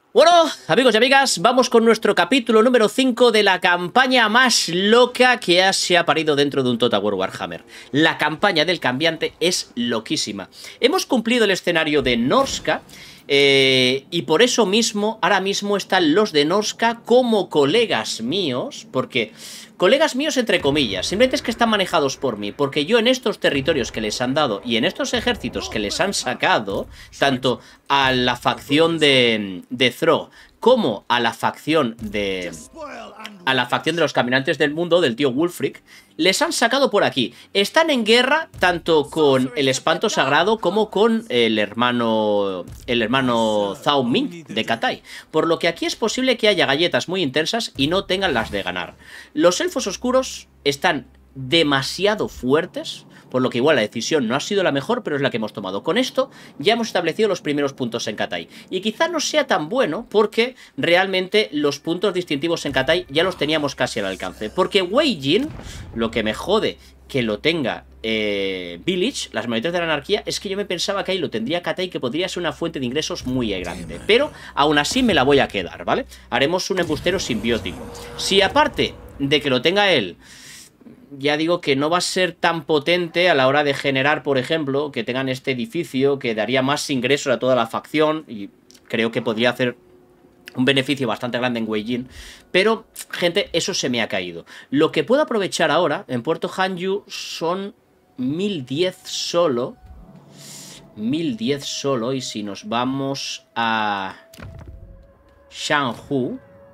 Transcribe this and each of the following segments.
Bueno, amigos y amigas, vamos con nuestro capítulo número 5 de la campaña más loca que se ha parido dentro de un Total War Warhammer. La campaña del cambiante es loquísima. Hemos cumplido el escenario de Norsca, y por eso mismo, ahora mismo están los de Norsca como colegas míos, porque... Colegas míos entre comillas, simplemente es que están manejados por mí, porque yo en estos territorios que les han dado y en estos ejércitos que les han sacado, tanto a la facción de Throg como a la facción de los caminantes del mundo, del tío Wulfric, les han sacado por aquí. Están en guerra tanto con el espanto sagrado como con el hermano Zhao Ming de Katai. Por lo que aquí es posible que haya galletas muy intensas y no tengan las de ganar. Los elfos oscuros están demasiado fuertes, por lo que igual la decisión no ha sido la mejor, pero es la que hemos tomado. Con esto ya hemos establecido los primeros puntos en Katai. Y quizá no sea tan bueno porque realmente los puntos distintivos en Katai ya los teníamos casi al alcance. Porque Wei Jin, lo que me jode que lo tenga Village, las marionetas de la anarquía, es que yo me pensaba que ahí lo tendría Katai, que podría ser una fuente de ingresos muy grande. Pero aún así me la voy a quedar, ¿vale? Haremos un embustero simbiótico. Si aparte de que lo tenga él... Ya digo que no va a ser tan potente a la hora de generar, por ejemplo, que tengan este edificio que daría más ingresos a toda la facción y creo que podría hacer un beneficio bastante grande en Wei Jin. Pero, gente, eso se me ha caído. Lo que puedo aprovechar ahora en Puerto Hanyu son 1010 solo. 1010 solo. Y si nos vamos a Shanghu,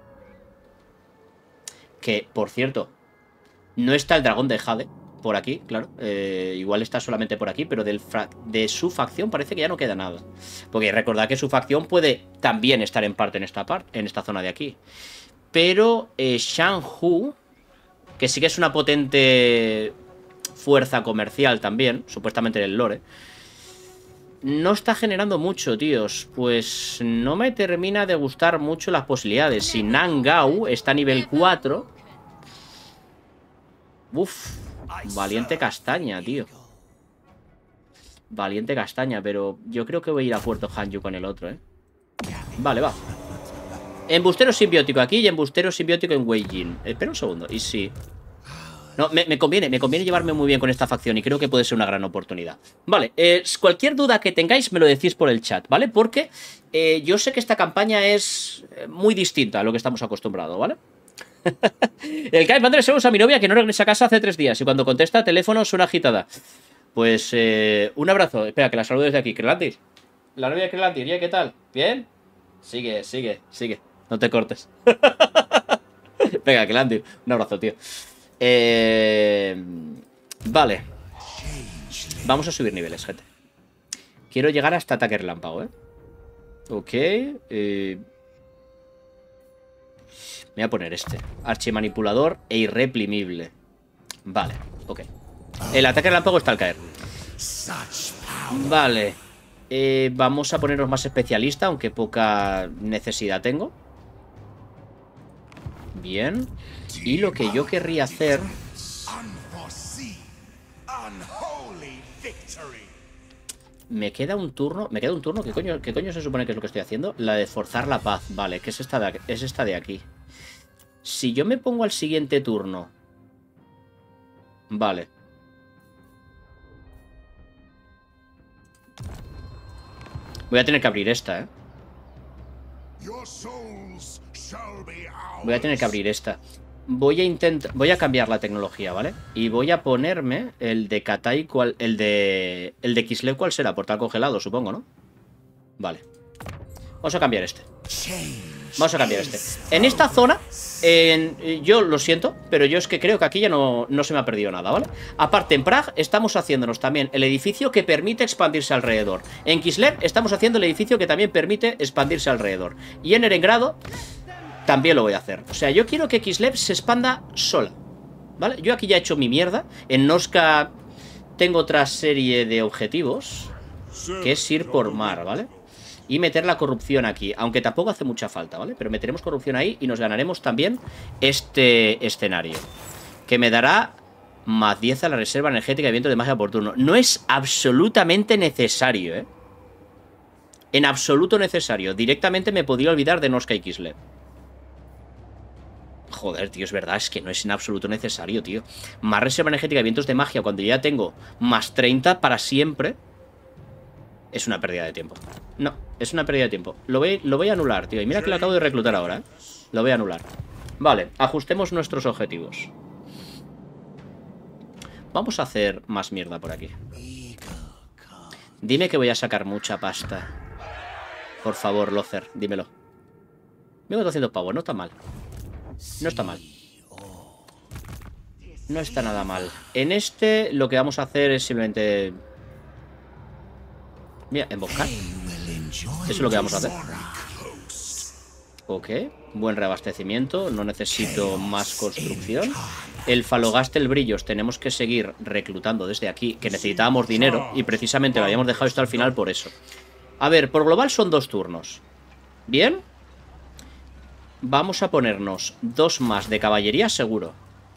que, por cierto... No está el dragón de Jade por aquí, claro. Igual está solamente por aquí, pero de su facción parece que ya no queda nada. Porque recordad que su facción puede también estar en parte en esta zona de aquí. Pero Shanghu, que sí que es una potente fuerza comercial también, supuestamente en el lore, no está generando mucho, tíos. Pues no me termina de gustar mucho las posibilidades. Si Nangao está a nivel 4... Uf, valiente castaña, tío. Valiente castaña, pero yo creo que voy a ir a Puerto Hanyu con el otro, ¿eh? Vale, va. Embustero simbiótico aquí y embustero simbiótico en Wei Jin. Espera un segundo, y sí. No, me conviene llevarme muy bien con esta facción y creo que puede ser una gran oportunidad. Vale, cualquier duda que tengáis me lo decís por el chat, ¿vale? Porque yo sé que esta campaña es muy distinta a lo que estamos acostumbrados, ¿vale? El Kai, mándale saludos a mi novia que no regresa a casa hace 3 días y cuando contesta teléfono suena agitada. Pues un abrazo. Espera, que la saludo desde aquí. Krelantis. La novia de Krelantis, ¿qué tal? ¿Bien? Sigue. No te cortes. Venga, Krelantis. Un abrazo, tío. Vale. Vamos a subir niveles, gente. Quiero llegar hasta ataque relámpago, ¿eh? Ok. Me voy a poner este. Archimanipulador e irreprimible. Vale, ok. El ataque relámpago está al caer. Vale. Vamos a ponernos más especialista, aunque poca necesidad tengo. Bien. Y lo que yo querría hacer... Me queda un turno. ¿Qué coño se supone que es lo que estoy haciendo? La de forzar la paz. Vale, que es esta de aquí. Si yo me pongo al siguiente turno... Vale. Voy a tener que abrir esta, ¿eh? Voy a tener que abrir esta. Voy a cambiar la tecnología, ¿vale? Y voy a ponerme el de Katai, el de Kislev, ¿cuál será? Portal congelado, supongo, ¿no? Vale. Vamos a cambiar este. En esta zona, yo lo siento, pero yo es que creo que aquí ya no se me ha perdido nada, ¿vale? Aparte, en Prague estamos haciéndonos también el edificio que permite expandirse alrededor. En Kislev estamos haciendo el edificio que también permite expandirse alrededor. Y en Erengrado también lo voy a hacer. O sea, yo quiero que Kislev se expanda sola, ¿vale? Yo aquí ya he hecho mi mierda. En Norsca tengo otra serie de objetivos, que es ir por mar, ¿vale? Y meter la corrupción aquí, aunque tampoco hace mucha falta, ¿vale? Pero meteremos corrupción ahí y nos ganaremos también este escenario, que me dará más 10 a la reserva energética y viento de magia por turno. No es absolutamente necesario, ¿eh? En absoluto necesario. Directamente me podría olvidar de Noska y Kislev. Joder, tío, es verdad, es que no es en absoluto necesario, tío. Más reserva energética y vientos de magia cuando ya tengo más 30 para siempre. Es una pérdida de tiempo. No, es una pérdida de tiempo. Lo voy a anular, tío. Y mira que lo acabo de reclutar ahora, ¿eh? Lo voy a anular. Vale, ajustemos nuestros objetivos. Vamos a hacer más mierda por aquí. Dime que voy a sacar mucha pasta. Por favor, Lothar, dímelo. 1400 pavos, no está mal. No está mal. No está nada mal. En este lo que vamos a hacer es simplemente... Mira, emboscar. Eso es lo que vamos a hacer. Ok, buen reabastecimiento. No necesito más construcción. El Falogastel Brillos tenemos que seguir reclutando desde aquí, que necesitábamos dinero y precisamente lo habíamos dejado esto al final por eso. A ver, por global son 2 turnos. Bien. Vamos a ponernos 2 más de caballería seguro.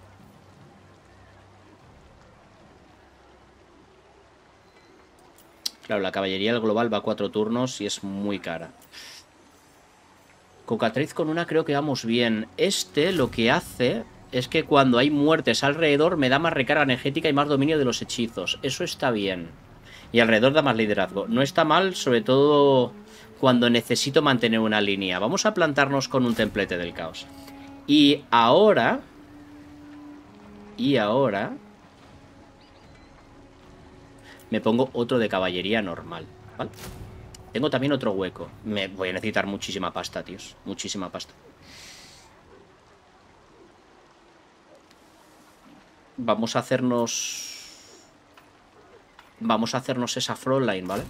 Claro, la caballería del global va a 4 turnos y es muy cara. Cocatriz con una creo que vamos bien. Este lo que hace es que cuando hay muertes alrededor me da más recarga energética y más dominio de los hechizos. Eso está bien. Y alrededor da más liderazgo. No está mal, sobre todo cuando necesito mantener una línea. Vamos a plantarnos con un templete del caos. Y ahora... me pongo otro de caballería normal, ¿vale? Tengo también otro hueco. Me voy a necesitar muchísima pasta, tíos. Muchísima pasta. Vamos a hacernos esa frontline, ¿vale?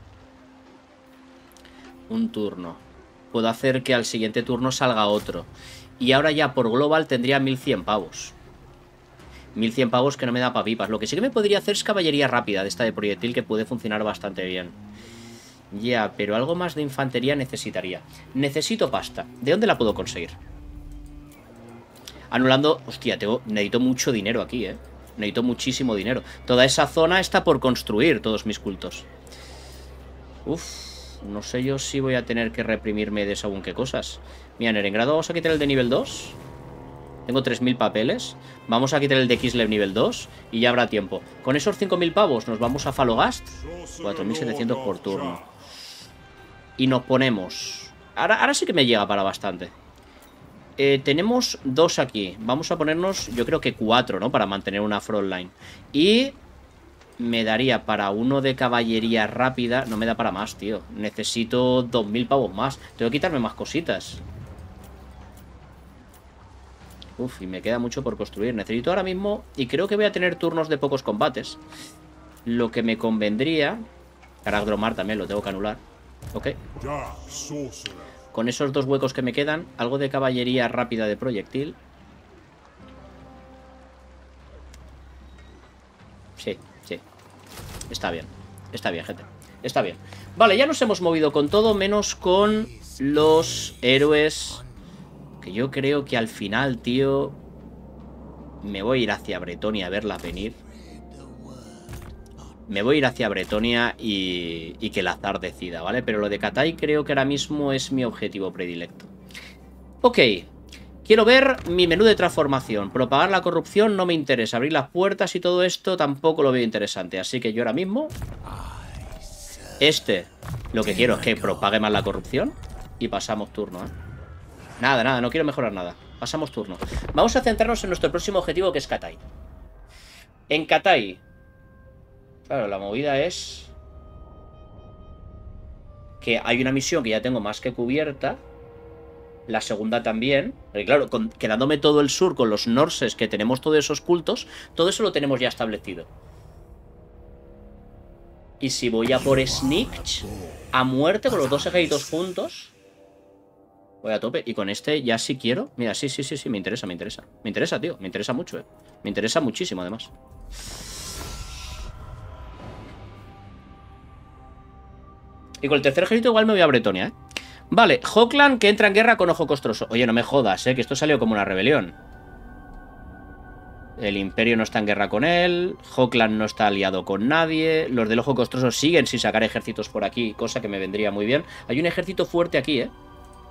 Un turno. Puedo hacer que al siguiente turno salga otro. Y ahora ya por global tendría 1100 pavos. 1100 pavos que no me da pa' pipas. Lo que sí que me podría hacer es caballería rápida de esta de proyectil, que puede funcionar bastante bien. Ya, pero algo más de infantería necesitaría. Necesito pasta. ¿De dónde la puedo conseguir? Anulando... Hostia, necesito mucho dinero aquí, ¿eh? Necesito muchísimo dinero. Toda esa zona está por construir, todos mis cultos. Uf, no sé yo si voy a tener que reprimirme de según qué cosas. Mira, en Erengrado vamos a quitar el de nivel 2. Tengo 3000 papeles. Vamos a quitar el de Kislev nivel 2 y ya habrá tiempo. Con esos 5000 pavos nos vamos a Falogast. 4700 por turno. Y nos ponemos... Ahora sí que me llega para bastante. Tenemos 2 aquí. Vamos a ponernos, yo creo que 4, ¿no? Para mantener una frontline. Y me daría para uno de caballería rápida. No me da para más, tío. Necesito 2000 pavos más. Tengo que quitarme más cositas. Uf, y me queda mucho por construir. Necesito ahora mismo... Y creo que voy a tener turnos de pocos combates. Lo que me convendría... Karagdromar también lo tengo que anular. Ok. Con esos 2 huecos que me quedan, algo de caballería rápida de proyectil. Sí, sí. Está bien, gente. Está bien. Vale, ya nos hemos movido con todo, menos con los héroes. Que yo creo que al final, tío, me voy a ir hacia Bretonia a verla venir. Me voy a ir hacia Bretonia y que el azar decida, ¿vale? Pero lo de Katai creo que ahora mismo es mi objetivo predilecto. Ok. Quiero ver mi menú de transformación. Propagar la corrupción no me interesa. Abrir las puertas y todo esto tampoco lo veo interesante. Así que yo ahora mismo... Lo que quiero es que propague más la corrupción. Y pasamos turno, ¿eh? Nada, no quiero mejorar nada. Pasamos turno. Vamos a centrarnos en nuestro próximo objetivo, que es Katai. En Katai... Claro, la movida es que hay una misión que ya tengo más que cubierta. La segunda también. Porque claro, quedándome todo el sur con los norses, que tenemos todos esos cultos, todo eso lo tenemos ya establecido. Y si voy a por Snikch a muerte con los 2 ejércitos juntos, voy a tope. Y con este ya sí quiero. Mira, sí, me interesa. Me interesa, tío. Me interesa mucho, eh. Me interesa muchísimo, además. Y con el tercer ejército igual me voy a Bretonia, ¿eh? Vale, Hawkland que entra en guerra con Ojo Costroso. Oye, no me jodas, ¿eh? Que esto salió como una rebelión. El Imperio no está en guerra con él. Hawkland no está aliado con nadie. Los del Ojo Costroso siguen sin sacar ejércitos por aquí, cosa que me vendría muy bien. Hay un ejército fuerte aquí, ¿eh?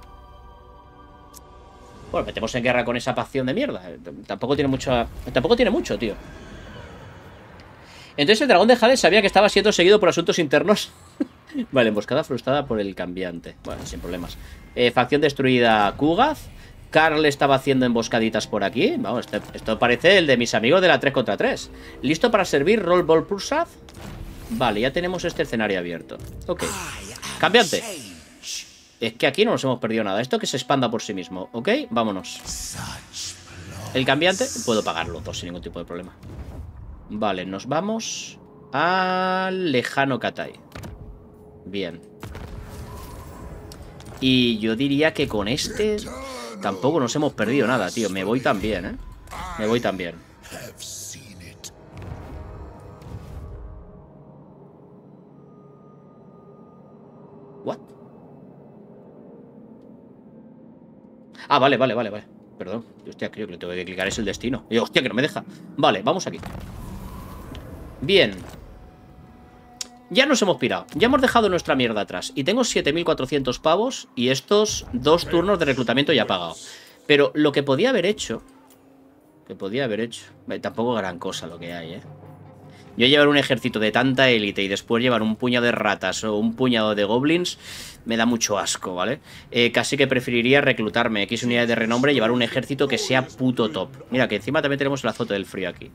Bueno, metemos en guerra con esa facción de mierda. Tampoco tiene mucho, tío. Entonces el dragón de Hades sabía que estaba siendo seguido por asuntos internos. Vale, emboscada frustrada por el cambiante. Bueno, sin problemas. Facción destruida Kugath. Karl estaba haciendo emboscaditas por aquí. Vamos, esto parece el de mis amigos de la 3 contra 3. ¿Listo para servir Roll Ball Pulsad? Vale, ya tenemos este escenario abierto. Ok. Cambiante. Es que aquí no nos hemos perdido nada. Esto que se expanda por sí mismo. Ok, vámonos. El cambiante. Puedo pagar los dos sin ningún tipo de problema. Vale, nos vamos al lejano Katai. Bien. Y yo diría que con este tampoco nos hemos perdido nada, tío. Me voy también, ¿eh? Me voy también. ¿What? Ah, vale. Perdón. Hostia, creo que le tengo que clicar. Es el destino. Y, hostia, que no me deja. Vale, vamos aquí. Bien. Ya nos hemos pirado. Ya hemos dejado nuestra mierda atrás. Y tengo 7400 pavos y estos 2 turnos de reclutamiento ya pagado. Pero lo que podía haber hecho... Tampoco gran cosa lo que hay, ¿eh? Yo llevar un ejército de tanta élite y después llevar un puñado de ratas o un puñado de goblins me da mucho asco, ¿vale? Casi que preferiría reclutarme X unidades de renombre y llevar un ejército que sea puto top. Mira, que encima también tenemos el azote del frío aquí.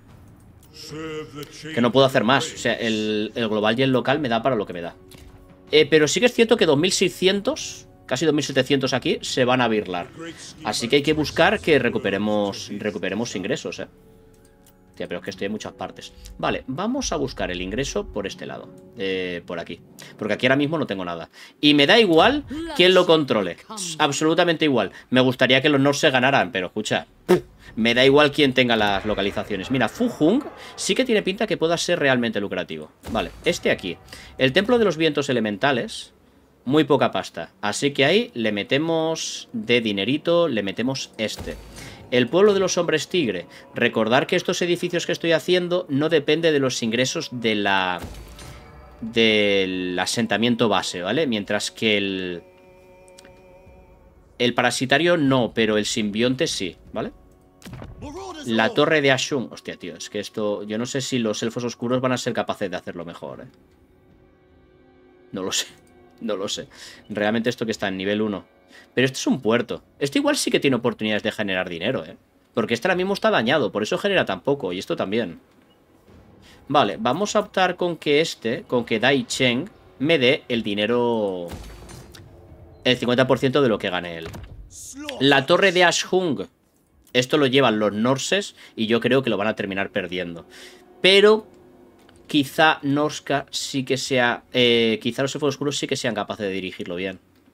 Que no puedo hacer más. O sea, el global y el local me da para lo que me da. Pero sí que es cierto que 2600, casi 2700 aquí, se van a birlar. Así que hay que buscar que recuperemos ingresos, ¿eh? Tía, pero es que estoy en muchas partes. Vale, vamos a buscar el ingreso por este lado. Por aquí. Porque aquí ahora mismo no tengo nada. Y me da igual quién lo controle. Absolutamente igual. Me gustaría que los Norse se ganaran, pero escucha... Me da igual quién tenga las localizaciones. Mira, Fu Hung sí que tiene pinta que pueda ser realmente lucrativo. Vale, este aquí. El Templo de los Vientos Elementales. Muy poca pasta. Así que ahí le metemos de dinerito, le metemos este. El Pueblo de los Hombres Tigre. Recordar que estos edificios que estoy haciendo no depende de los ingresos de del asentamiento base, ¿vale? Mientras que el parasitario no, pero el simbionte sí, ¿vale? La torre de Ashun. Hostia, tío, es que esto... Yo no sé si los elfos oscuros van a ser capaces de hacerlo mejor, ¿eh? No lo sé. No lo sé. Realmente esto que está en nivel 1. Pero esto es un puerto. Esto igual sí que tiene oportunidades de generar dinero, ¿eh? Porque este ahora mismo está dañado. Por eso genera tan poco. Y esto también. Vale, vamos a optar con que Dai Cheng me dé el dinero... El 50% de lo que gane él. La torre de Ashung. Esto lo llevan los norses y yo creo que lo van a terminar perdiendo. Pero quizá Norska sí que sea... quizá los elfos oscuros sí que sean capaces de dirigirlo bien.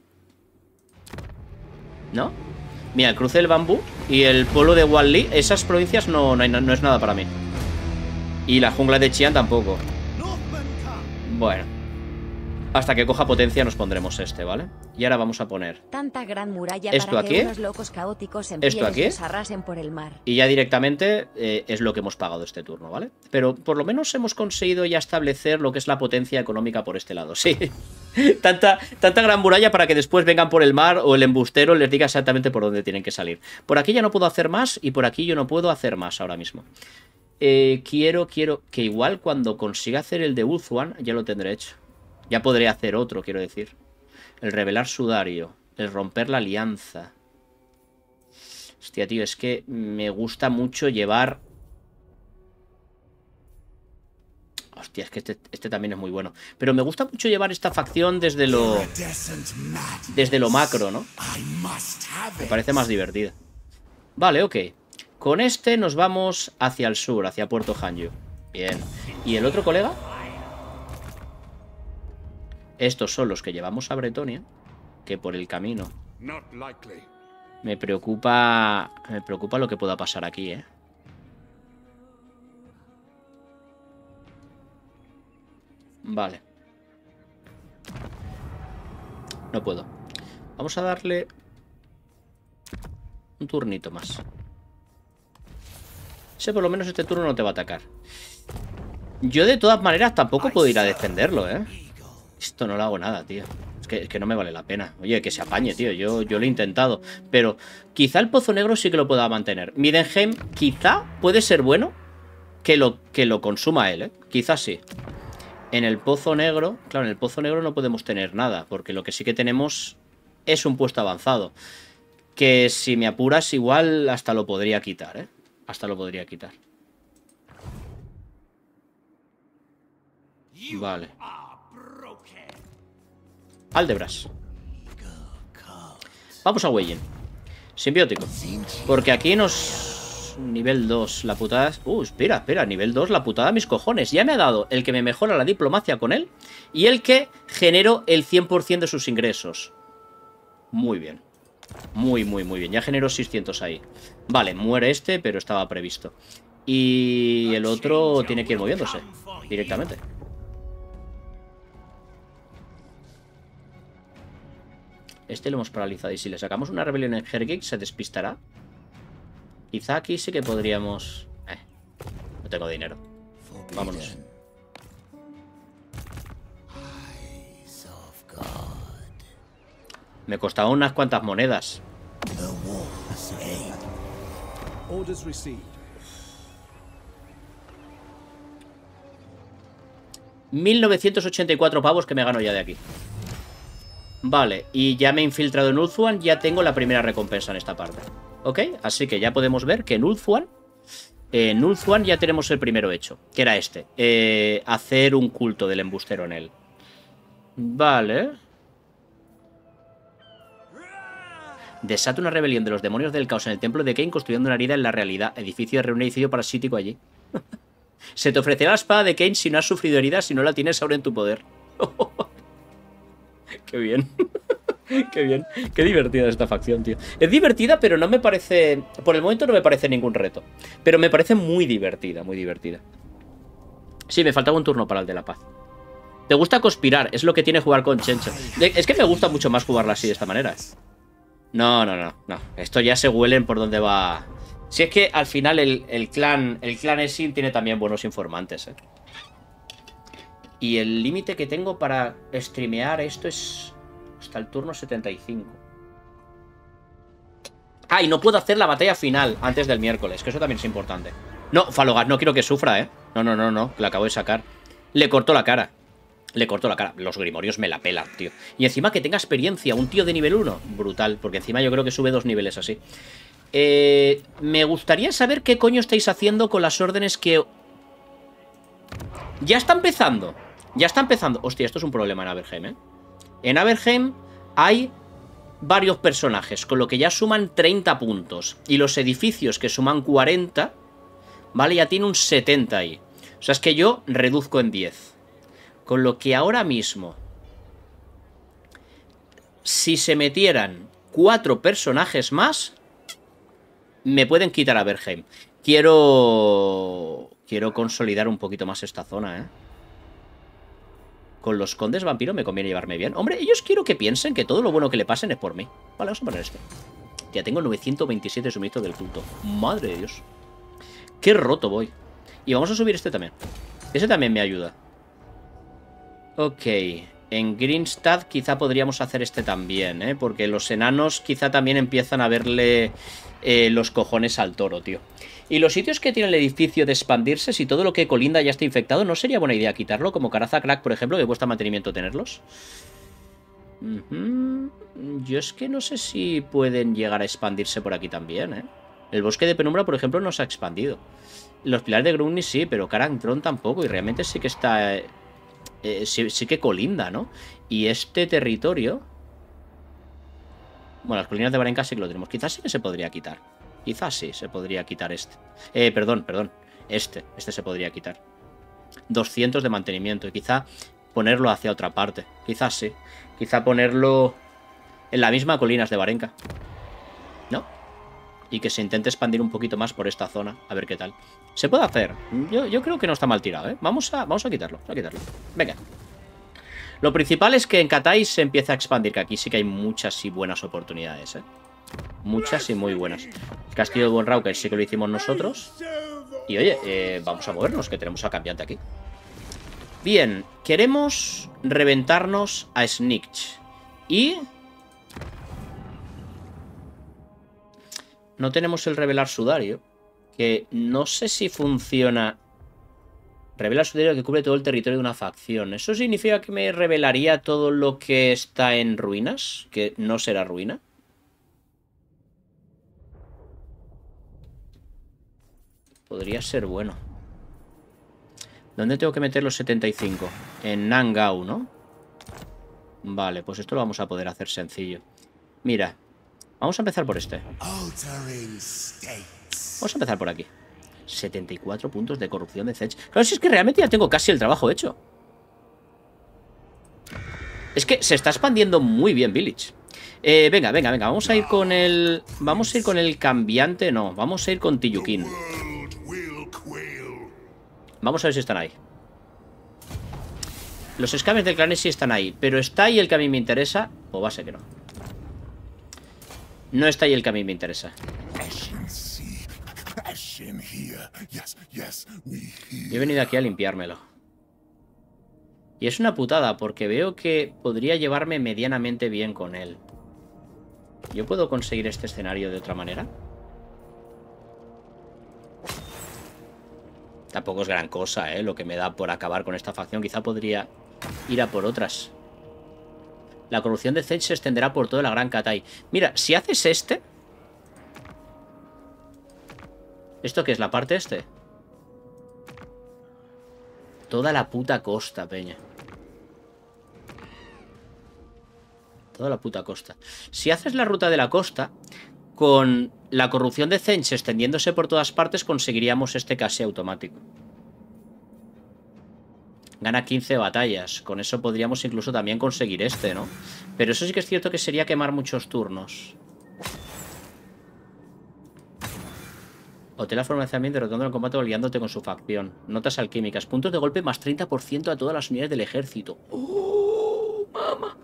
¿No? Mira, el cruce del bambú y el pueblo de Wanli, esas provincias no es nada para mí. Y la jungla de Xi'an tampoco. Bueno. Hasta que coja potencia nos pondremos este, ¿vale? Y ahora vamos a poner tanta gran muralla esto para aquí, que unos locos caóticos en esto aquí, les arrasen por el mar. y ya directamente es lo que hemos pagado este turno, ¿vale? Pero por lo menos hemos conseguido ya establecer lo que es la potencia económica por este lado, sí. tanta gran muralla para que después vengan por el mar o el embustero les diga exactamente por dónde tienen que salir. Por aquí ya no puedo hacer más y por aquí yo no puedo hacer más ahora mismo. Quiero que igual cuando consiga hacer el de Ulthuan ya lo tendré hecho. Ya podré hacer otro, quiero decir. El revelar sudario. El romper la alianza. Hostia, tío, es que me gusta mucho llevar... Hostia, es que este también es muy bueno. Pero me gusta mucho llevar esta facción desde lo macro, ¿no? Me parece más divertida. Vale, ok. Con este nos vamos hacia el sur, hacia Puerto Hanyu. Bien. ¿Y el otro colega? Estos son los que llevamos a Bretonia, que por el camino me preocupa lo que pueda pasar aquí, ¿eh? Vale. No puedo. Vamos a darle un turnito más. Ese por lo menos este turno no te va a atacar. Yo de todas maneras tampoco puedo ir a defenderlo, ¿eh? Esto no lo hago nada, tío. Es que no me vale la pena. Oye, que se apañe, tío. Yo lo he intentado. Pero quizá el Pozo Negro sí que lo pueda mantener. Middenheim quizá puede ser bueno que lo consuma él, ¿eh? Quizá sí. En el Pozo Negro... Claro, en el Pozo Negro no podemos tener nada. Porque lo que sí que tenemos es un puesto avanzado. Que si me apuras igual hasta lo podría quitar, ¿eh? Hasta lo podría quitar. Vale. Aldebras. Vamos a Weyen. Simbiótico. Porque aquí nos... Nivel 2, la putada... espera, nivel 2, la putada mis cojones. Ya me ha dado el que me mejora la diplomacia con él y el que genero el 100% de sus ingresos. Muy bien. Muy bien. Ya genero 600 ahí. Vale, muere este, pero estaba previsto. Y el otro tiene que ir moviéndose directamente. Este lo hemos paralizado. Y si le sacamos una rebelión en Hergig, ¿se despistará? Quizá aquí sí que podríamos... no tengo dinero. Vámonos. Me costaba unas cuantas monedas. 1984 pavos que me gano ya de aquí. Vale, y ya me he infiltrado en Ulthuan. Ya tengo la primera recompensa en esta parte. ¿Ok? Así que ya podemos ver que en Ulthuan ya tenemos el primero hecho. Que era este. Hacer un culto del embustero en él. Vale. Desata una rebelión de los demonios del caos en el templo de Kain, construyendo una herida en la realidad. Edificio de un edificio parasítico allí. Se te ofrecerá la espada de Kain si no has sufrido heridas, si no la tienes ahora en tu poder. Qué bien. Qué bien. Qué divertida esta facción, tío. Es divertida, pero no me parece... Por el momento no me parece ningún reto. Pero me parece muy divertida, muy divertida. Sí, me faltaba un turno para el de la paz. ¿Te gusta conspirar? Es lo que tiene jugar con Chencho. Es que me gusta mucho más jugarla así, de esta manera. No. Esto ya se huelen por dónde va... Si es que al final el clan Essin tiene también buenos informantes, Y el límite que tengo para streamear esto es hasta el turno 75. Ah, y no puedo hacer la batalla final antes del miércoles, que eso también es importante. No, Falogas, no quiero que sufra, No, la acabo de sacar. Le cortó la cara. Los grimorios me la pelan, tío. Y encima que tenga experiencia, un tío de nivel 1. Brutal, porque encima yo creo que sube 2 niveles así. Me gustaría saber qué coño estáis haciendo con las órdenes que... Ya está empezando. Hostia, esto es un problema en Averheim, En Averheim hay varios personajes, con lo que ya suman 30 puntos. Y los edificios que suman 40, ¿vale? Ya tiene un 70 ahí. O sea, es que yo reduzco en 10. Con lo que ahora mismo, si se metieran 4 personajes más, me pueden quitar a Averheim. Quiero consolidar un poquito más esta zona, Con los condes vampiro me conviene llevarme bien. Hombre, ellos quiero que piensen que todo lo bueno que le pasen es por mí. Vale, vamos a poner este. Ya tengo 927 suministros del culto. Madre de Dios. Qué roto voy. Y vamos a subir este también. Ese también me ayuda. Ok. En Greenstad quizá podríamos hacer este también, Porque los enanos quizá también empiezan a verle los cojones al toro, tío. Y los sitios que tiene el edificio de expandirse, si todo lo que colinda ya está infectado, ¿no sería buena idea quitarlo? Como Caraza Crack, por ejemplo, que cuesta mantenimiento tenerlos. Yo es que no sé si pueden llegar a expandirse por aquí también, El bosque de penumbra, por ejemplo, no se ha expandido. Los pilares de Grumni sí, pero Karantron tampoco. Y realmente sí que está... sí que colinda, ¿no? Y este territorio... Bueno, las colinas de Varenka sí que lo tenemos. Quizás sí que se podría quitar. Quizás sí se podría quitar este. Perdón. Este se podría quitar. 200 de mantenimiento. Y quizá ponerlo hacia otra parte. Quizás sí. Quizá ponerlo en la misma colinas de Varenka. ¿No? Y que se intente expandir un poquito más por esta zona. A ver qué tal. Se puede hacer. Yo creo que no está mal tirado, Vamos a quitarlo. Venga. Lo principal es que en Katai se empieza a expandir. Que aquí sí que hay muchas y buenas oportunidades, Muchas y muy buenas. El castillo de Bonrauker sí que lo hicimos nosotros. Y oye, vamos a movernos, que tenemos a cambiante aquí. Bien, queremos reventarnos a Snitch. Y... no tenemos el revelar sudario, que no sé si funciona. Revela sudario que cubre todo el territorio de una facción. ¿Eso significa que me revelaría todo lo que está en ruinas? ¿Que no será ruina? Podría ser bueno. ¿Dónde tengo que meter los 75? En Nangao, ¿no? Vale, pues esto lo vamos a poder hacer sencillo. Mira, vamos a empezar por este. Vamos a empezar por aquí. 74 puntos de corrupción de Zech. Claro, si es que realmente ya tengo casi el trabajo hecho. Es que se está expandiendo muy bien Village. Venga. Vamos a ir con el... Vamos a ir con el cambiante. No, vamos a ir con Tiyukin. Vamos a ver si están ahí. Los escames del clan sí están ahí. Pero ¿está ahí el que a mí me interesa? O va a ser que no. No está ahí el que a mí me interesa. Yo he venido aquí a limpiármelo. Y es una putada porque veo que podría llevarme medianamente bien con él. ¿Yo puedo conseguir este escenario de otra manera? Tampoco es gran cosa, lo que me da por acabar con esta facción. Quizá podría ir a por otras. La corrupción de Zech se extenderá por toda la Gran Katai. Mira, si haces este... ¿Esto qué es? ¿La parte este? Toda la puta costa, peña. Toda la puta costa. Si haces la ruta de la costa, con la corrupción de Zech extendiéndose por todas partes, conseguiríamos este casi automático. Gana 15 batallas. Con eso podríamos incluso también conseguir este, ¿no? Pero eso sí que es cierto que sería quemar muchos turnos. Hotel almacenamiento derrotando el combate o aliándote con su facción. Notas alquímicas. Puntos de golpe más 30% a todas las unidades del ejército. ¡Oh, mamá!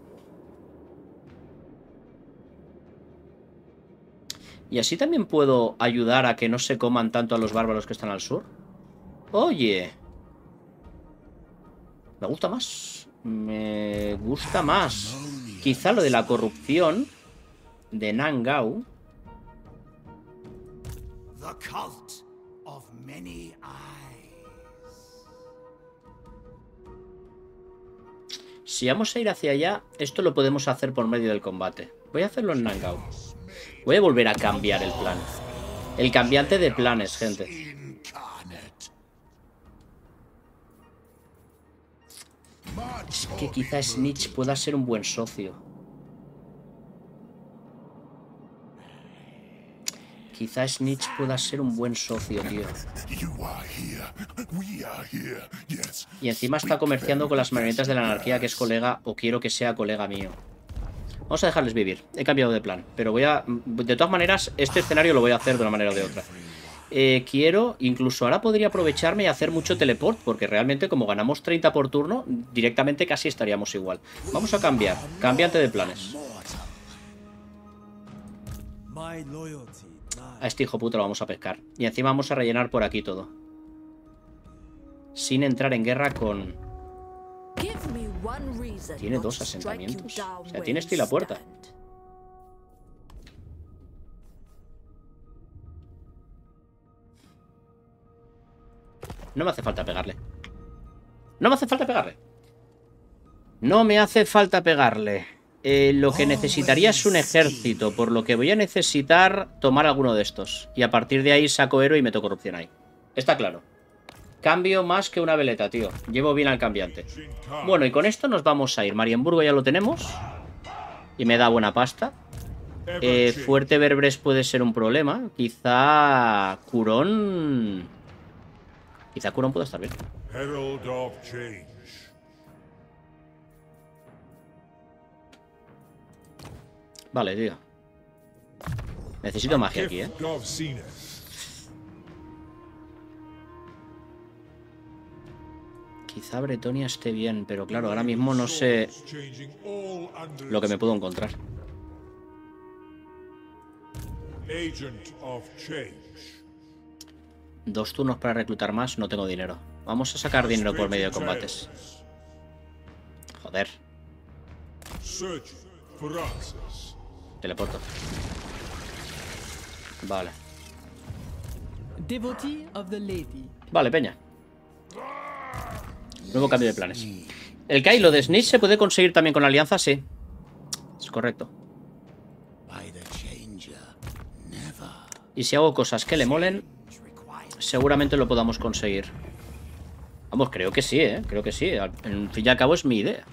Y así también puedo ayudar a que no se coman tanto a los bárbaros que están al sur. Oye. Me gusta más. Me gusta más. Quizá lo de la corrupción de Nangao. Si vamos a ir hacia allá, esto lo podemos hacer por medio del combate. Voy a hacerlo en Nangao. Voy a volver a cambiar el plan. El cambiante de planes, gente. Es que quizá Snitch pueda ser un buen socio. Quizá Snitch pueda ser un buen socio, tío. Y encima está comerciando con las marionetas de la anarquía, que es colega, o quiero que sea colega mío. Vamos a dejarles vivir. He cambiado de plan. Pero voy a... De todas maneras, este escenario lo voy a hacer de una manera o de otra. Quiero... Incluso ahora podría aprovecharme y hacer mucho teleport, porque realmente como ganamos 30 por turno, directamente casi estaríamos igual. Vamos a cambiar. Cambiante de planes. A este hijo puto lo vamos a pescar. Y encima vamos a rellenar por aquí todo. Sin entrar en guerra con... Tiene 2 asentamientos. O sea, tiene esto y la puerta. No me hace falta pegarle. No me hace falta pegarle. No me hace falta pegarle. Lo que necesitaría es un ejército, por lo que voy a necesitar tomar alguno de estos. Y a partir de ahí saco héroe y meto corrupción ahí. Está claro. Cambio más que una veleta, tío. Llevo bien al cambiante. Bueno, y con esto nos vamos a ir. Marienburgo ya lo tenemos. Y me da buena pasta. Fuerte Berbres puede ser un problema. Quizá Curón... Quizá Curón puede estar bien. Vale, tío. Necesito magia aquí, Quizá Bretonia esté bien, pero claro, ahora mismo no sé lo que me puedo encontrar. 2 turnos para reclutar más, no tengo dinero. Vamos a sacar dinero por medio de combates. Joder. Teleporto. Vale. Vale, peña. Nuevo cambio de planes. El Kylo de Snitch se puede conseguir también con alianza, sí. Es correcto. Y si hago cosas que le molen, seguramente lo podamos conseguir. Vamos, creo que sí, ¿eh? Creo que sí. En fin y al cabo es mi idea.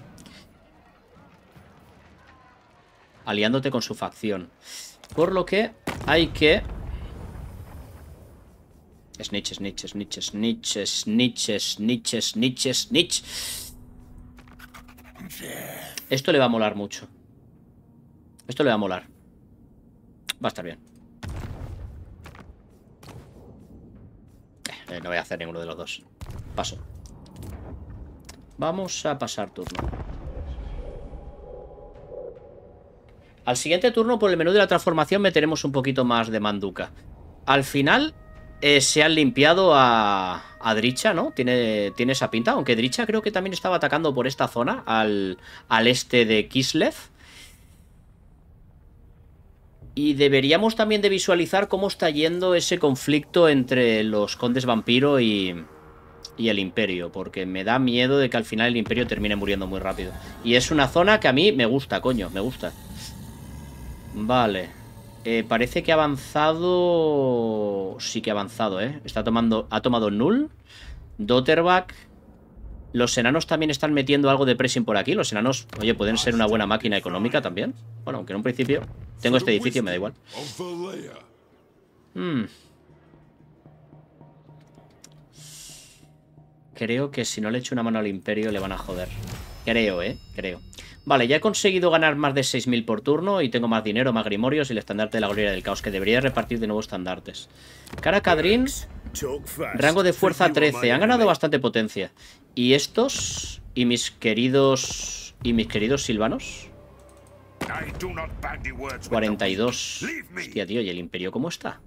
Aliándote con su facción. Por lo que hay que... Snitch, snitch, snitch, snitch, snitch, snitch, snitch, snitch. Esto le va a molar mucho. Esto le va a molar. Va a estar bien. No voy a hacer ninguno de los dos. Paso. Vamos a pasar turno. Al siguiente turno, por el menú de la transformación, meteremos un poquito más de manduca. Al final, se han limpiado a Dricha, ¿no? Tiene esa pinta. Aunque Dricha creo que también estaba atacando por esta zona, al este de Kislev. Y deberíamos también de visualizar cómo está yendo ese conflicto entre los condes vampiro y el imperio. Porque me da miedo de que al final el imperio termine muriendo muy rápido. Y es una zona que a mí me gusta, coño, me gusta. Vale. Parece que ha avanzado... Sí que ha avanzado, ¿eh? Ha tomado Null, Dotterback. Los enanos también están metiendo algo de pressing por aquí. Los enanos, oye, pueden ser una buena máquina económica también. Bueno, aunque en un principio tengo este edificio, me da igual. Creo que si no le echo una mano al imperio le van a joder. Creo, creo. Vale, ya he conseguido ganar más de 6.000 por turno y tengo más dinero, más grimorios y el estandarte de la gloria del caos, que debería repartir de nuevo estandartes. Cara Cadrín, rango de fuerza 13. Han ganado bastante potencia. ¿Y estos? ¿Y mis queridos silvanos? 42. Hostia, tío, ¿y el imperio cómo está?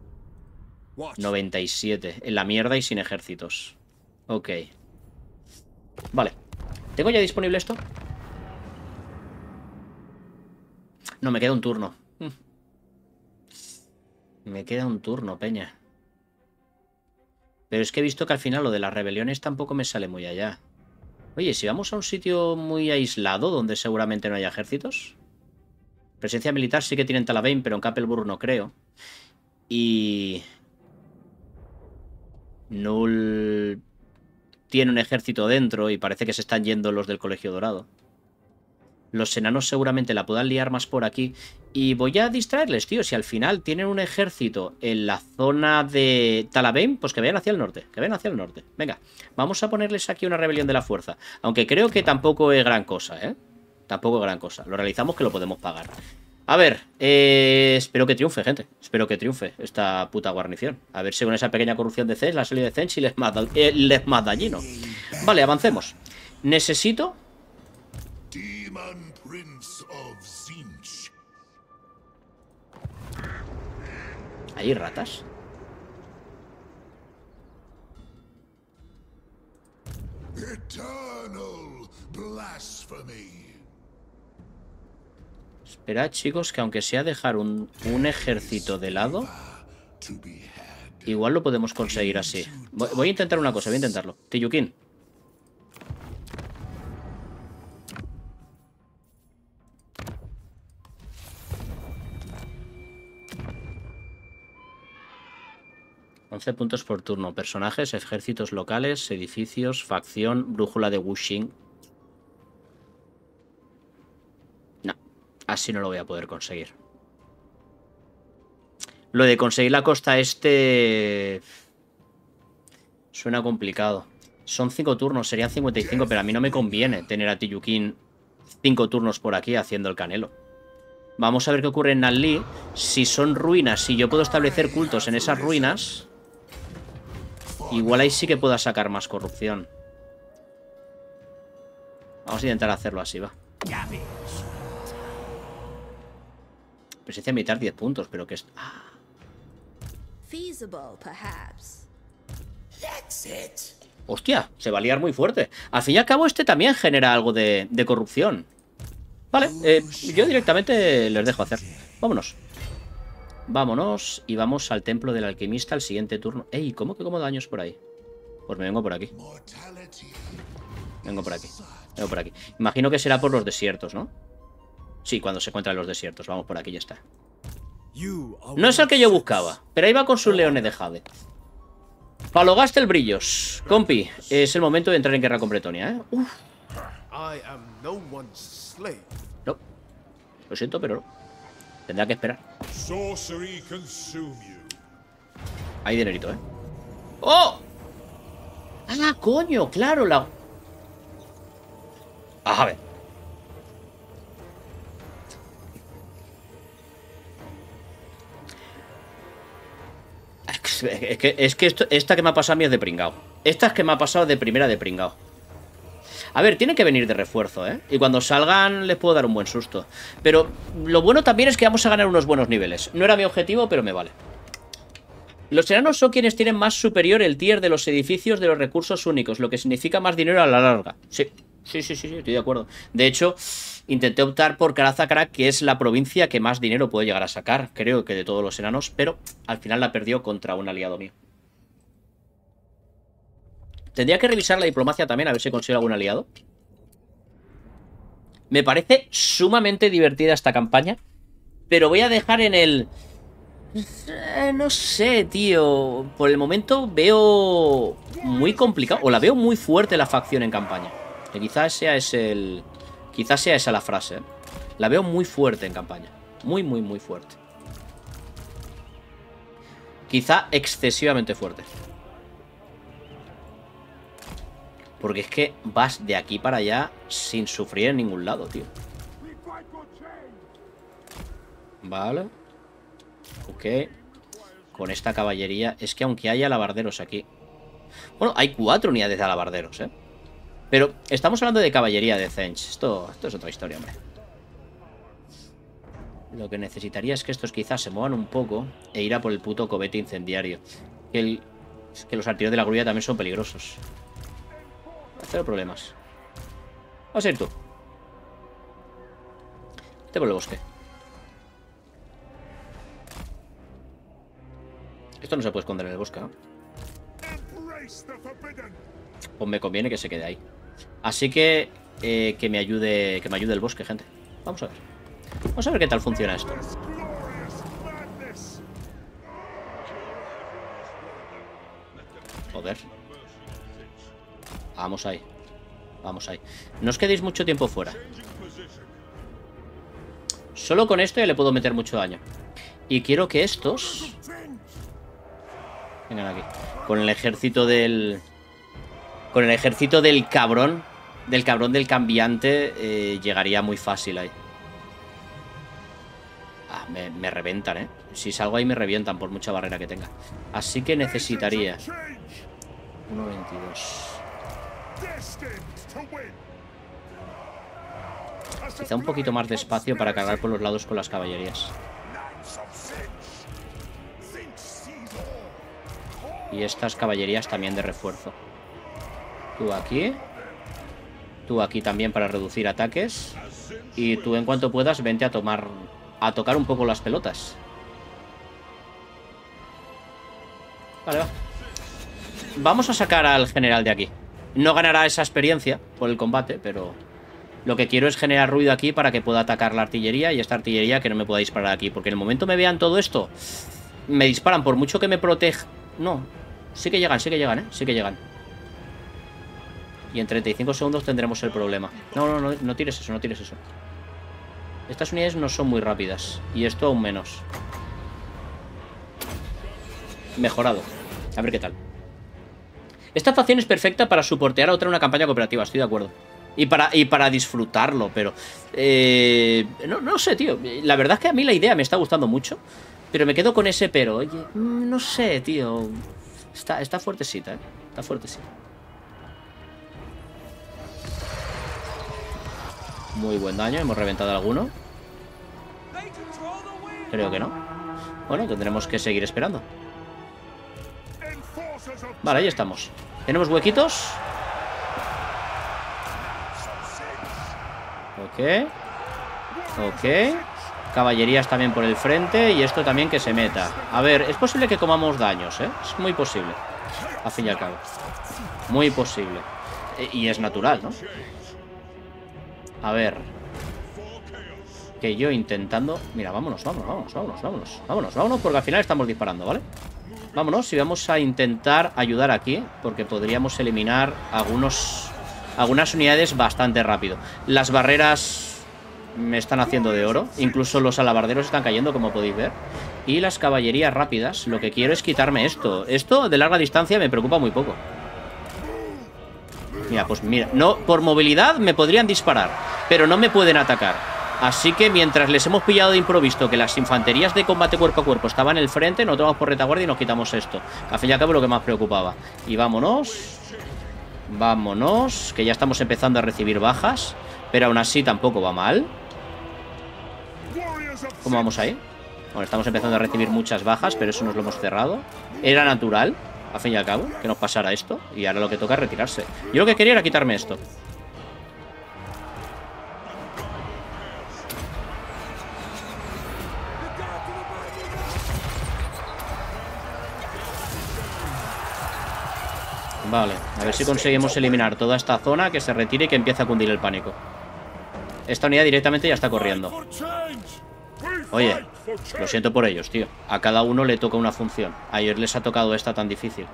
97. En la mierda y sin ejércitos. Ok. Vale. ¿Tengo ya disponible esto? No, me queda un turno. Me queda un turno, peña. Pero es que he visto que al final lo de las rebeliones tampoco me sale muy allá. Oye, si vamos a un sitio muy aislado, donde seguramente no haya ejércitos. Presencia militar sí que tienen Talabain, pero en Capelburg no creo. Y... Null tiene un ejército dentro y parece que se están yendo los del Colegio Dorado. Los enanos seguramente la puedan liar más por aquí. Y voy a distraerles, tío. Si al final tienen un ejército en la zona de Talabain, pues que vayan hacia el norte. Que vayan hacia el norte. Venga, vamos a ponerles aquí una rebelión de la fuerza. Aunque creo que tampoco es gran cosa, ¿eh? Tampoco es gran cosa. Lo realizamos que lo podemos pagar. A ver, espero que triunfe, gente. Espero que triunfe esta puta guarnición. A ver si con esa pequeña corrupción de Zench, la salida de Zench y les más dañino. Vale, avancemos. Necesito... ¿Hay ratas? Esperad, chicos, que aunque sea dejar un ejército de lado, igual lo podemos conseguir así. Voy a intentar una cosa, voy a intentarlo. Tiyukin. $11 puntos por turno. Personajes, ejércitos locales, edificios, facción, brújula de Wuxing. No, así no lo voy a poder conseguir. Lo de conseguir la costa este... suena complicado. Son 5 turnos, serían 55, pero a mí no me conviene tener a Tiyukin 5 turnos por aquí haciendo el canelo. Vamos a ver qué ocurre en Nanli. Si son ruinas, si yo puedo establecer cultos en esas ruinas... Igual ahí sí que pueda sacar más corrupción. Vamos a intentar hacerlo así, va. Presencia militar 10 puntos, pero que es... Ah. Hostia, se va a liar muy fuerte. Al fin y al cabo este también genera algo de corrupción. Vale, yo directamente les dejo hacer. Vámonos. Vámonos y vamos al templo del alquimista al siguiente turno. Ey, ¿cómo que como daños por ahí? Pues me vengo por aquí. Vengo por aquí. Vengo por aquí. Imagino que será por los desiertos, ¿no? Sí, cuando se encuentran los desiertos. Vamos por aquí, ya está. No es el que yo buscaba, pero ahí va con sus leones de jade. Palogastel brillos. Compi, es el momento de entrar en guerra con Bretonia, ¿eh? Uf. No. Lo siento, pero no. Tendrá que esperar. Hay dinerito, ¿eh? ¡Oh! ¡Ah, coño! Claro, la... A ver. Es que esta que me ha pasado a mí es de pringao. Esta es que me ha pasado de primera de pringao. A ver, tienen que venir de refuerzo, ¿eh? Y cuando salgan les puedo dar un buen susto. Pero lo bueno también es que vamos a ganar unos buenos niveles. No era mi objetivo, pero me vale. Los enanos son quienes tienen más superior el tier de los edificios de los recursos únicos, lo que significa más dinero a la larga. Sí, estoy de acuerdo. De hecho, intenté optar por Karazakara, que es la provincia que más dinero puede llegar a sacar, creo que de todos los enanos, pero al final la perdió contra un aliado mío. Tendría que revisar la diplomacia también, a ver si consigo algún aliado. Me parece sumamente divertida esta campaña, pero voy a dejar en el... no sé, tío. Por el momento veo muy complicado, o la veo muy fuerte la facción en campaña. Que quizás sea ese el... Quizás sea esa la frase, ¿eh? La veo muy fuerte en campaña. Muy, muy, muy fuerte. Quizá excesivamente fuerte. Porque es que vas de aquí para allá sin sufrir en ningún lado, tío. Vale. Ok. Con esta caballería... Es que aunque haya alabarderos aquí... Bueno, hay 4 unidades de alabarderos, ¿eh? Pero estamos hablando de caballería de Zench. Esto es otra historia, hombre. Lo que necesitaría es que estos quizás se muevan un poco e ir a por el puto cobete incendiario. Es que los artilleros de la grulla también son peligrosos. Cero problemas. Vas a ir tú. Vete por el bosque. Esto no se puede esconder en el bosque, ¿no? Pues me conviene que se quede ahí. Así que me ayude el bosque, gente. Vamos a ver. Vamos a ver qué tal funciona esto. Joder. Vamos ahí. Vamos ahí. No os quedéis mucho tiempo fuera. Solo con esto ya le puedo meter mucho daño. Y quiero que estos... vengan aquí. Con el ejército del... Con el ejército del cabrón. Del cabrón del cambiante. Llegaría muy fácil ahí. Ah, me reventan, ¿eh? Si salgo ahí me revientan por mucha barrera que tenga. Así que necesitaría... 1.22. Quizá un poquito más de espacio para cargar por los lados con las caballerías. Y estas caballerías también de refuerzo. Tú aquí. Tú aquí también para reducir ataques. Y tú en cuanto puedas vente a tocar un poco las pelotas. Vale, va. Vamos a sacar al general de aquí. No ganará esa experiencia por el combate, pero lo que quiero es generar ruido aquí para que pueda atacar la artillería y esta artillería que no me pueda disparar aquí. Porque en el momento me vean todo esto, me disparan por mucho que me proteja. No, sí que llegan, ¿eh? Sí que llegan. Y en 35 segundos tendremos el problema. No tires eso, no tires eso. Estas unidades no son muy rápidas. Y esto aún menos. Mejorado. A ver qué tal. Esta facción es perfecta para soportear a otra en una campaña cooperativa, estoy de acuerdo. Y para disfrutarlo, pero... no sé, tío. La verdad es que a mí la idea me está gustando mucho. Pero me quedo con ese pero. Oye, no sé, tío. Está fuertecita, ¿eh? Está fuertecita. Muy buen daño, hemos reventado alguno. Creo que no. Bueno, tendremos que seguir esperando. Vale, ahí estamos. ¿Tenemos huequitos? Ok. Ok. Caballerías también por el frente. Y esto también que se meta. A ver, es posible que comamos daños, ¿eh? Es muy posible. A fin y al cabo. Muy posible. Y es natural, ¿no? A ver. Que yo intentando... Mira, vámonos, vámonos, porque al final estamos disparando, ¿vale? Vámonos y vamos a intentar ayudar aquí, porque podríamos eliminar algunas unidades bastante rápido. Las barreras me están haciendo de oro. Incluso los alabarderos están cayendo, como podéis ver. Y las caballerías rápidas, lo que quiero es quitarme esto. Esto de larga distancia me preocupa muy poco. Mira, pues mira, no, por movilidad me podrían disparar, pero no me pueden atacar. Así que mientras les hemos pillado de improviso que las infanterías de combate cuerpo a cuerpo estaban en el frente, nos tomamos por retaguardia y nos quitamos esto. Al fin y al cabo lo que más preocupaba. Y vámonos. Vámonos, que ya estamos empezando a recibir bajas, pero aún así tampoco va mal. ¿Cómo vamos ahí? Bueno, estamos empezando a recibir muchas bajas, pero eso nos lo hemos cerrado. Era natural, al fin y al cabo, que nos pasara esto. Y ahora lo que toca es retirarse. Yo lo que quería era quitarme esto. Vale, a ver si conseguimos eliminar toda esta zona, que se retire y que empiece a cundir el pánico. Esta unidad directamente ya está corriendo. Oye, lo siento por ellos, tío. A cada uno le toca una función. A ellos les ha tocado esta tan difícil.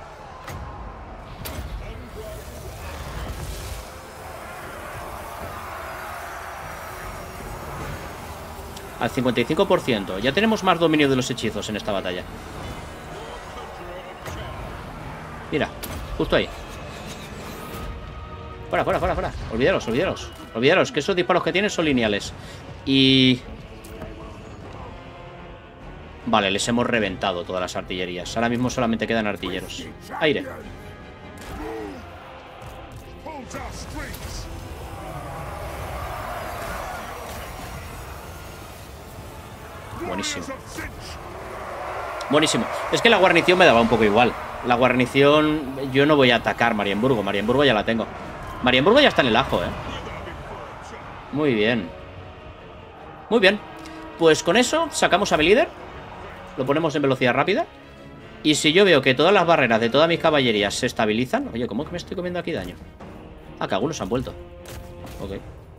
Al 55%. Ya tenemos más dominio de los hechizos en esta batalla. Mira, justo ahí. Fuera, fuera, fuera, fuera. Olvidaros, olvidaros. Olvidaros que esos disparos que tienen son lineales. Y... Vale, les hemos reventado todas las artillerías. Ahora mismo solamente quedan artilleros. Aire. Buenísimo. Buenísimo. Es que la guarnición me daba un poco igual. La guarnición... Yo no voy a atacar Marienburgo. Marienburgo ya la tengo. Marienburgo ya está en el ajo, ¿eh? Muy bien. Muy bien. Pues con eso sacamos a mi líder. Lo ponemos en velocidad rápida. Y si yo veo que todas las barreras de todas mis caballerías se estabilizan... Oye, ¿cómo que me estoy comiendo aquí daño? Ah, que algunos han vuelto. Ok.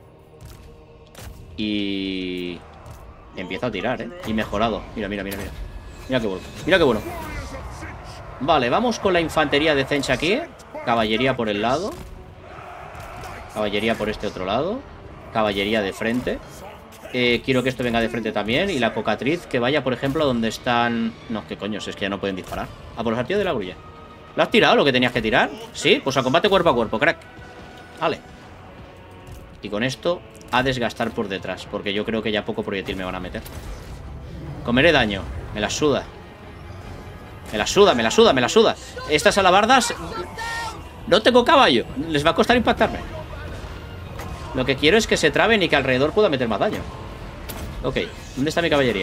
Y... Empieza a tirar, ¿eh? Y mejorado. Mira, mira, mira, mira. Mira qué bueno. Mira qué bueno. Vale, vamos con la infantería de Zench aquí. Caballería por el lado. Caballería por este otro lado. Caballería de frente. Quiero que esto venga de frente también. Y la cocatriz que vaya, por ejemplo, donde están... No, qué coño, es que ya no pueden disparar. A por los artilleros de la grulla. ¿Lo has tirado lo que tenías que tirar? Sí, pues a combate cuerpo a cuerpo, crack. Vale. Y con esto a desgastar por detrás, porque yo creo que ya poco proyectil me van a meter. Comeré daño. Me la suda. Me la suda, me la suda, me la suda. Estas alabardas... No tengo caballo. Les va a costar impactarme. Lo que quiero es que se traben y que alrededor pueda meter más daño. Ok, ¿dónde está mi caballería?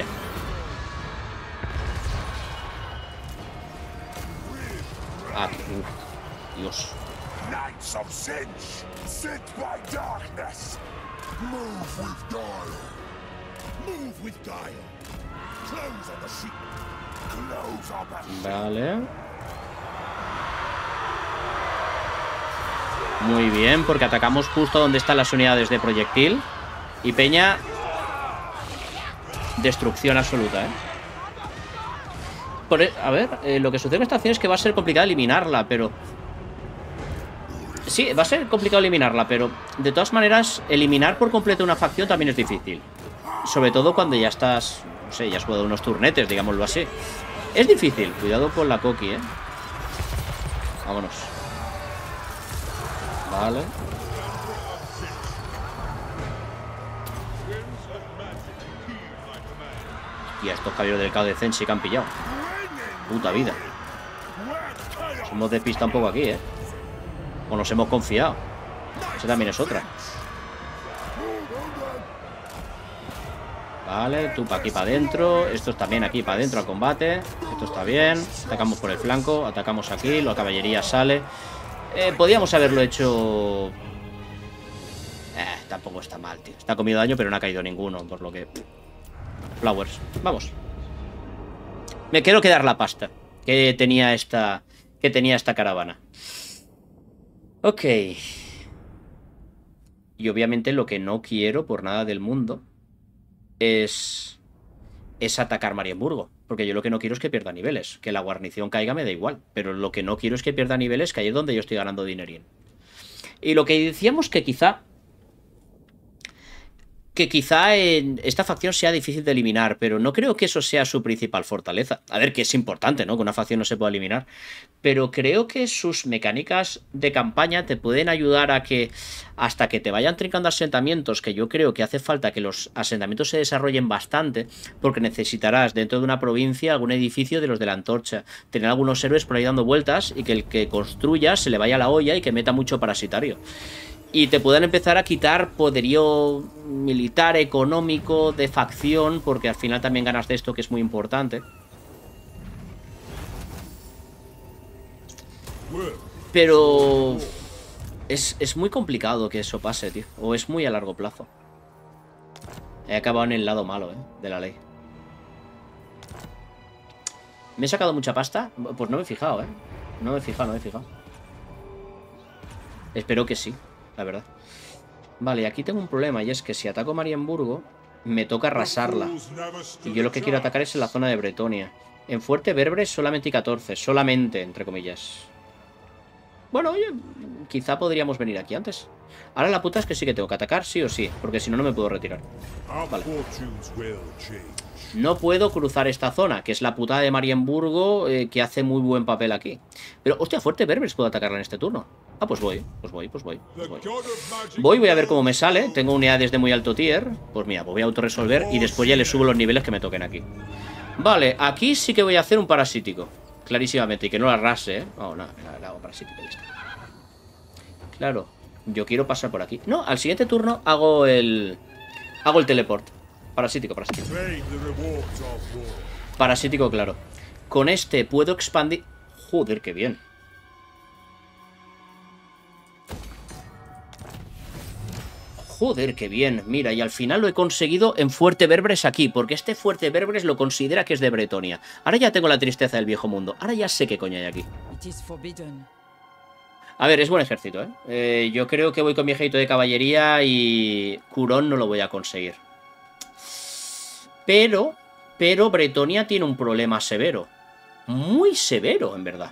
Ah, Dios. Vale. Muy bien, porque atacamos justo donde están las unidades de proyectil. Y Peña... Destrucción absoluta, ¿eh? A ver, lo que sucede en esta acción es que va a ser complicado eliminarla, pero... Sí, va a ser complicado eliminarla, pero... De todas maneras, eliminar por completo una facción también es difícil. Sobre todo cuando ya estás... No sé, ya has jugado unos turnetes, digámoslo así. Es difícil, cuidado con la Coqui, ¿eh? Vámonos. Vale. Y a estos caballeros del caos de Zen sí que han pillado. Puta vida. Nos hemos despistado un poco aquí, ¿eh? O nos hemos confiado. Esa también es otra. Vale, tú para aquí para adentro. Estos también aquí para adentro al combate. Esto está bien. Atacamos por el flanco, atacamos aquí. La caballería sale. Podíamos haberlo hecho... tampoco está mal, tío. Está comido daño, pero no ha caído ninguno, por lo que... Flowers. Vamos. Me quiero quedar la pasta que tenía esta caravana. Ok. Y obviamente lo que no quiero por nada del mundo es atacar Marienburgo. Porque yo lo que no quiero es que pierda niveles. Que la guarnición caiga me da igual. Pero lo que no quiero es que pierda niveles, que ahí es donde yo estoy ganando dinerín. Y lo que decíamos que quizá en esta facción sea difícil de eliminar, pero no creo que eso sea su principal fortaleza. A ver, que es importante, ¿no? Que una facción no se pueda eliminar. Pero creo que sus mecánicas de campaña te pueden ayudar a que, hasta que te vayan trincando asentamientos, que yo creo que hace falta que los asentamientos se desarrollen bastante, porque necesitarás dentro de una provincia algún edificio de los de la antorcha, tener algunos héroes por ahí dando vueltas y que el que construya se le vaya a la olla y que meta mucho parasitario. Y te puedan empezar a quitar poderío militar, económico, de facción, porque al final también ganas de esto, que es muy importante. Pero es muy complicado que eso pase, tío. O es muy a largo plazo. He acabado en el lado malo, de la ley. ¿Me he sacado mucha pasta? Pues no me he fijado, No me he fijado. Espero que sí, la verdad. Vale, aquí tengo un problema, y es que si ataco Marienburgo, me toca arrasarla. Y yo lo que quiero atacar es en la zona de Bretonia. En Fuerte Berbre solamente hay 14. Solamente, entre comillas. Bueno, oye, quizá podríamos venir aquí antes. Ahora la puta es que sí que tengo que atacar, sí o sí, porque si no, no me puedo retirar. Vale. No puedo cruzar esta zona, que es la putada de Marienburgo, que hace muy buen papel aquí. Pero, hostia, Fuerte Berbres puedo atacarla en este turno. Ah, pues voy. Voy a ver cómo me sale. Tengo unidades de muy alto tier. Pues mira, pues voy a autorresolver y después ya le subo los niveles que me toquen aquí. Vale, aquí sí que voy a hacer un parasítico. Clarísimamente, y que no la arrase, Oh, no, la hago parasítico, ya está. Claro, yo quiero pasar por aquí. No, al siguiente turno hago el teleport. Parasítico. Parasítico, claro. Con este puedo expandir... Joder, qué bien. Joder, qué bien. Mira, y al final lo he conseguido en Fuerte Berbres aquí, porque este Fuerte Berbres lo considera que es de Bretonia. Ahora ya tengo la tristeza del viejo mundo. Ahora ya sé qué coño hay aquí. A ver, es buen ejército, yo creo que voy con mi ejército de caballería y Curón no lo voy a conseguir. Pero Bretonia tiene un problema severo. Muy severo, en verdad.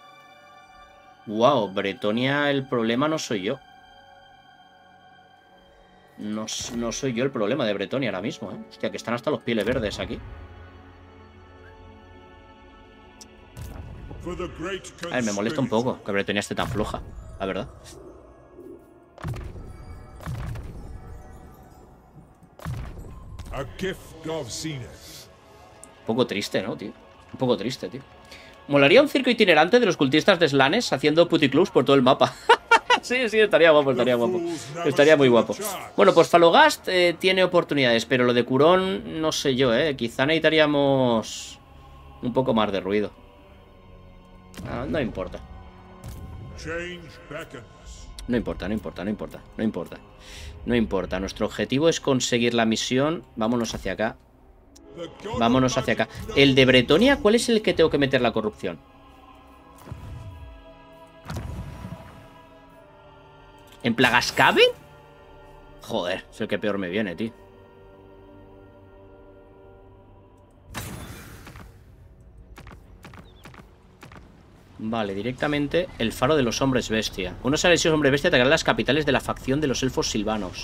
Wow, Bretonia, el problema no soy yo. No soy yo el problema de Bretonia ahora mismo, Hostia, que están hasta los pieles verdes aquí. A ver, me molesta un poco que Bretonia esté tan floja, la verdad. Un poco triste, ¿no, tío? Un poco triste, tío. Molaría un circo itinerante de los cultistas de Slanes haciendo puticlubs por todo el mapa. Sí, estaría guapo. Estaría muy guapo. Bueno, pues Falogast tiene oportunidades, pero lo de Curón, no sé yo, Quizá necesitaríamos un poco más de ruido. No importa. No importa. Nuestro objetivo es conseguir la misión. Vámonos hacia acá. El de Bretonia, ¿cuál es el que tengo que meter la corrupción? ¿En Plagascabe? Joder, es el que peor me viene, tío. Vale, directamente el faro de los hombres bestia. Unos agresivos hombres bestia atacarán las capitales de la facción de los elfos silvanos.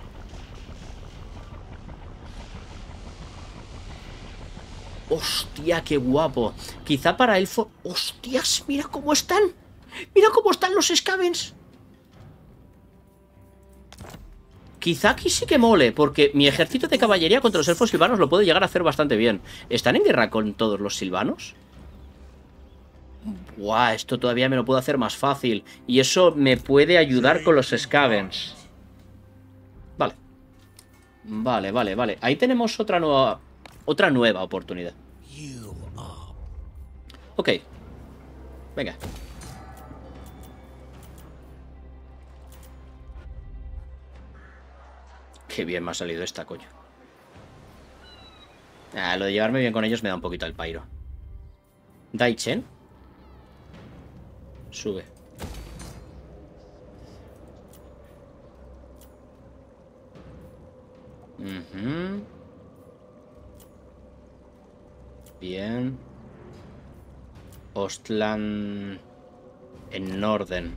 Hostia, qué guapo. Quizá para elfos... Hostias, mira cómo están. Mira cómo están los Skavens. Quizá aquí sí que mole, porque mi ejército de caballería contra los elfos silvanos lo puede llegar a hacer bastante bien. ¿Están en guerra con todos los silvanos? Guau, esto todavía me lo puedo hacer más fácil. Y eso me puede ayudar con los Skavens. Vale. Vale, vale, vale. Ahí tenemos otra nueva oportunidad. Ok. Venga. Qué bien me ha salido esta, coño. Ah, lo de llevarme bien con ellos me da un poquito el pairo. Daichen. Sube. Bien. Ostland en Norden.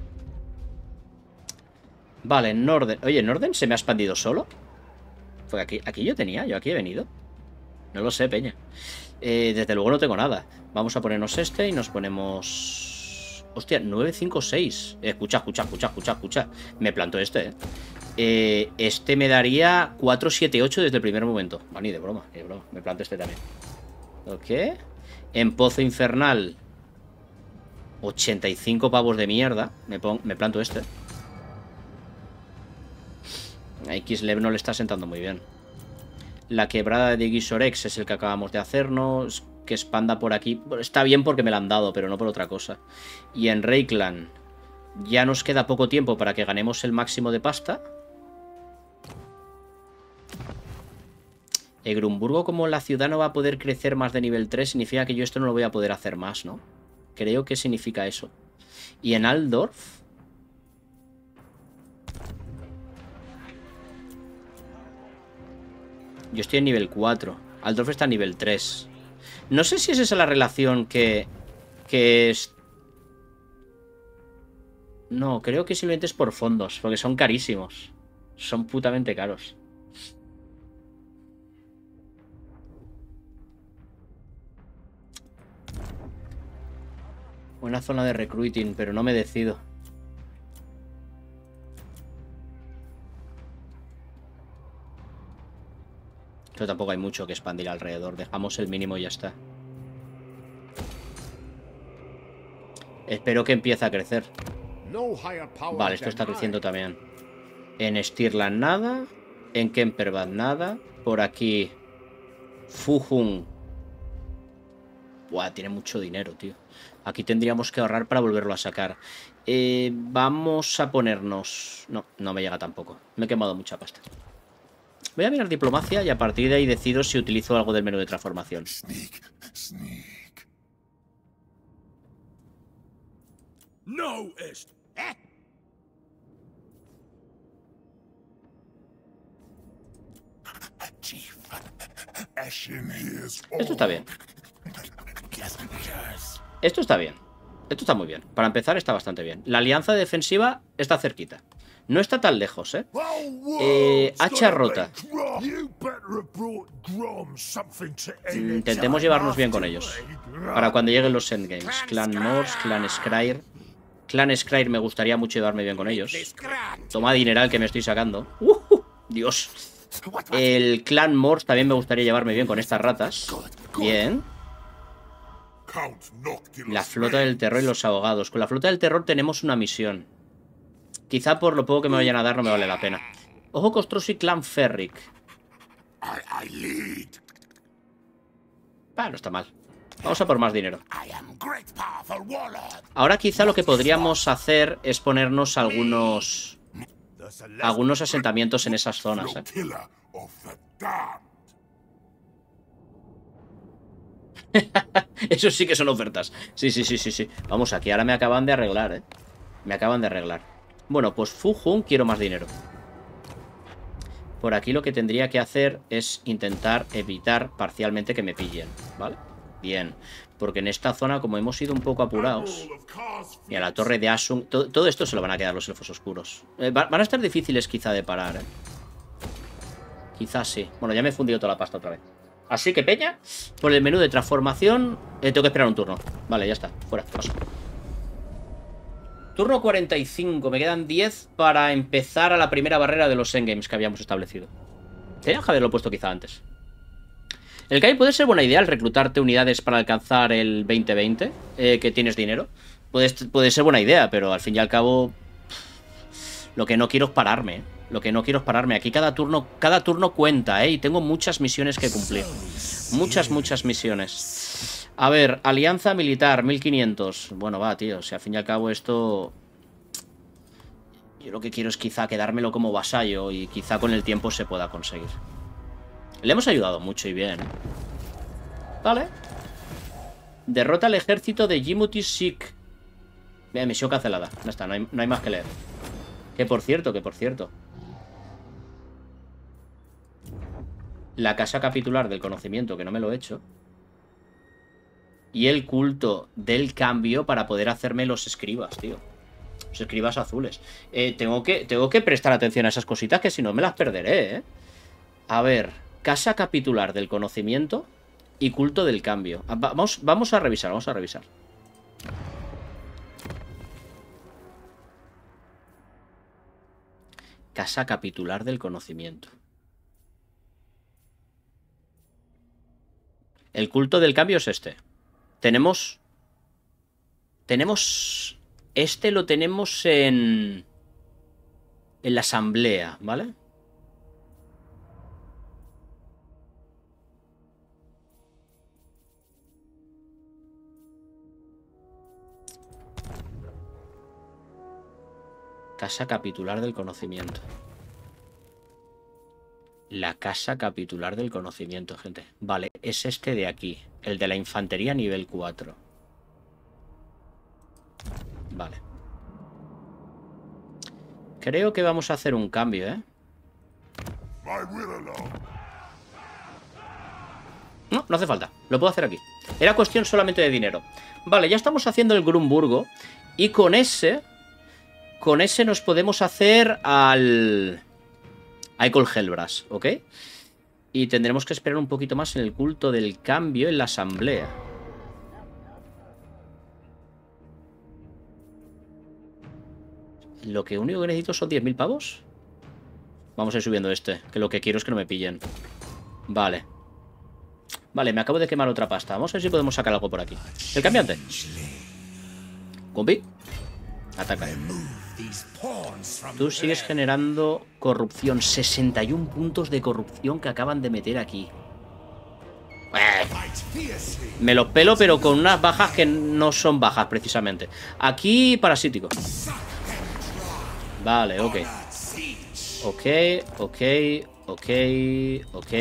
Vale, en Norden. Oye, ¿Norden se me ha expandido solo? Fue aquí yo aquí he venido. No lo sé, peña. Desde luego no tengo nada. Vamos a ponernos este y nos ponemos... Hostia, 956. Escucha. Me planto este, este me daría 478 desde el primer momento. Va, ni de broma. Me planto este también. Ok. En Pozo Infernal 85 pavos de mierda. Me planto este. A Kislev no le está sentando muy bien. La quebrada de Gisorex es el que acabamos de hacernos. Que expanda por aquí. Bueno, está bien porque me la han dado, pero no por otra cosa. Y en Reikland ya nos queda poco tiempo para que ganemos el máximo de pasta. Grumburgo, como la ciudad no va a poder crecer más de nivel 3, significa que yo esto no lo voy a poder hacer más, ¿no? Creo que significa eso. Y en Altdorf... Yo estoy en nivel 4. Altdorf está en nivel 3. No sé si es esa la relación que es... No, creo que simplemente es por fondos, porque son carísimos. Son putamente caros. Buena zona de recruiting, pero no me decido. Pero tampoco hay mucho que expandir alrededor. Dejamos el mínimo y ya está. Espero que empiece a crecer. Vale, esto está creciendo también. En Stirland nada. En Kemperbad nada. Por aquí Fuhung. Buah, tiene mucho dinero, tío. Aquí tendríamos que ahorrar para volverlo a sacar. Vamos a ponernos... No me llega tampoco. Me he quemado mucha pasta. Voy a mirar diplomacia y a partir de ahí decido si utilizo algo del menú de transformación. No es. Esto está bien. Esto está bien. Esto está muy bien. Para empezar está bastante bien. La alianza defensiva está cerquita. No está tan lejos, hacha rota. Intentemos llevarnos bien con ellos. Para cuando lleguen los endgames. Clan Morse, Clan Skryre. Clan Skryre me gustaría mucho llevarme bien con ellos. Toma dineral que me estoy sacando. Dios. El Clan Morse también me gustaría llevarme bien con estas ratas. Bien. La flota del terror y los ahogados. Con la flota del terror tenemos una misión. Quizá por lo poco que me vayan a dar no me vale la pena. Ojo Costroso y Clan Ferric. No está mal. Vamos a por más dinero. Ahora quizá lo que podríamos hacer es ponernos algunos asentamientos en esas zonas, Eso sí que son ofertas. Sí. Vamos, aquí ahora me acaban de arreglar, Me acaban de arreglar. Bueno, pues Fuhung quiero más dinero. Por aquí lo que tendría que hacer es intentar evitar parcialmente que me pillen, ¿vale? Bien, porque en esta zona, como hemos ido un poco apurados, y a la torre de Asung, todo esto se lo van a quedar los elfos oscuros. Van a estar difíciles quizá de parar, Quizás sí. Bueno, ya me he fundido toda la pasta otra vez. Así que, peña, por el menú de transformación tengo que esperar un turno. Vale, ya está, fuera, paso. Turno 45, me quedan 10 para empezar a la primera barrera de los endgames que habíamos establecido. Tenía que haberlo puesto quizá antes. El Kai puede ser buena idea el reclutarte unidades para alcanzar el 2020, que tienes dinero. Puede ser buena idea, pero al fin y al cabo lo que no quiero es pararme, Lo que no quiero es pararme. Aquí cada turno cuenta, ¿eh? Y tengo muchas misiones que cumplir. Muchas misiones. A ver, alianza militar, 1500. Bueno, va, tío. O sea, al fin y al cabo esto... Yo lo que quiero es quizá quedármelo como vasallo y quizá con el tiempo se pueda conseguir. Le hemos ayudado mucho y bien. Vale. Derrota al ejército de Yimuti Sik. Bien, misión cancelada. Ya está, no hay más que leer. Que por cierto. La casa capitular del conocimiento, que no me lo he hecho. Y el culto del cambio para poder hacerme los escribas, tío. Los escribas azules. Tengo que prestar atención a esas cositas, que si no me las perderé, ¿eh? A ver, casa capitular del conocimiento y culto del cambio. Vamos a revisar. Casa capitular del conocimiento. El culto del cambio es este. Tenemos... Este lo tenemos en la asamblea, ¿vale? Casa capitular del conocimiento. La casa capitular del conocimiento, gente. Vale, es este de aquí. El de la infantería nivel 4. Vale. Creo que vamos a hacer un cambio, ¿eh? No hace falta. Lo puedo hacer aquí. Era cuestión solamente de dinero. Vale, ya estamos haciendo el Grunburgo. Y con ese nos podemos hacer al Eikol Helbras, ¿ok? Y tendremos que esperar un poquito más en el culto del cambio en la asamblea. Lo que único que necesito son 10.000 pavos. Vamos a ir subiendo este, que lo que quiero es que no me pillen. Vale. Vale, me acabo de quemar otra pasta. Vamos a ver si podemos sacar algo por aquí. El cambiante. Compi. Ataca. Tú sigues generando corrupción. 61 puntos de corrupción que acaban de meter aquí. Me los pelo, pero con unas bajas que no son bajas, precisamente. Aquí, parasítico. Vale, ok. Ok.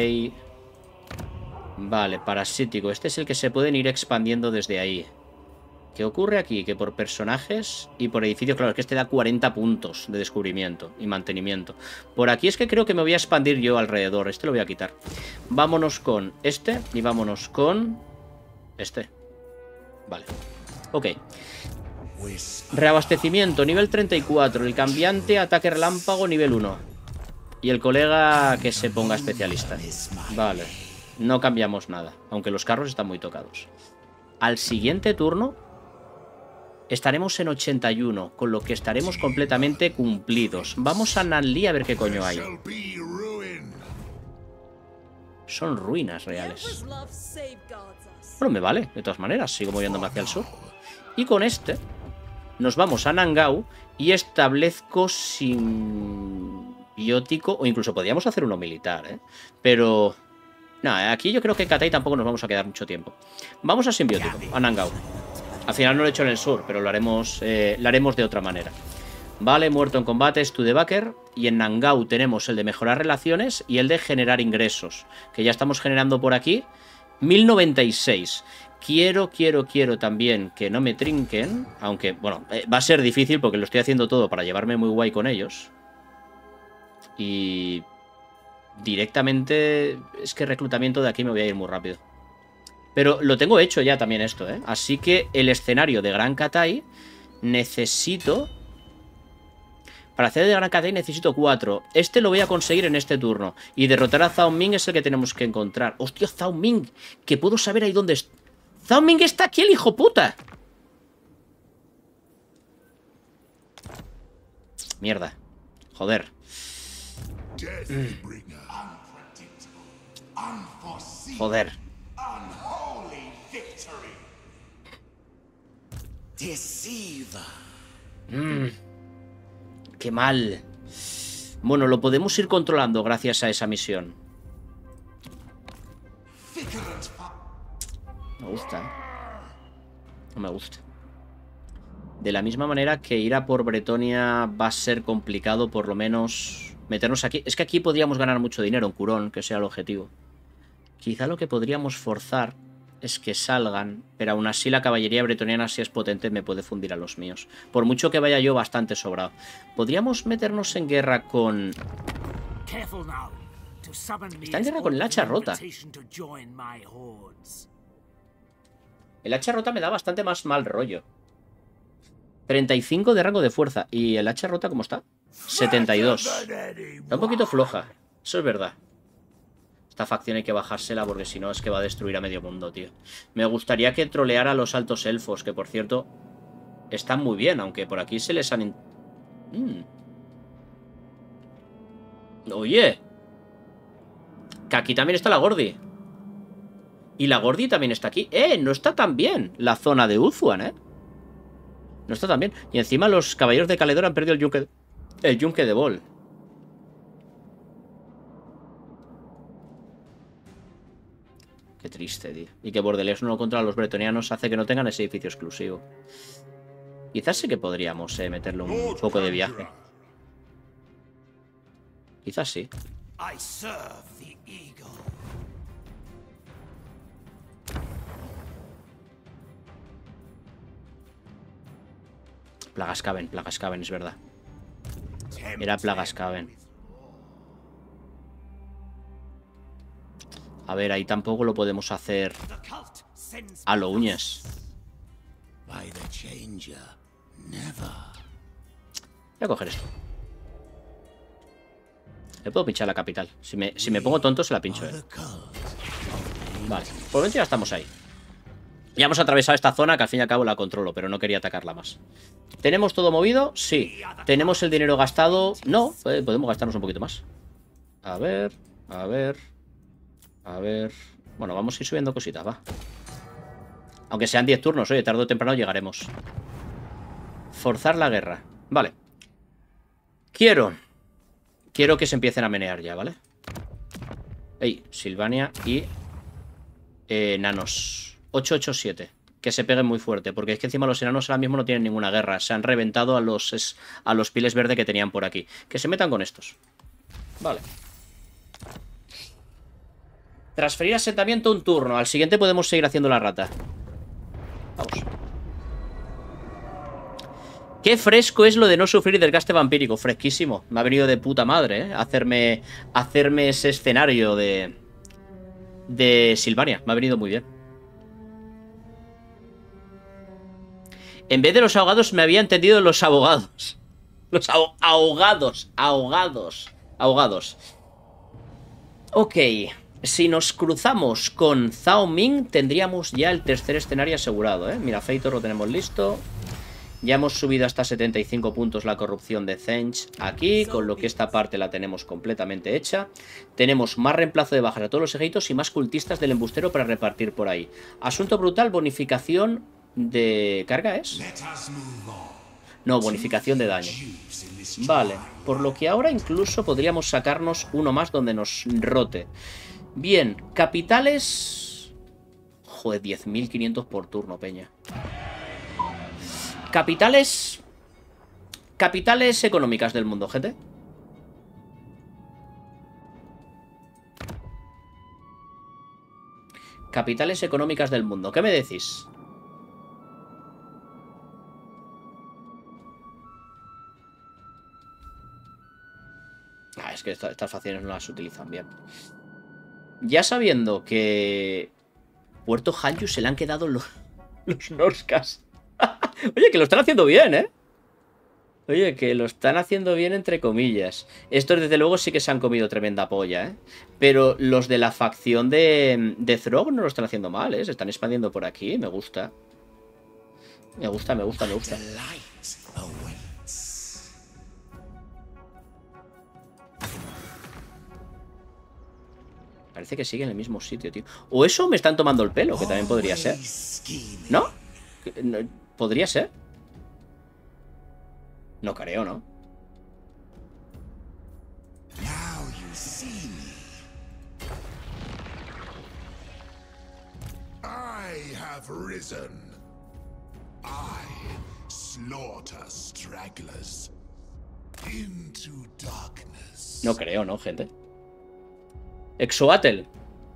Vale, parasítico. Este es el que se pueden ir expandiendo desde ahí. ¿Qué ocurre aquí? Que por personajes y por edificios, claro, es que este da 40 puntos de descubrimiento y mantenimiento. Por aquí es que creo que me voy a expandir yo alrededor. Este lo voy a quitar. Vámonos con este y vámonos con este. Vale. Ok. Reabastecimiento, nivel 34. El cambiante, ataque relámpago, nivel 1. Y el colega que se ponga especialista. Vale. No cambiamos nada, aunque los carros están muy tocados. Al siguiente turno estaremos en 81, con lo que estaremos completamente cumplidos. Vamos a Nanli a ver qué coño hay. Son ruinas reales. Bueno, me vale, de todas maneras, sigo moviéndome hacia el sur. Y con este nos vamos a Nangao y establezco simbiótico, o incluso podríamos hacer uno militar, ¿eh? Pero... no, aquí yo creo que en Katai tampoco nos vamos a quedar mucho tiempo. Vamos a simbiótico, a Nangao. Al final no lo he hecho en el sur, pero lo haremos de otra manera. Vale, muerto en combate, Studebaker. Y en Nangao tenemos el de mejorar relaciones y el de generar ingresos, que ya estamos generando por aquí. 1096. Quiero también que no me trinquen, aunque, bueno, va a ser difícil porque lo estoy haciendo todo para llevarme muy guay con ellos. Y... directamente es que reclutamiento de aquí me voy a ir muy rápido. Pero lo tengo hecho ya también esto, ¿eh? Así que el escenario de Gran Katai necesito... para hacer de Gran Katai necesito 4. Este lo voy a conseguir en este turno. Y derrotar a Zhao Ming es el que tenemos que encontrar. ¡Hostia, Zhao Ming! Que puedo saber ahí dónde está. ¡Zhao Ming está aquí, el hijo puta! Mierda. Joder. Joder. Qué mal. Bueno, lo podemos ir controlando gracias a esa misión. Me gusta, ¿eh? No me gusta. De la misma manera que ir a por Bretonia va a ser complicado, por lo menos meternos aquí. Es que aquí podríamos ganar mucho dinero en Curón, que sea el objetivo. Quizá lo que podríamos forzar es que salgan, pero aún así la caballería bretoniana, si es potente, me puede fundir a los míos. Por mucho que vaya yo bastante sobrado. Podríamos meternos en guerra con... Está en guerra con el hacha rota. El hacha rota me da bastante más mal rollo. 35 de rango de fuerza. ¿Y el hacha rota cómo está? 72. Está un poquito floja. Eso es verdad. Esta facción hay que bajársela porque si no es que va a destruir a medio mundo, tío. Me gustaría que troleara a los altos elfos, que por cierto están muy bien, aunque por aquí se les han... Oye, que aquí también está la Gordi. Y la Gordi también está aquí. No está tan bien la zona de Ulthuan, No está tan bien. Y encima los caballeros de Caledor han perdido el yunque de Vol. Qué triste, tío. Y que Bordelés no contra los bretonianos hace que no tengan ese edificio exclusivo. Quizás sí que podríamos meterle un poco de viaje. Quizás sí. Plagascaven, es verdad. Era Plagascaven. A ver, ahí tampoco lo podemos hacer a lo uñas. Voy a coger esto. Le puedo pinchar la capital. Si me pongo tonto, se la pincho, Vale, por lo menos ya estamos ahí. Ya hemos atravesado esta zona que al fin y al cabo la controlo, pero no quería atacarla más. ¿Tenemos todo movido? Sí. ¿Tenemos el dinero gastado? No, podemos gastarnos un poquito más. A ver, a ver... A ver... Bueno, vamos a ir subiendo cositas, va. Aunque sean 10 turnos, oye, tarde o temprano llegaremos. Forzar la guerra. Vale. Quiero que se empiecen a menear ya, ¿vale? Ey, Silvania y... enanos. 887. Que se peguen muy fuerte, porque es que encima los enanos ahora mismo no tienen ninguna guerra. Se han reventado a los piles verdes que tenían por aquí. Que se metan con estos. Vale. Transferir asentamiento un turno. Al siguiente podemos seguir haciendo la rata. Vamos. Qué fresco es lo de no sufrir del gaste vampírico. Fresquísimo. Me ha venido de puta madre, hacerme ese escenario de Silvania. Me ha venido muy bien. En vez de los ahogados me había entendido los abogados. Los ahogados. Ok. Si nos cruzamos con Zhao Ming, tendríamos ya el tercer escenario asegurado, Mira, Feitor lo tenemos listo. Ya hemos subido hasta 75 puntos la corrupción de Zench aquí, con lo que esta parte la tenemos completamente hecha. Tenemos más reemplazo de bajas a todos los ejércitos y más cultistas del embustero para repartir por ahí. Asunto brutal, bonificación de... ¿Carga es? No, bonificación de daño. Vale, por lo que ahora incluso podríamos sacarnos uno más donde nos rote. Bien, capitales... Joder, 10.500 por turno, peña. Capitales económicas del mundo, gente. Capitales económicas del mundo. ¿Qué me decís? Es que estas facciones no las utilizan bien. Ya sabiendo que Puerto Hanyu se le han quedado los Norscas. Oye, que lo están haciendo bien, Oye, que lo están haciendo bien entre comillas. Estos desde luego sí que se han comido tremenda polla, Pero los de la facción de Throg no lo están haciendo mal, Se están expandiendo por aquí, me gusta. Me gusta. Parece que sigue en el mismo sitio, tío. O eso me están tomando el pelo, que también podría ser. ¿No? ¿Podría ser? No creo, ¿no? have risen. I slaughter stragglers into darkness. No creo, ¿no, gente? Exoatel.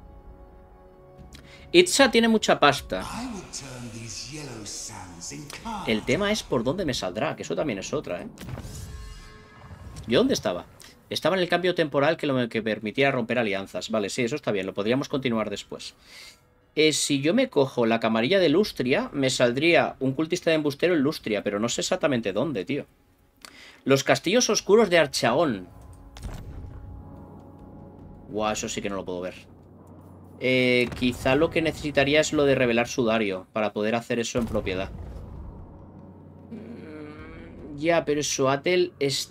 Itza tiene mucha pasta. El tema es por dónde me saldrá, que eso también es otra, ¿eh? ¿Yo dónde estaba? Estaba en el cambio temporal que permitía romper alianzas. Vale, sí, eso está bien, lo podríamos continuar después. Si yo me cojo la camarilla de Lustria, me saldría un cultista de embustero en Lustria, pero no sé exactamente dónde, tío. Los castillos oscuros de Archaón. Guau, eso sí que no lo puedo ver. Quizá lo que necesitaría es lo de revelar sudario para poder hacer eso en propiedad. Ya, pero Exoatel es...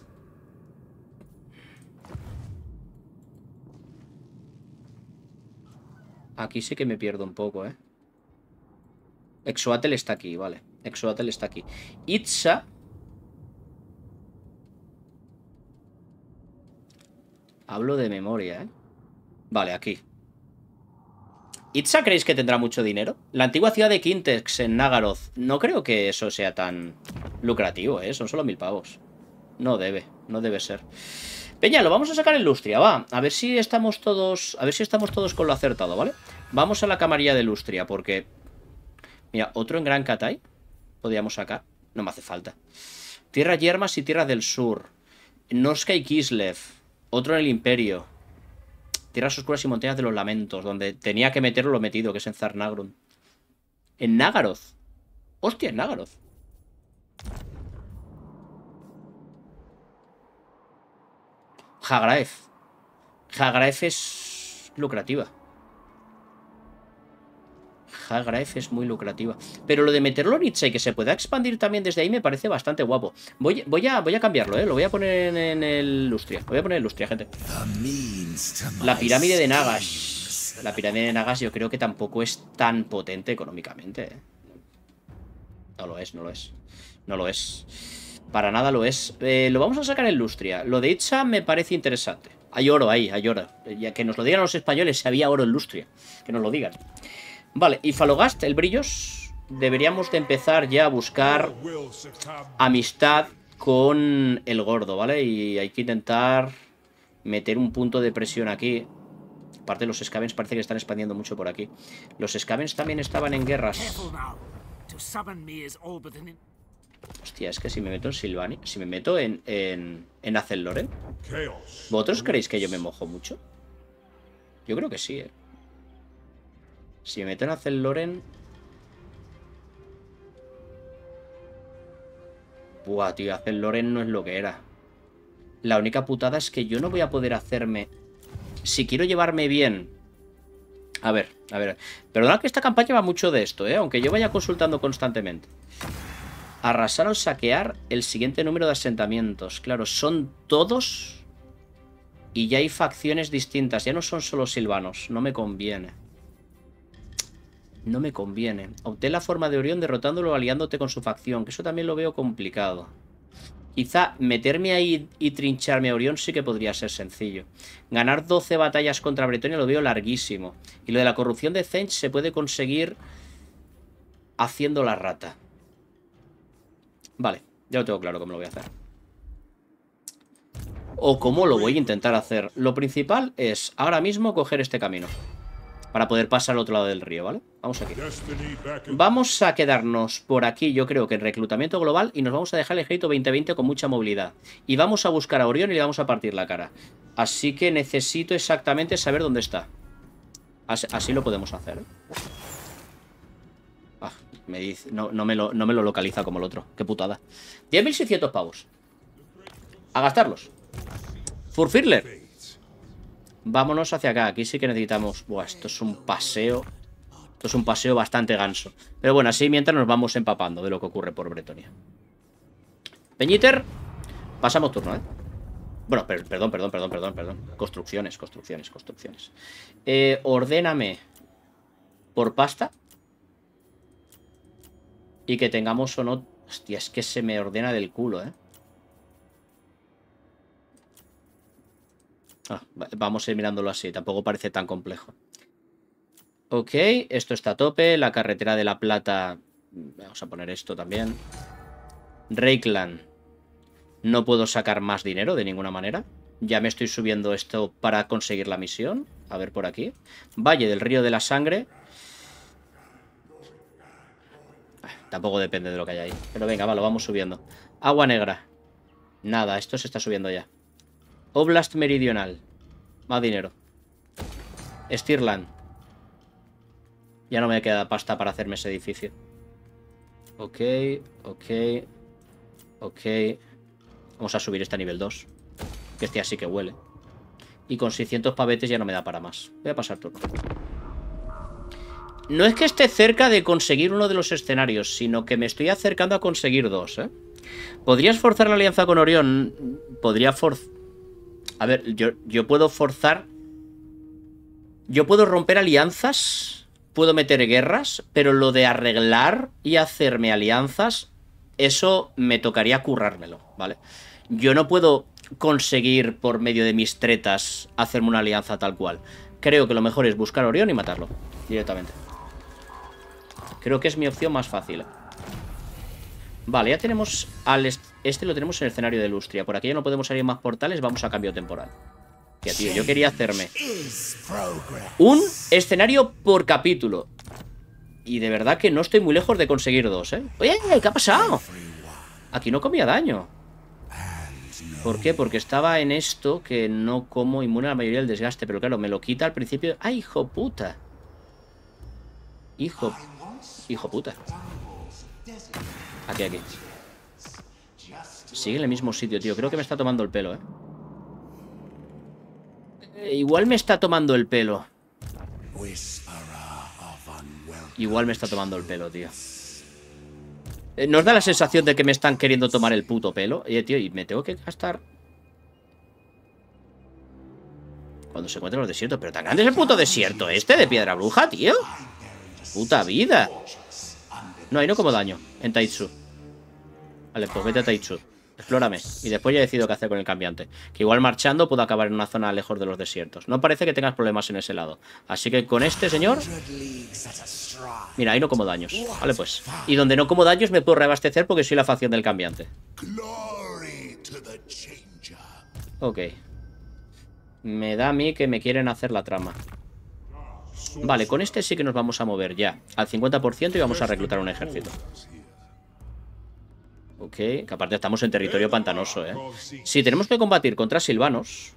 Aquí sí que me pierdo un poco, ¿eh? Exoatel está aquí, vale. Exoatel está aquí. Itza... Hablo de memoria, ¿eh? Vale, aquí. ¿Itza creéis que tendrá mucho dinero? La antigua ciudad de Quintex en Nagaroth. No creo que eso sea tan lucrativo, ¿eh? Son solo 1000 pavos. No debe ser. Peña, lo vamos a sacar en Lustria, va. A ver si estamos todos con lo acertado, ¿vale? Vamos a la camarilla de Lustria, porque... Mira, otro en Gran Catay. Podríamos sacar. No me hace falta. Tierra Yermas y Tierra del Sur. Noska y Kislev. Otro en el Imperio. Tierras Oscuras y Montañas de los Lamentos. Donde tenía que meterlo lo metido, que es en Zarnagrund. En Nagaroth. Hostia, en Nagaroth. Hagraef. Hagraef es lucrativa. Hagraef es muy lucrativa. Pero lo de meterlo en Itza y que se pueda expandir también desde ahí me parece bastante guapo. Voy a cambiarlo, ¿eh? Lo voy a poner en el Lustria. Lo voy a poner en Lustria, gente. La pirámide de Nagash. La pirámide de Nagash yo creo que tampoco es tan potente económicamente, ¿eh? No lo es, no lo es. No lo es. Para nada lo es. Lo vamos a sacar en Lustria. Lo de Itza me parece interesante. Hay oro ahí, hay oro. Ya que nos lo digan los españoles si había oro en Lustria. Que nos lo digan. Vale, y Falogast, el Brillos. Deberíamos de empezar ya a buscar amistad con el gordo, ¿vale? Y hay que intentar meter un punto de presión aquí. Aparte los Skavens parece que están expandiendo mucho por aquí. Los Skavens también estaban en guerras. Hostia, es que si me meto en Silvani, si me meto en Azelloren, ¿vosotros creéis que yo me mojo mucho? Yo creo que sí, ¿eh? Si me meto en Azelloren... Buah, tío, Azelloren no es lo que era. La única putada es que yo no voy a poder hacerme... Si quiero llevarme bien... A ver. Perdonad que esta campaña va mucho de esto, ¿eh? Aunque yo vaya consultando constantemente. Arrasar o saquear el siguiente número de asentamientos. Claro, son todos... Y ya hay facciones distintas. Ya no son solo silvanos. No me conviene. No me conviene. Obtén la forma de Orión derrotándolo o aliándote con su facción. Que eso también lo veo complicado. Quizá meterme ahí y trincharme a Orión sí que podría ser sencillo. Ganar 12 batallas contra Bretonia lo veo larguísimo. Y lo de la corrupción de Zench se puede conseguir haciendo la rata. Vale, ya lo tengo claro cómo lo voy a hacer. O cómo lo voy a intentar hacer. Lo principal es ahora mismo coger este camino. Para poder pasar al otro lado del río, ¿vale? Vamos aquí. Vamos a quedarnos por aquí, yo creo que en reclutamiento global. Y nos vamos a dejar el ejército 2020 con mucha movilidad. Y vamos a buscar a Orión y le vamos a partir la cara. Así que necesito exactamente saber dónde está. Así lo podemos hacer, ¿eh? Ah, me dice, no me lo localiza como el otro. Qué putada. 10.600 pavos. A gastarlos. Furfirler. Vámonos hacia acá. Aquí sí que necesitamos... Buah, esto es un paseo. Esto es un paseo bastante ganso. Pero bueno, así mientras nos vamos empapando de lo que ocurre por Bretonia. Peñiter. Pasamos turno, ¿eh? Bueno, perdón. Construcciones. Ordéname por pasta. Y que tengamos o no... Hostia, es que se me ordena del culo, ¿eh? Vamos a ir mirándolo así. Tampoco parece tan complejo. Ok, esto está a tope. La carretera de la plata. Vamos a poner esto también. Reikland. No puedo sacar más dinero de ninguna manera. Ya me estoy subiendo esto para conseguir la misión. A ver por aquí. Valle del Río de la Sangre. Tampoco depende de lo que haya ahí. Pero venga, va, lo vamos subiendo. Agua Negra. Nada, esto se está subiendo ya. Oblast Meridional. Más dinero. Stirland. Ya no me queda pasta para hacerme ese edificio. Ok, ok. Ok. Vamos a subir este a nivel 2. Que este así que huele. Y con 600 pavetes ya no me da para más. Voy a pasar turno. No es que esté cerca de conseguir uno de los escenarios, sino que me estoy acercando a conseguir dos, ¿eh? ¿Podrías forzar la alianza con Orión? Podría forzar... A ver, yo puedo forzar... Yo puedo romper alianzas, puedo meter guerras, pero lo de arreglar y hacerme alianzas, eso me tocaría currármelo, ¿vale? Yo no puedo conseguir por medio de mis tretas hacerme una alianza tal cual. Creo que lo mejor es buscar a Orión y matarlo directamente. Creo que es mi opción más fácil. Vale, ya tenemos al... Este lo tenemos en el escenario de Lustria. Por aquí ya no podemos salir más portales. Vamos a cambio temporal. Tía, tío, yo quería hacerme un escenario por capítulo. Y de verdad que no estoy muy lejos de conseguir dos, ¿eh? Oye, ¿qué ha pasado? Aquí no comía daño. ¿Por qué? Porque estaba en esto que no como inmune a la mayoría del desgaste. Pero claro, me lo quita al principio. ¡Ay, hijo puta! Hijo puta. Aquí, aquí. Sigue en el mismo sitio, tío. Creo que me está tomando el pelo, Igual me está tomando el pelo. Igual me está tomando el pelo, tío. ¿Nos da la sensación de que me están queriendo tomar el puto pelo? Tío, y me tengo que gastar... Cuando se encuentran los desiertos. Pero tan grande es el puto desierto este de Piedra Bruja, tío. Puta vida. No, ahí no como daño. En Taitsu. Vale, pues vete a Taitsu. Explórame. Y después ya decido qué hacer con el cambiante. Que igual marchando puedo acabar en una zona lejos de los desiertos. No parece que tengas problemas en ese lado. Así que con este señor... Mira, ahí no como daños. Vale, pues. Y donde no como daños me puedo reabastecer porque soy la facción del cambiante. Ok. Me da a mí que me quieren hacer la trama. Vale, con este sí que nos vamos a mover ya al 50% y vamos a reclutar un ejército. Ok, que aparte estamos en territorio pantanoso, Si tenemos que combatir contra silvanos...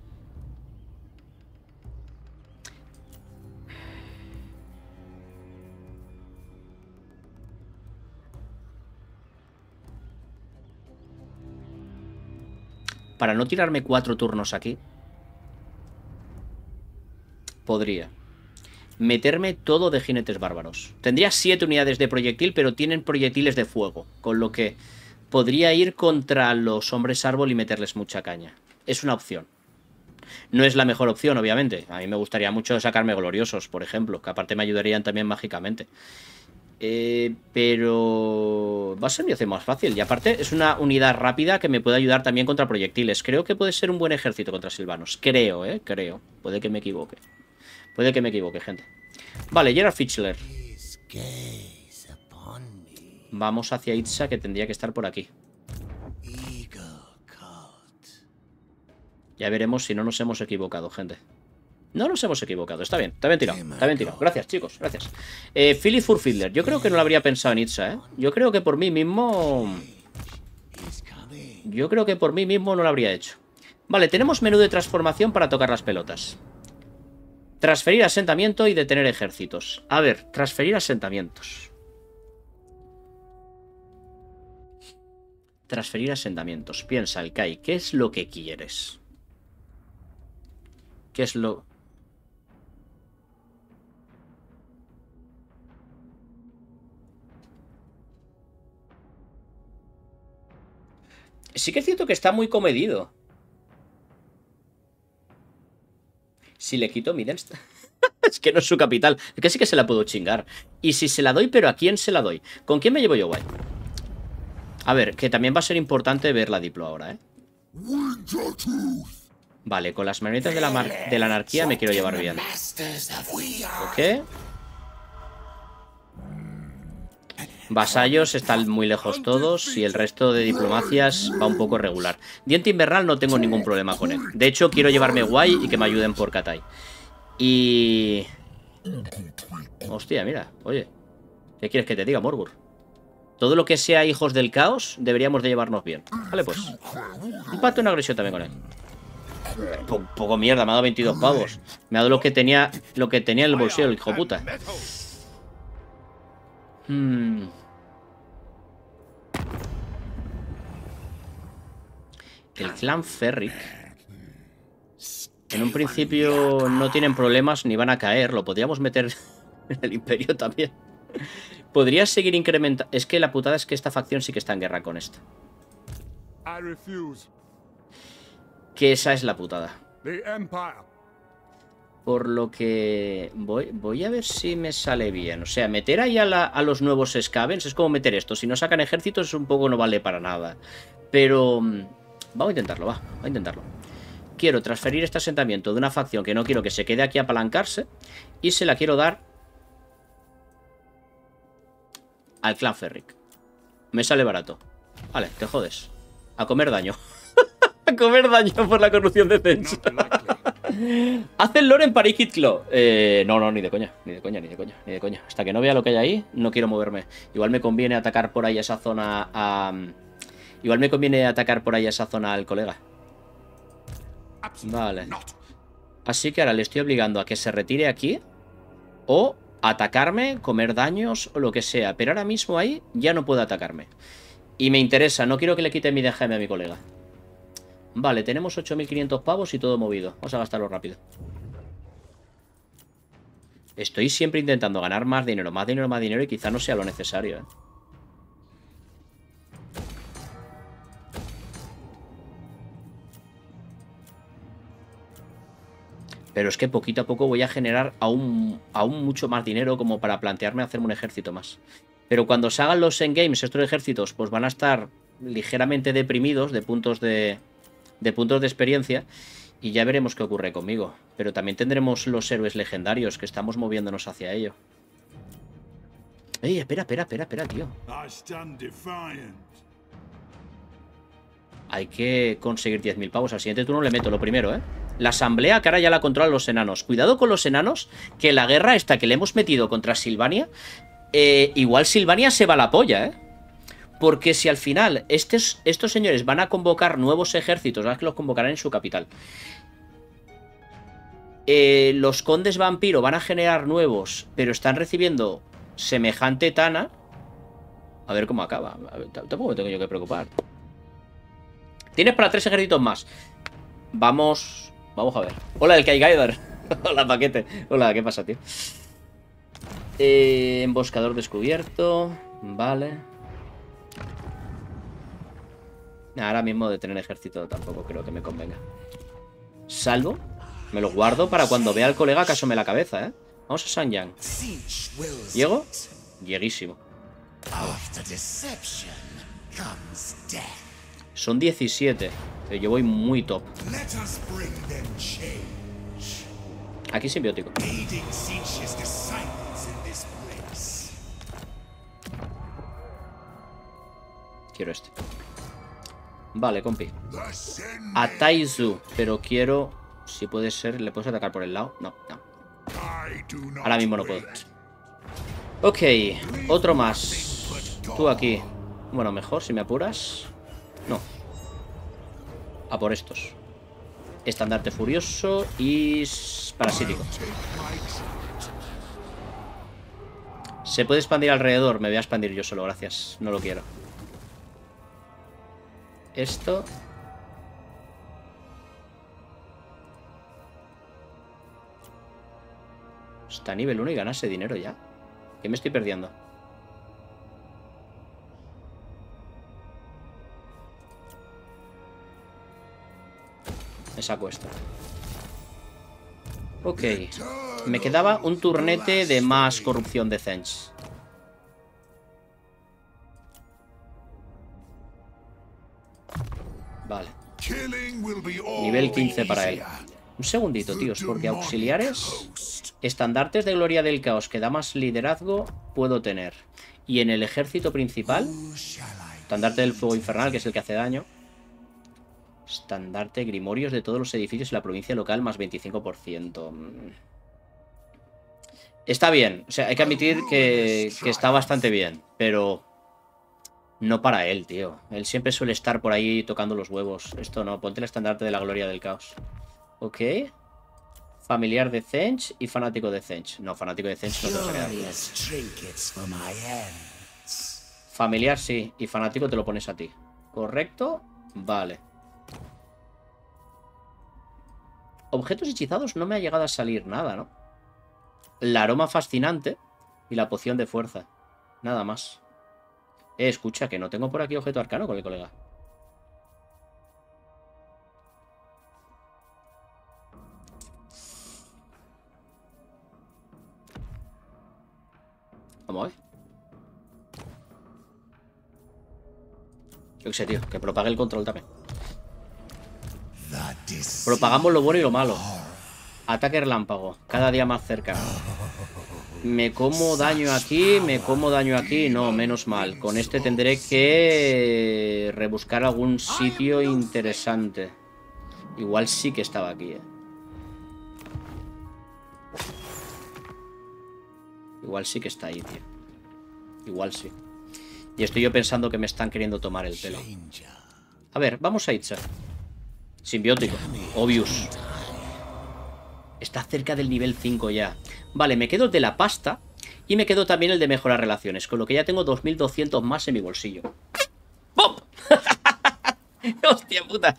Para no tirarme 4 turnos aquí... Podría meterme todo de jinetes bárbaros. Tendría 7 unidades de proyectil, pero tienen proyectiles de fuego, con lo que podría ir contra los hombres árbol y meterles mucha caña. Es una opción. No es la mejor opción, obviamente. A mí me gustaría mucho sacarme gloriosos, por ejemplo, que aparte me ayudarían también mágicamente. Pero va a ser mi opción más fácil. Y aparte es una unidad rápida que me puede ayudar también contra proyectiles. Creo que puede ser un buen ejército contra silvanos. Creo, creo. Puede que me equivoque. Puede que me equivoque, gente. Vale, Gerard Fischler. Vamos hacia Itza, que tendría que estar por aquí. Ya veremos si no nos hemos equivocado, gente. No nos hemos equivocado, está bien tirado, está bien tirado. Gracias, chicos, gracias. Philip Furfielder, yo creo que no lo habría pensado en Itza, Yo creo que por mí mismo... Yo creo que por mí mismo no lo habría hecho. Vale, tenemos menú de transformación para tocar las pelotas. Transferir asentamiento y detener ejércitos. A ver, transferir asentamientos. Transferir asentamientos. Piensa, Alkai, ¿qué es lo que quieres? ¿Qué es lo...? Sí que es cierto que está muy comedido. Si le quito Midenstadt. Es que no es su capital. Es que sí que se la puedo chingar. Y si se la doy, ¿pero a quién se la doy? ¿Con quién me llevo yo, guay? A ver, que también va a ser importante ver la Diplo ahora, Vale, con las marionetas de la anarquía me quiero llevar bien. Ok. Vasallos están muy lejos todos y el resto de diplomacias va un poco regular. Diente Invernal no tengo ningún problema con él. De hecho, quiero llevarme guay y que me ayuden por Katai. Y... hostia, mira, oye. ¿Qué quieres que te diga, Morgur? Todo lo que sea hijos del caos, deberíamos de llevarnos bien. Vale, pues. Un pacto en agresión también con él. Poco mierda, me ha dado 22 pavos. Me ha dado lo que tenía en el bolsillo, el hijo puta. El clan Ferric. En un principio no tienen problemas ni van a caer. Lo podríamos meter en el imperio también. Podría seguir incrementando. Es que la putada es que esta facción sí que está en guerra con esta. Que esa es la putada. Por lo que voy a ver si me sale bien. O sea, meter ahí a los nuevos Scavens es como meter esto. Si no sacan ejércitos es un poco no vale para nada. Pero vamos a intentarlo, va a intentarlo. Quiero transferir este asentamiento de una facción que no quiero que se quede aquí a apalancarse. Y se la quiero dar al clan Ferric. Me sale barato. Vale, te jodes. A comer daño. A comer daño por la corrupción de Zens. Hace el lore en Parikitlo. No, ni de coña. Ni de coña. Hasta que no vea lo que hay ahí, no quiero moverme. Igual me conviene atacar por ahí esa zona a... Igual me conviene atacar por ahí esa zona al colega. Vale. Así que ahora le estoy obligando a que se retire aquí. O atacarme, comer daños o lo que sea. Pero ahora mismo ahí ya no puede atacarme. Y me interesa, no quiero que le quite mi DGM a mi colega. Vale, tenemos 8.500 pavos y todo movido. Vamos a gastarlo rápido. Estoy siempre intentando ganar más dinero y quizá no sea lo necesario, ¿eh? Pero es que poquito a poco voy a generar aún mucho más dinero como para plantearme hacerme un ejército más. Pero cuando se hagan los endgames, estos ejércitos, pues van a estar ligeramente deprimidos de puntos de experiencia. Y ya veremos qué ocurre conmigo. Pero también tendremos los héroes legendarios que estamos moviéndonos hacia ello. ¡Ey, espera, tío! Hay que conseguir 10.000 pavos. Al siguiente turno le meto lo primero, ¿eh? La asamblea, que ahora ya la controlan los enanos. Cuidado con los enanos, que la guerra esta que le hemos metido contra Silvania, igual Silvania se va a la polla, ¿eh? Porque si al final estos señores van a convocar nuevos ejércitos, ¿verdad? Que los convocarán en su capital. Los condes vampiro van a generar nuevos, pero están recibiendo semejante tana. A ver cómo acaba. A ver, tampoco me tengo yo que preocupar. Tienes para 3 ejércitos más. Vamos a ver. Hola, el Kaigaider. Hola, paquete. Hola, ¿qué pasa, tío? Emboscador descubierto. Vale. Ahora mismo de tener ejército tampoco creo que me convenga. Salvo. Me lo guardo para cuando vea al colega que asome la cabeza, ¿eh? Vamos a Sanyang. ¿Llego? Lleguísimo. Son 17. Pero yo voy muy top. Aquí simbiótico. Quiero este. Vale, compi. A Taizu. Pero quiero... Si puede ser... ¿Le puedes atacar por el lado? No. Ahora mismo no puedo. Ok. Otro más. Tú aquí. Bueno, mejor si me apuras. No. A por estos. Estandarte furioso y... parasítico. Se puede expandir alrededor. Me voy a expandir yo solo, gracias. No lo quiero. Esto. Está a nivel 1 y ganase dinero ya. ¿Qué me estoy perdiendo? Me saco esto. Ok. Me quedaba un turnete de más corrupción de Zens. Vale. Nivel 15 para él. Un segundito, tíos, porque auxiliares... Estandartes de gloria del caos que da más liderazgo puedo tener. Y en el ejército principal, estandarte del fuego infernal, que es el que hace daño. Estandarte, grimorios de todos los edificios en la provincia local, más 25%. Está bien, o sea, hay que admitir que está bastante bien, pero no para él, tío. Él siempre suele estar por ahí tocando los huevos. Esto no, ponte el estandarte de la gloria del caos. Ok. Familiar de Zench y fanático de Zench. No, fanático de Zench no te vas a quedar. Familiar sí, y fanático te lo pones a ti. ¿Correcto? Vale. Objetos hechizados no me ha llegado a salir nada, ¿no? La aroma fascinante y la poción de fuerza. Nada más. Escucha, que no tengo por aquí objeto arcano con el colega. Vamos a ver. Yo qué sé, tío. Que propague el control también. Propagamos lo bueno y lo malo. Ataque relámpago. Cada día más cerca. Me como daño aquí, me como daño aquí. No, menos mal. Con este tendré que rebuscar algún sitio interesante. Igual sí que estaba aquí, Igual sí que está ahí, tío. Igual sí. Y estoy yo pensando que me están queriendo tomar el pelo. A ver, vamos a Itza. Simbiótico. Obvious. Está cerca del nivel 5 ya. Vale, me quedo el de la pasta. Y me quedo también el de mejorar relaciones. Con lo que ya tengo 2200 más en mi bolsillo. ¡Pum! ¡Hostia puta!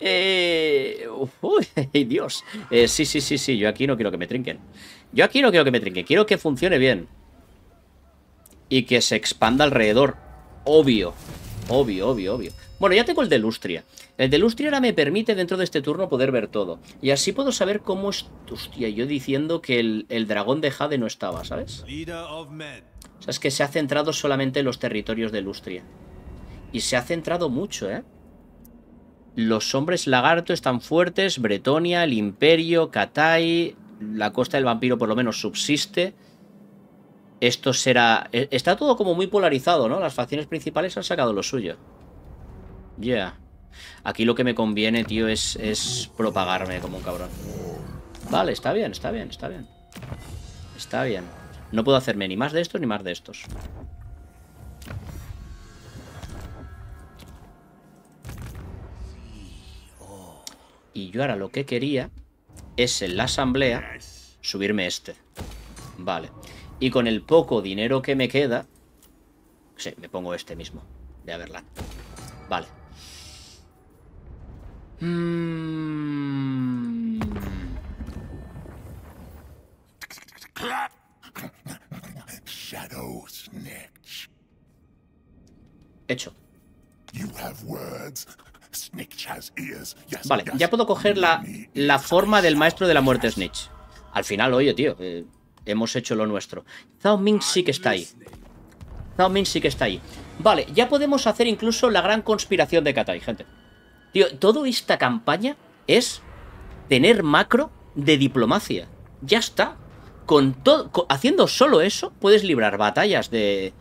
¡Uy, Dios! Sí. Yo aquí no quiero que me trinquen. Yo aquí no quiero que me trinquen. Quiero que funcione bien. Y que se expanda alrededor. Obvio. Obvio. Bueno, ya tengo el de Lustria. El de Lustria ahora me permite dentro de este turno poder ver todo. Y así puedo saber cómo es... Hostia, yo diciendo que el dragón de Jade no estaba, ¿sabes? O sea, es que se ha centrado solamente en los territorios de Lustria. Y se ha centrado mucho, ¿eh? Los hombres lagarto están fuertes. Bretonia, el Imperio, Katai... La costa del vampiro por lo menos subsiste. Esto será... Está todo como muy polarizado, ¿no? Las facciones principales han sacado lo suyo. Ya. Aquí lo que me conviene, tío, es propagarme como un cabrón. Vale, está bien. Está bien. No puedo hacerme ni más de estos ni más de estos. Y yo ahora lo que quería es en la asamblea subirme este. Vale. Y con el poco dinero que me queda... Sí, me pongo este mismo. De Averland. Vale. Hecho. Vale, ya puedo coger la forma del maestro de la muerte Snitch. Al final, oye, tío, hemos hecho lo nuestro. Zhao Ming sí que está ahí. Vale, ya podemos hacer incluso la gran conspiración de Katai, gente. Tío, toda esta campaña es tener macro de diplomacia. Ya está. Haciendo solo eso, puedes librar batallas de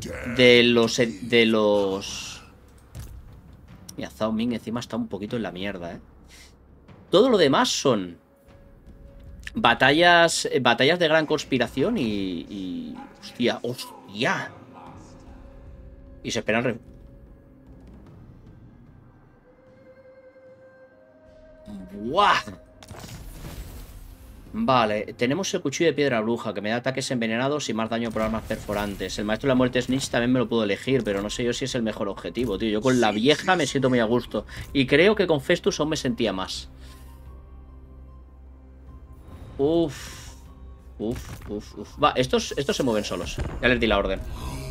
los... Mira, Zhao Ming encima está un poquito en la mierda, ¿eh? Todo lo demás son batallas de gran conspiración y... Hostia. Y se esperan... ¡Buah! Vale, tenemos el cuchillo de piedra bruja, que me da ataques envenenados y más daño por armas perforantes. El maestro de la muerte Snitch también me lo puedo elegir, pero no sé yo si es el mejor objetivo, tío. Yo con la vieja me siento muy a gusto. Y creo que con Festus aún me sentía más. Uf. Va, estos se mueven solos. Ya les di la orden.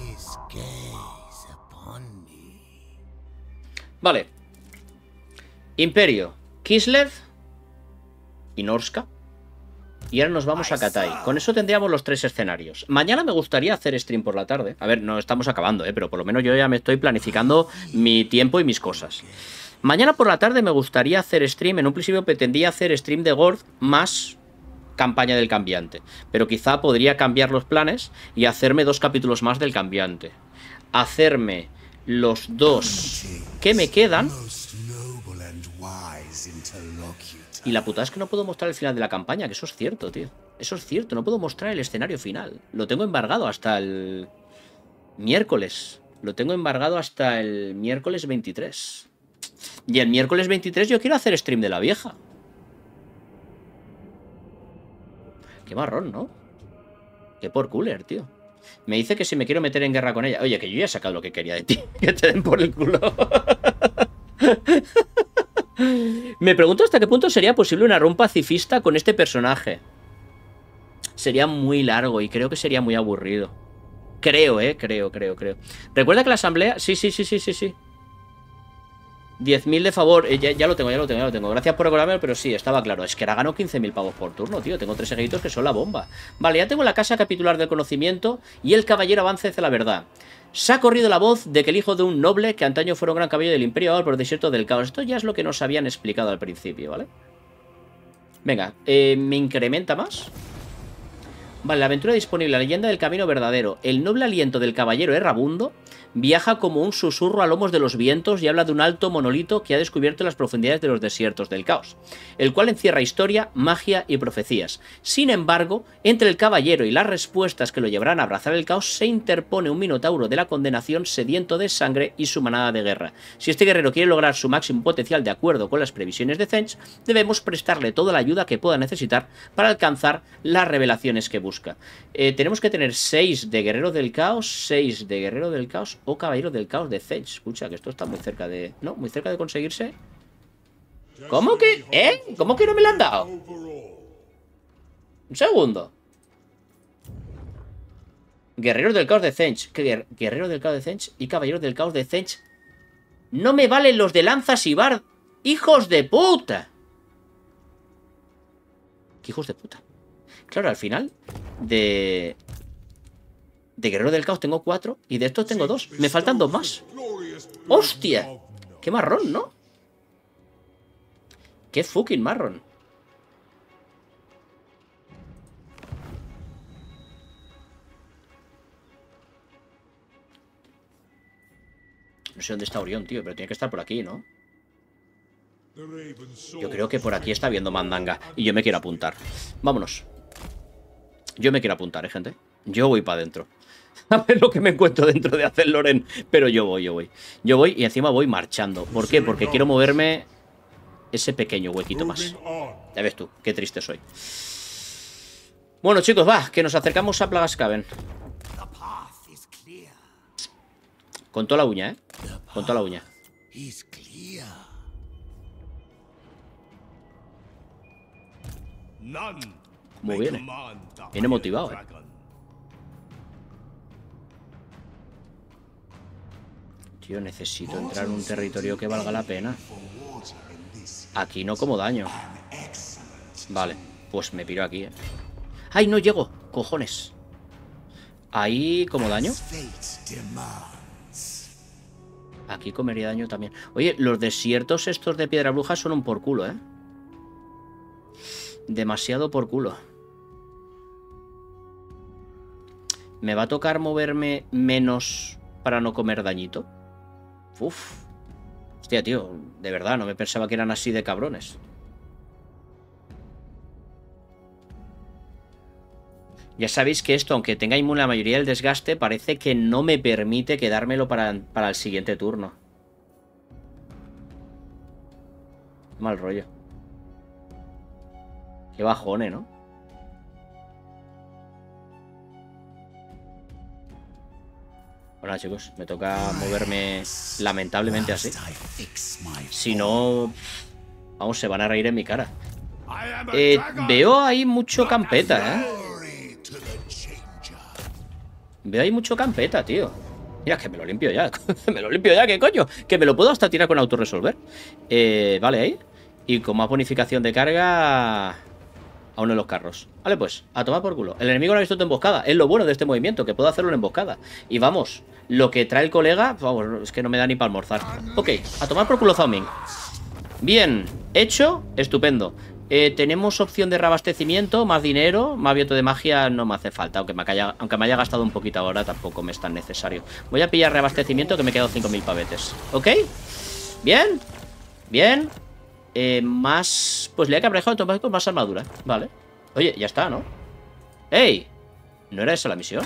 Vale. Imperio, Kislev y Norska. Y ahora nos vamos a Katai. Con eso tendríamos los 3 escenarios. Mañana me gustaría hacer stream por la tarde. A ver, no estamos acabando, pero por lo menos yo ya me estoy planificando mi tiempo y mis cosas. Mañana por la tarde me gustaría hacer stream. En un principio pretendía hacer stream de Gord más campaña del cambiante. Pero quizá podría cambiar los planes y hacerme 2 capítulos más del cambiante. Hacerme los 2 que me quedan. Y la putada es que no puedo mostrar el final de la campaña, que eso es cierto, tío. Eso es cierto, no puedo mostrar el escenario final. Lo tengo embargado hasta el miércoles. Lo tengo embargado hasta el miércoles 23. Y el miércoles 23 yo quiero hacer stream de la vieja. Qué marrón, ¿no? Qué por cooler, tío. Me dice que si me quiero meter en guerra con ella. Oye, que yo ya he sacado lo que quería de ti. Que te den por el culo. Me pregunto hasta qué punto sería posible una run pacifista con este personaje. Sería muy largo y creo que sería muy aburrido. Creo. Recuerda que la asamblea... Sí. 10.000 de favor. Ya lo tengo. Gracias por recordármelo, pero sí, estaba claro. Es que ahora gano 15.000 pavos por turno, tío. Tengo 3 seguiditos que son la bomba. Vale, ya tengo la casa capitular del conocimiento y el caballero avance hacia la verdad. Se ha corrido la voz de que el hijo de un noble que antaño fuera un gran caballero del imperio ahora por el desierto del caos. Esto ya es lo que nos habían explicado al principio, ¿vale? Venga, ¿me incrementa más? Vale, la aventura disponible, la leyenda del camino verdadero. El noble aliento del caballero errabundo viaja como un susurro a lomos de los vientos y habla de un alto monolito que ha descubierto las profundidades de los desiertos del caos, el cual encierra historia, magia y profecías. Sin embargo, entre el caballero y las respuestas que lo llevarán a abrazar el caos se interpone un minotauro de la condenación sediento de sangre y su manada de guerra. Si este guerrero quiere lograr su máximo potencial de acuerdo con las previsiones de Zench, debemos prestarle toda la ayuda que pueda necesitar para alcanzar las revelaciones que busca. Tenemos que tener 6 de guerrero del caos, 6 de guerrero del caos o caballero del caos de Zench. Escucha, que esto está muy cerca de... ¿No? Muy cerca de conseguirse. ¿Cómo que? ¿Cómo que no me lo han dado? Un segundo. Guerreros del caos de Zench. Guerrero del caos de Zench y caballeros del caos de Zench. No me valen los de lanzas y bard. ¡Hijos de puta! ¿Qué hijos de puta? Claro, al final de Guerrero del Caos tengo 4 y de estos tengo 2. Me faltan 2 más. ¡Hostia! ¡Qué marrón!, ¿no? ¡Qué fucking marrón! No sé dónde está Orión, tío, pero tiene que estar por aquí, ¿no? Yo creo que por aquí está viendo mandanga y yo me quiero apuntar. Vámonos. Yo me quiero apuntar, gente. Yo voy para adentro. A ver lo que me encuentro dentro de hacer Loren. Pero yo voy. Yo voy y encima voy marchando. ¿Por qué? Porque quiero moverme ese pequeño huequito más. Ya ves tú, qué triste soy. Bueno, chicos, va, que nos acercamos a Plagascaven. Con toda la uña, Con toda la uña. Muy bien, Viene motivado, Tío, necesito entrar en un territorio que valga la pena. Aquí no como daño. Vale, pues me piro aquí, ¡Ay, no llego! ¡Cojones! Ahí como daño. Aquí comería daño también. Oye, los desiertos estos de piedra bruja son un por culo, Demasiado por culo. ¿Me va a tocar moverme menos para no comer dañito? Uf. Hostia, tío, de verdad, no me pensaba que eran así de cabrones. Ya sabéis que esto, aunque tenga inmune la mayoría del desgaste, parece que no me permite quedármelo para el siguiente turno. Mal rollo. Qué bajone, ¿no? Bueno, chicos, me toca moverme lamentablemente así. Si no, vamos, se van a reír en mi cara. Veo ahí mucho campeta, Veo ahí mucho campeta, tío. Mira, que me lo limpio ya. Me lo limpio ya, ¿qué coño? Que me lo puedo hasta tirar con autorresolver. Vale, ahí. Y con más bonificación de carga a uno de los carros. Vale, pues, a tomar por culo. El enemigo no ha visto tu emboscada. Es lo bueno de este movimiento, que puedo hacerlo en emboscada. Y vamos, lo que trae el colega, vamos, es que no me da ni para almorzar. Ok, a tomar por culo Zhao Ming. Bien, hecho, estupendo. Tenemos opción de reabastecimiento, más dinero, más viento de magia no me hace falta, aunque me haya gastado un poquito ahora, tampoco me es tan necesario. Voy a pillar reabastecimiento, que me he quedado 5000 pavetes. ¿Ok? Bien. Bien. Más... Pues le hay que haber dejado con más armadura. Vale. Oye, ya está, ¿no? ¡Ey! ¿No era esa la misión?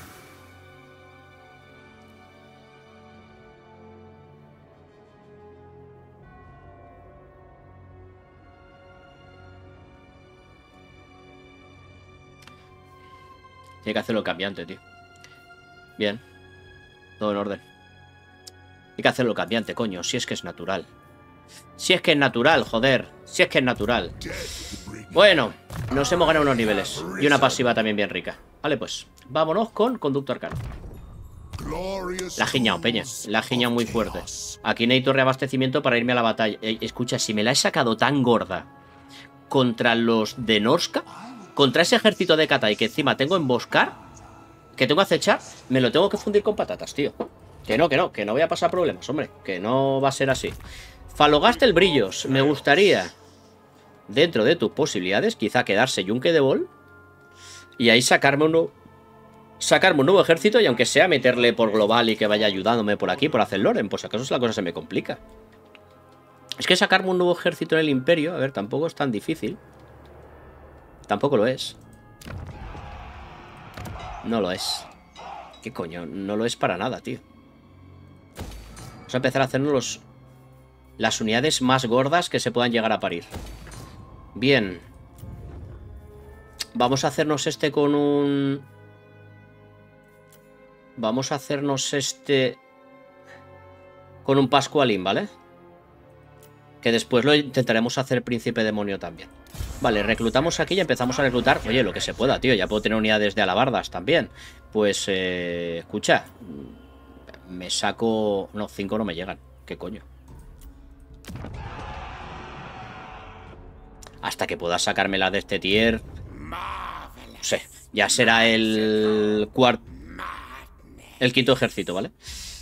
Tiene que hacerlo cambiante, tío. Bien. Todo en orden. Hay que hacerlo cambiante, coño. Si es que es natural. Si es que es natural, joder. Si es que es natural. Bueno, nos hemos ganado unos niveles. Y una pasiva también bien rica. Vale, pues. Vámonos con Conducto Arcano. La ha giñado, peña. La ha giñado muy fuerte. Aquí necesito reabastecimiento para irme a la batalla. Escucha, si me la he sacado tan gorda contra los de Norska, contra ese ejército de Katai que encima tengo emboscar, que tengo que acechar, me lo tengo que fundir con patatas, tío. Que no voy a pasar problemas, hombre. Que no va a ser así. Falogaste Brillos. Me gustaría, dentro de tus posibilidades, quizá quedarse Yunque de Bol y ahí sacarme un nuevo ejército, y aunque sea meterle por global y que vaya ayudándome por aquí, por hacer Loren, pues acaso la cosa se me complica. Es que sacarme un nuevo ejército en el Imperio, a ver, tampoco es tan difícil. Tampoco lo es. No lo es. ¿Qué coño? No lo es para nada, tío. Vamos a empezar a hacernos las unidades más gordas que se puedan llegar a parir. Bien. Vamos a hacernos este con un... Vamos a hacernos este con un Pascualín, ¿vale? Que después lo intentaremos hacer Príncipe Demonio también. Vale, reclutamos aquí y empezamos a reclutar. Oye, lo que se pueda, tío. Ya puedo tener unidades de alabardas también. Pues, escucha. Me saco... No, 5 no me llegan. ¿Qué coño? Hasta que pueda sacármela de este tier... No sé. Ya será el cuarto... El quinto ejército, ¿vale?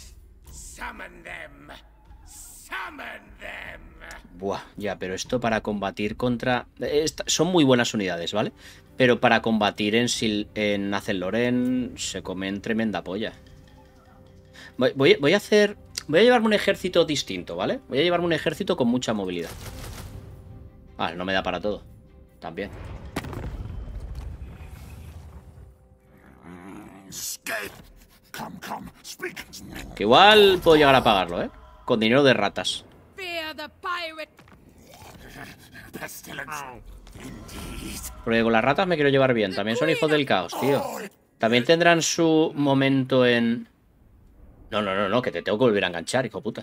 Buah, ya, pero esto para combatir contra... son muy buenas unidades, ¿vale? Pero para combatir en Azelloren se comen tremenda polla. Voy a llevarme un ejército distinto, ¿vale? Voy a llevarme un ejército con mucha movilidad. Vale, no me da para todo. También. Que igual puedo llegar a pagarlo, ¿eh? Con dinero de ratas. Porque con las ratas me quiero llevar bien. También son hijos del caos, tío. También tendrán su momento en... No, que te tengo que volver a enganchar, hijo puta.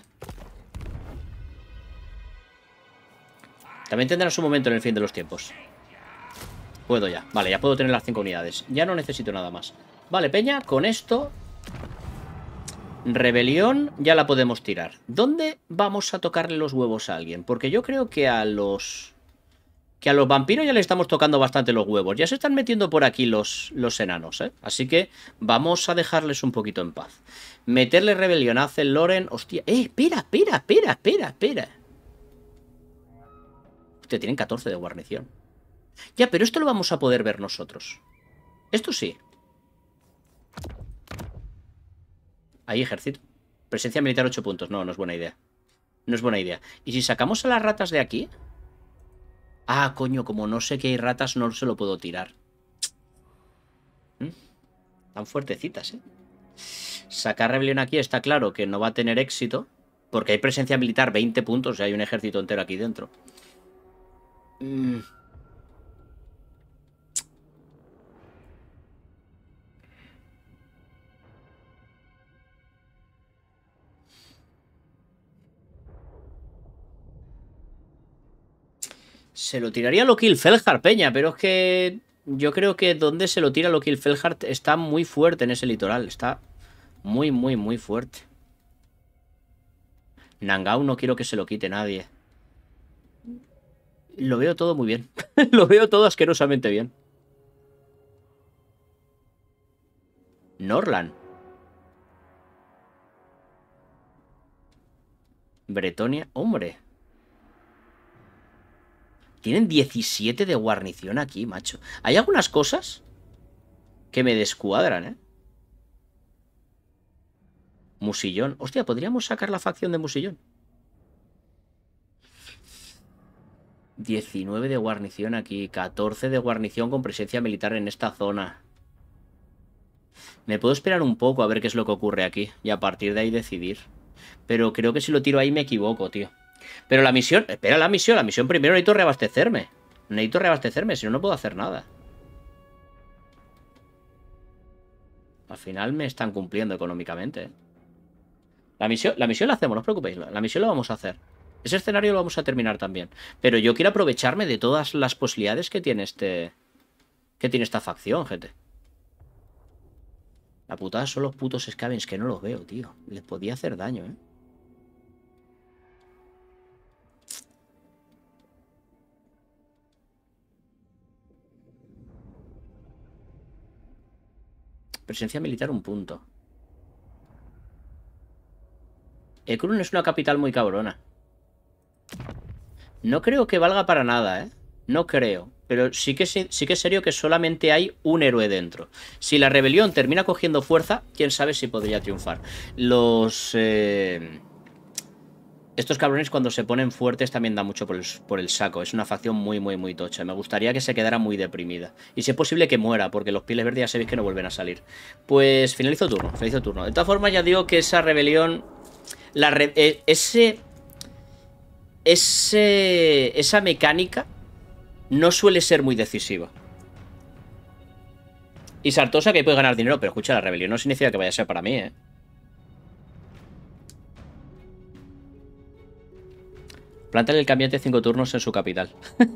También tendrán su momento en el fin de los tiempos. Puedo ya. Vale, ya puedo tener las 5 unidades. Ya no necesito nada más. Vale, peña, con esto... Rebelión ya la podemos tirar. ¿Dónde vamos a tocarle los huevos a alguien? Porque yo creo que a los vampiros ya le estamos tocando bastante los huevos. Ya se están metiendo por aquí los enanos, ¿eh? Así que vamos a dejarles un poquito en paz. Meterle rebelión a Azelloren. Hostia, espera. Hostia, tienen 14 de guarnición. Ya, pero esto lo vamos a poder ver nosotros. Esto sí. Ahí ejército. Presencia militar 8 puntos. No, no es buena idea. No es buena idea. ¿Y si sacamos a las ratas de aquí? Ah, coño, como no sé que hay ratas, no se lo puedo tirar. Tan fuertecitas, ¿eh? Sacar rebelión aquí está claro que no va a tener éxito. Porque hay presencia militar 20 puntos. O sea, hay un ejército entero aquí dentro. Se lo tiraría a Lokhil Felhar, peña, pero es que yo creo que donde se lo tira Lokhil Felhar está muy fuerte en ese litoral. Está muy fuerte. Nangao no quiero que se lo quite nadie. Lo veo todo muy bien. Lo veo todo asquerosamente bien. Norland. Bretonia, hombre. Tienen 17 de guarnición aquí, macho. Hay algunas cosas que me descuadran, ¿eh? Musillón. Hostia, podríamos sacar la facción de Musillón. 19 de guarnición aquí. 14 de guarnición con presencia militar en esta zona. Me puedo esperar un poco a ver qué es lo que ocurre aquí. Y a partir de ahí decidir. Pero creo que si lo tiro ahí me equivoco, tío. Pero la misión... Espera, la misión. La misión primero necesito reabastecerme. Necesito reabastecerme, si no, no puedo hacer nada. Al final me están cumpliendo económicamente, ¿eh? La misión la hacemos, no os preocupéis. La misión la vamos a hacer. Ese escenario lo vamos a terminar también. Pero yo quiero aprovecharme de todas las posibilidades que tiene esta facción, gente. La putada son los putos Scavens que no los veo, tío. Les podía hacer daño, ¿eh? Presencia militar, un punto. Ekrun es una capital muy cabrona. No creo que valga para nada, ¿eh? No creo. Pero sí que es serio que solamente hay un héroe dentro. Si la rebelión termina cogiendo fuerza, quién sabe si podría triunfar. Estos cabrones cuando se ponen fuertes también da mucho por el saco. Es una facción muy, muy, muy tocha. Me gustaría que se quedara muy deprimida. Y si es posible que muera, porque los pieles verdes ya sabéis que no vuelven a salir. Pues finalizo turno, finalizo turno. De todas formas ya digo que esa rebelión... Esa mecánica no suele ser muy decisiva. Y Sartosa que puede ganar dinero, pero escucha, la rebelión no significa que vaya a ser para mí, ¿eh? Plántale el cambiante 5 turnos en su capital.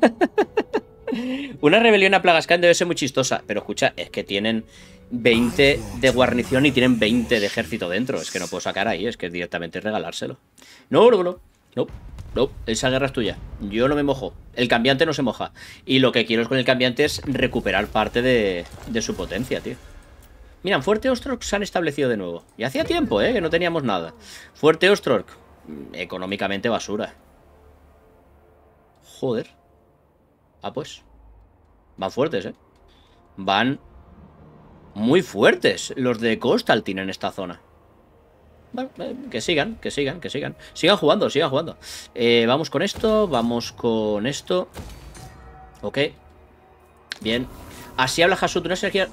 Una rebelión a Plagascan debe ser muy chistosa. Pero escucha, es que tienen 20 de guarnición y tienen 20 de ejército dentro. Es que no puedo sacar ahí, es que es directamente regalárselo. No, no, no. No, no, esa guerra es tuya. Yo no me mojo. El cambiante no se moja. Y lo que quiero con el cambiante es recuperar parte de su potencia, tío. Mira, en Fuerte Ostrork se han establecido de nuevo. Y hacía tiempo, que no teníamos nada. Fuerte Ostrork, económicamente basura. Joder. Ah, pues. Van fuertes, Van muy fuertes los de Constantine en esta zona. Bueno, que sigan, que sigan, que sigan. Sigan jugando, sigan jugando. Vamos con esto, vamos con esto. Ok. Bien. Así habla Hasut, una energía...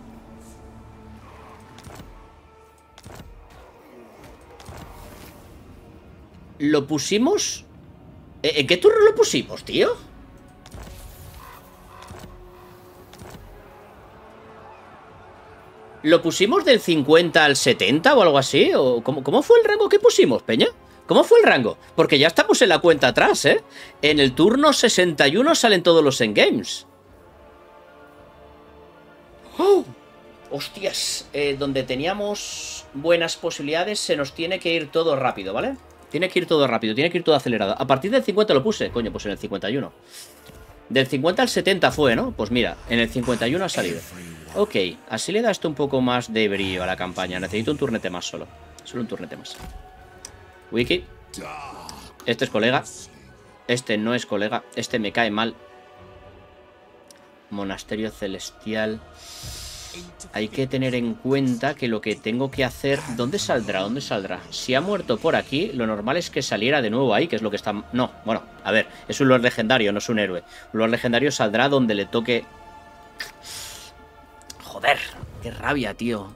¿Lo pusimos? ¿En qué turno lo pusimos, tío? ¿Lo pusimos del 50 al 70 o algo así? ¿O cómo fue el rango que pusimos, peña? ¿Cómo fue el rango? Porque ya estamos en la cuenta atrás, ¿eh? En el turno 61 salen todos los endgames. ¡Oh! Hostias, donde teníamos buenas posibilidades se nos tiene que ir todo rápido, ¿vale? Tiene que ir todo rápido, tiene que ir todo acelerado. A partir del 50 lo puse, coño, pues en el 51. Del 50 al 70 fue, ¿no? Pues mira, en el 51 ha salido. Ok, así le da esto un poco más de brillo a la campaña. Necesito un turnete más solo. Solo un turnete más. Wiki. Este es colega. Este no es colega. Este me cae mal. Monasterio Celestial. Hay que tener en cuenta que lo que tengo que hacer... ¿Dónde saldrá? ¿Dónde saldrá? Si ha muerto por aquí, lo normal es que saliera de nuevo ahí, que es lo que está... No, bueno, a ver, es un Lord Legendario, no es un héroe. Un Lord Legendario saldrá donde le toque... Joder, qué rabia, tío.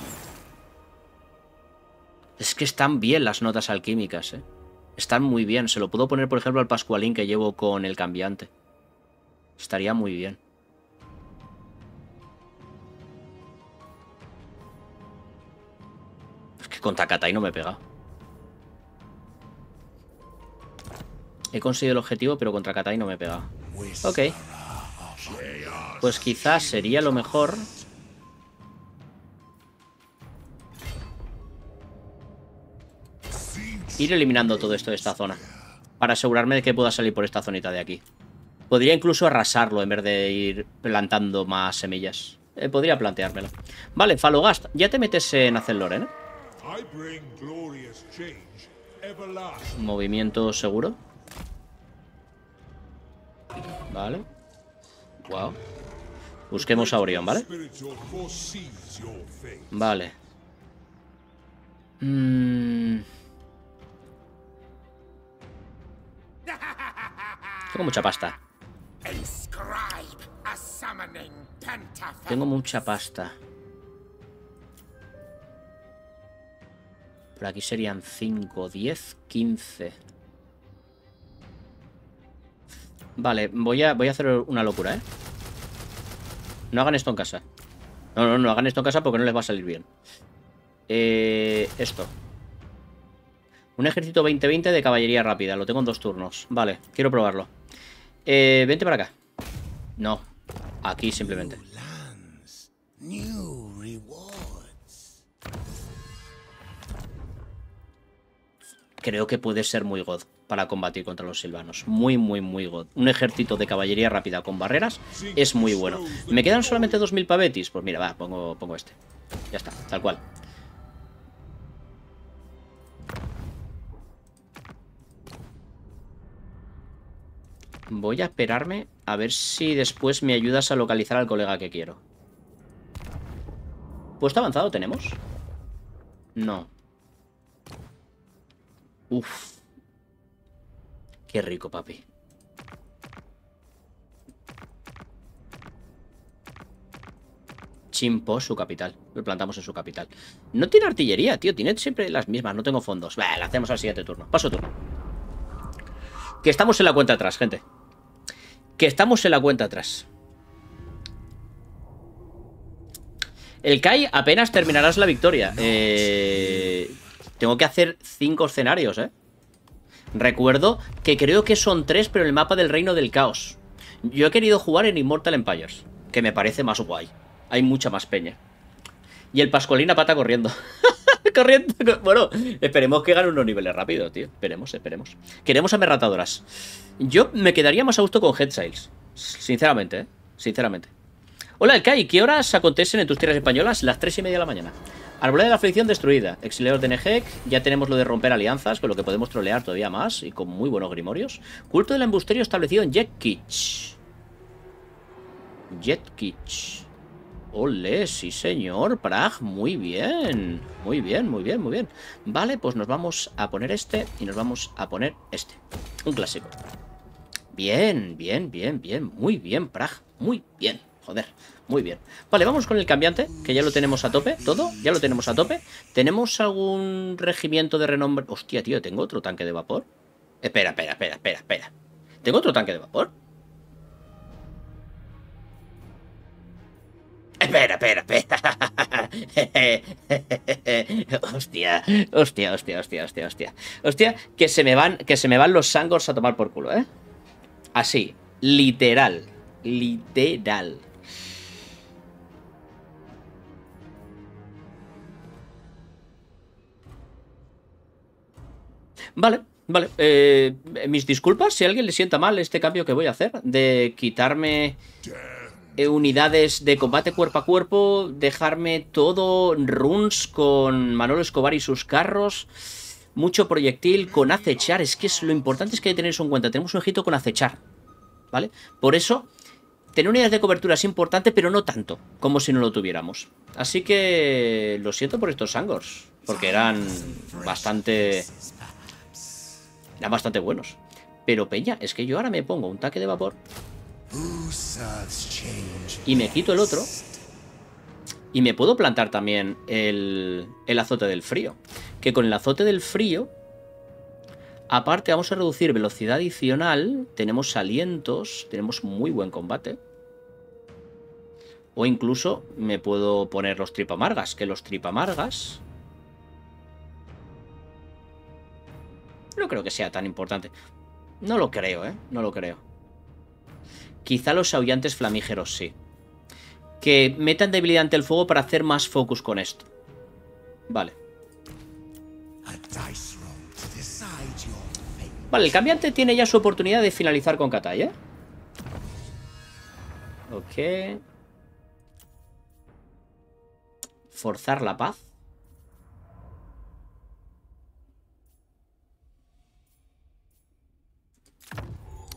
Es que están bien las notas alquímicas, Están muy bien. Se lo puedo poner, por ejemplo, al Pascualín que llevo con el cambiante. Estaría muy bien. Es que contra Katai no me pega. He conseguido el objetivo, pero contra Katai no me pega. Ok. Pues quizás sería lo mejor... ir eliminando todo esto de esta zona. Para asegurarme de que pueda salir por esta zonita de aquí. Podría incluso arrasarlo en vez de ir plantando más semillas. Podría planteármelo. Vale, Falogast, ya te metes en hacer Loren, Movimiento seguro. Vale. Wow. Busquemos a Orión, ¿vale? Vale. Tengo mucha pasta. Tengo mucha pasta. Por aquí serían 5, 10, 15. Vale, voy a hacer una locura, ¿eh? No hagan esto en casa. No hagan esto en casa porque no les va a salir bien. Esto. Un ejército 20-20 de caballería rápida. Lo tengo en 2 turnos. Vale, quiero probarlo. Vente para acá. No. Aquí simplemente. Creo que puede ser muy god para combatir contra los silvanos. Muy god. Un ejército de caballería rápida con barreras es muy bueno. ¿Me quedan solamente 2000 pavetis? Pues mira, va, pongo este. Ya está, tal cual. Voy a esperarme a ver si después me ayudas a localizar al colega que quiero. ¿Puesto avanzado tenemos? No. Uf. Qué rico, papi. Chimpo, su capital. Lo plantamos en su capital. No tiene artillería, tío. Tiene siempre las mismas. No tengo fondos. Vale, lo hacemos al siguiente turno. Paso turno. Que estamos en la cuenta atrás, gente. Que estamos en la cuenta atrás. El Kai apenas terminarás la victoria. Tengo que hacer 5 escenarios, ¿eh? Recuerdo que creo que son 3, pero en el mapa del Reino del Caos. Yo he querido jugar en Immortal Empires, que me parece más guay. Hay mucha más peña. Y el Pascualina pata corriendo. Corriendo. Bueno, esperemos que gane unos niveles rápidos, tío. Esperemos. Queremos amerratadoras. Yo me quedaría más a gusto con Headsails. Sinceramente, ¿eh? Sinceramente. Hola, el Kai. ¿Qué horas acontecen en tus tierras españolas? Las 3:30 de la mañana. Arboleda de la aflicción destruida. Exiliados de Nejek. Ya tenemos lo de romper alianzas, con lo que podemos trolear todavía más. Y con muy buenos grimorios. Culto del embusterio establecido en Jetkich. Ole, sí señor, Prag, muy bien. Muy bien. Vale, pues nos vamos a poner este y nos vamos a poner este. Un clásico. Bien. Muy bien, Prag. Muy bien, joder. Muy bien. Vale, vamos con el cambiante, que ya lo tenemos a tope. Todo, ya lo tenemos a tope. ¿Tenemos algún regimiento de renombre? Hostia, tío, ¿tengo otro tanque de vapor? Espera. ¿Tengo otro tanque de vapor? Espera. Hostia, que se me van los sangors a tomar por culo, ¿eh? Así, literal. Vale. Mis disculpas si a alguien le sienta mal este cambio que voy a hacer de quitarme unidades de combate cuerpo a cuerpo, dejarme todo runs con Manolo Escobar y sus carros, mucho proyectil con acechar. Es que lo importante es que hay que tener eso en cuenta. Tenemos un ejército con acechar, ¿vale? Por eso, tener unidades de cobertura es importante, pero no tanto como si no lo tuviéramos. Así que lo siento por estos Sangors, porque eran bastante buenos. Pero peña, es que yo ahora me pongo un tanque de vapor y me quito el otro y me puedo plantar también el azote del frío, que con el azote del frío aparte vamos a reducir velocidad adicional, tenemos alientos, tenemos muy buen combate, o incluso me puedo poner los tripamargas, que los tripamargas no creo que sea tan importante. No lo creo, no lo creo. Quizá los aullantes flamígeros sí. Que metan debilidad ante el fuego para hacer más focus con esto. Vale. Vale, el cambiante tiene ya su oportunidad de finalizar con Katai, ¿eh? Ok. Forzar la paz.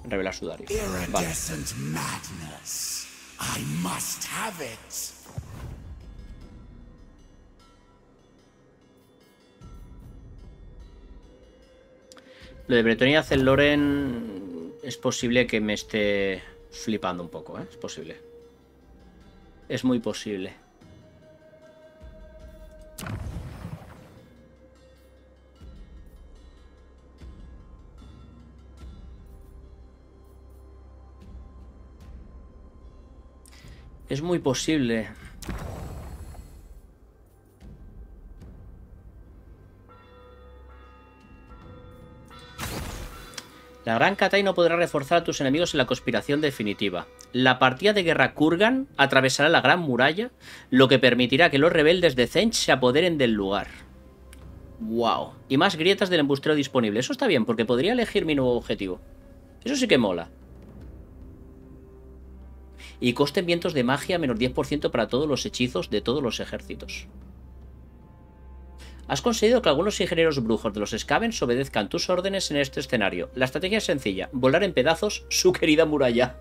Revelar sudario. Vale. Iridescent madness. I must have it. Lo de Bretonia Celloren es posible que me esté flipando un poco, ¿eh? Es posible. Es muy posible. Es muy posible. La Gran Katai no podrá reforzar a tus enemigos en la conspiración definitiva. La partida de guerra Kurgan atravesará la Gran Muralla, lo que permitirá que los rebeldes de Tzeentch se apoderen del lugar. ¡Wow! Y más grietas del embustero disponible. Eso está bien, porque podría elegir mi nuevo objetivo. Eso sí que mola. Y coste en vientos de magia menos 10% para todos los hechizos de todos los ejércitos. Has conseguido que algunos ingenieros brujos de los Scavens obedezcan tus órdenes en este escenario. La estrategia es sencilla: volar en pedazos su querida muralla.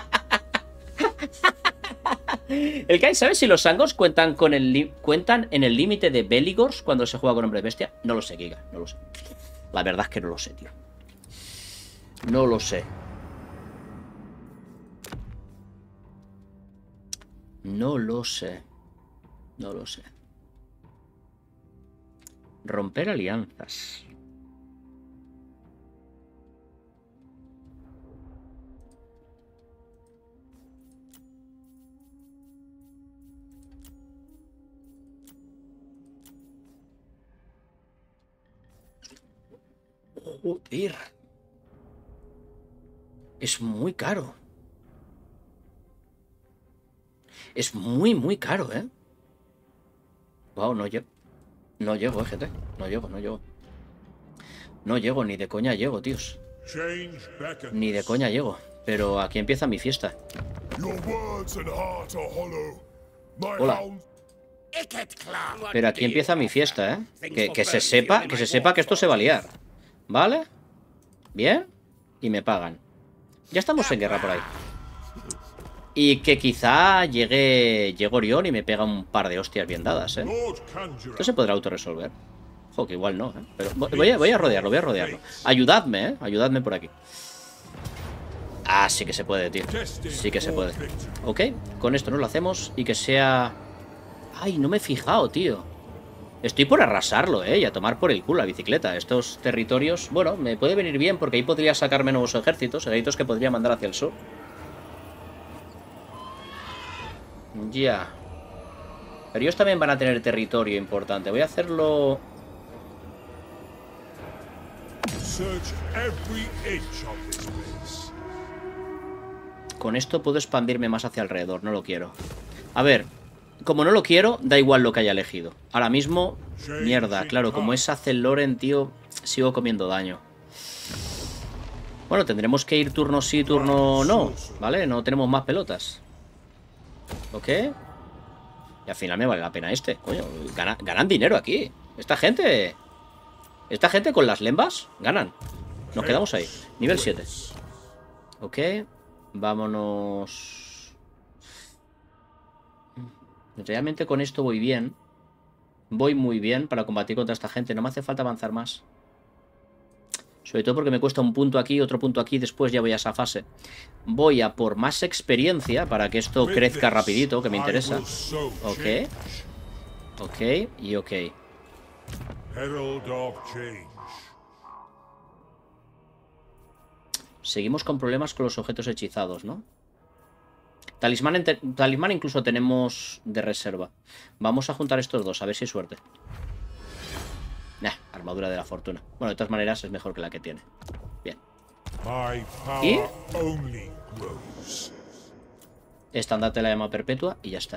El Kai, ¿sabes si los Sangos cuentan en el límite de Beligors cuando se juega con hombre bestia? No lo sé, Giga, no lo sé. La verdad es que no lo sé, tío. No lo sé. No lo sé. No lo sé. Romper alianzas. Joder. Es muy caro. Es muy, muy caro, ¿eh? Wow, no llego. No llego, GT. No llego, no llego. No llego, ni de coña llego, tíos. Ni de coña llego. Pero aquí empieza mi fiesta. Hola. Pero aquí empieza mi fiesta, ¿eh? Que se sepa que esto se va a liar. ¿Vale? Bien. Y me pagan. Ya estamos en guerra por ahí. Y que quizá llegue Orión y me pega un par de hostias bien dadas, ¿eh? Esto se podrá autorresolver. Ojo, que igual no, ¿eh? Pero voy a rodearlo, voy a rodearlo. Ayudadme, ¿eh? Ayudadme por aquí. Ah, sí que se puede, tío. Sí que se puede. Ok, con esto nos lo hacemos y que sea... Ay, no me he fijado, tío. Estoy por arrasarlo, ¿eh? Y a tomar por el culo la bicicleta. Estos territorios, bueno, me puede venir bien porque ahí podría sacarme nuevos ejércitos que podría mandar hacia el sur. Ya. Pero ellos también van a tener territorio importante. Voy a hacerlo... Con esto puedo expandirme más hacia alrededor. No lo quiero. A ver, como no lo quiero, da igual lo que haya elegido. Ahora mismo, mierda, claro, como es Celloren, tío, sigo comiendo daño. Bueno, tendremos que ir turno sí, turno no, ¿vale? No tenemos más pelotas. ¿Ok? Y al final me vale la pena este. Coño, ganan dinero aquí. Esta gente con las lembas ganan. Nos quedamos ahí. Nivel 7. Ok. Vámonos. Realmente con esto voy bien. Voy muy bien para combatir contra esta gente. No me hace falta avanzar más. Sobre todo porque me cuesta un punto aquí, otro punto aquí. Después ya voy a esa fase. Voy a por más experiencia para que esto crezca rapidito, que me interesa. Ok. Ok y ok. Seguimos con problemas con los objetos hechizados, ¿no? Talismán incluso tenemos de reserva. Vamos a juntar estos dos, a ver si hay suerte. Armadura de la fortuna. Bueno, de todas maneras es mejor que la que tiene. Bien. ¿Y? Estandarte de la llama perpetua y ya está.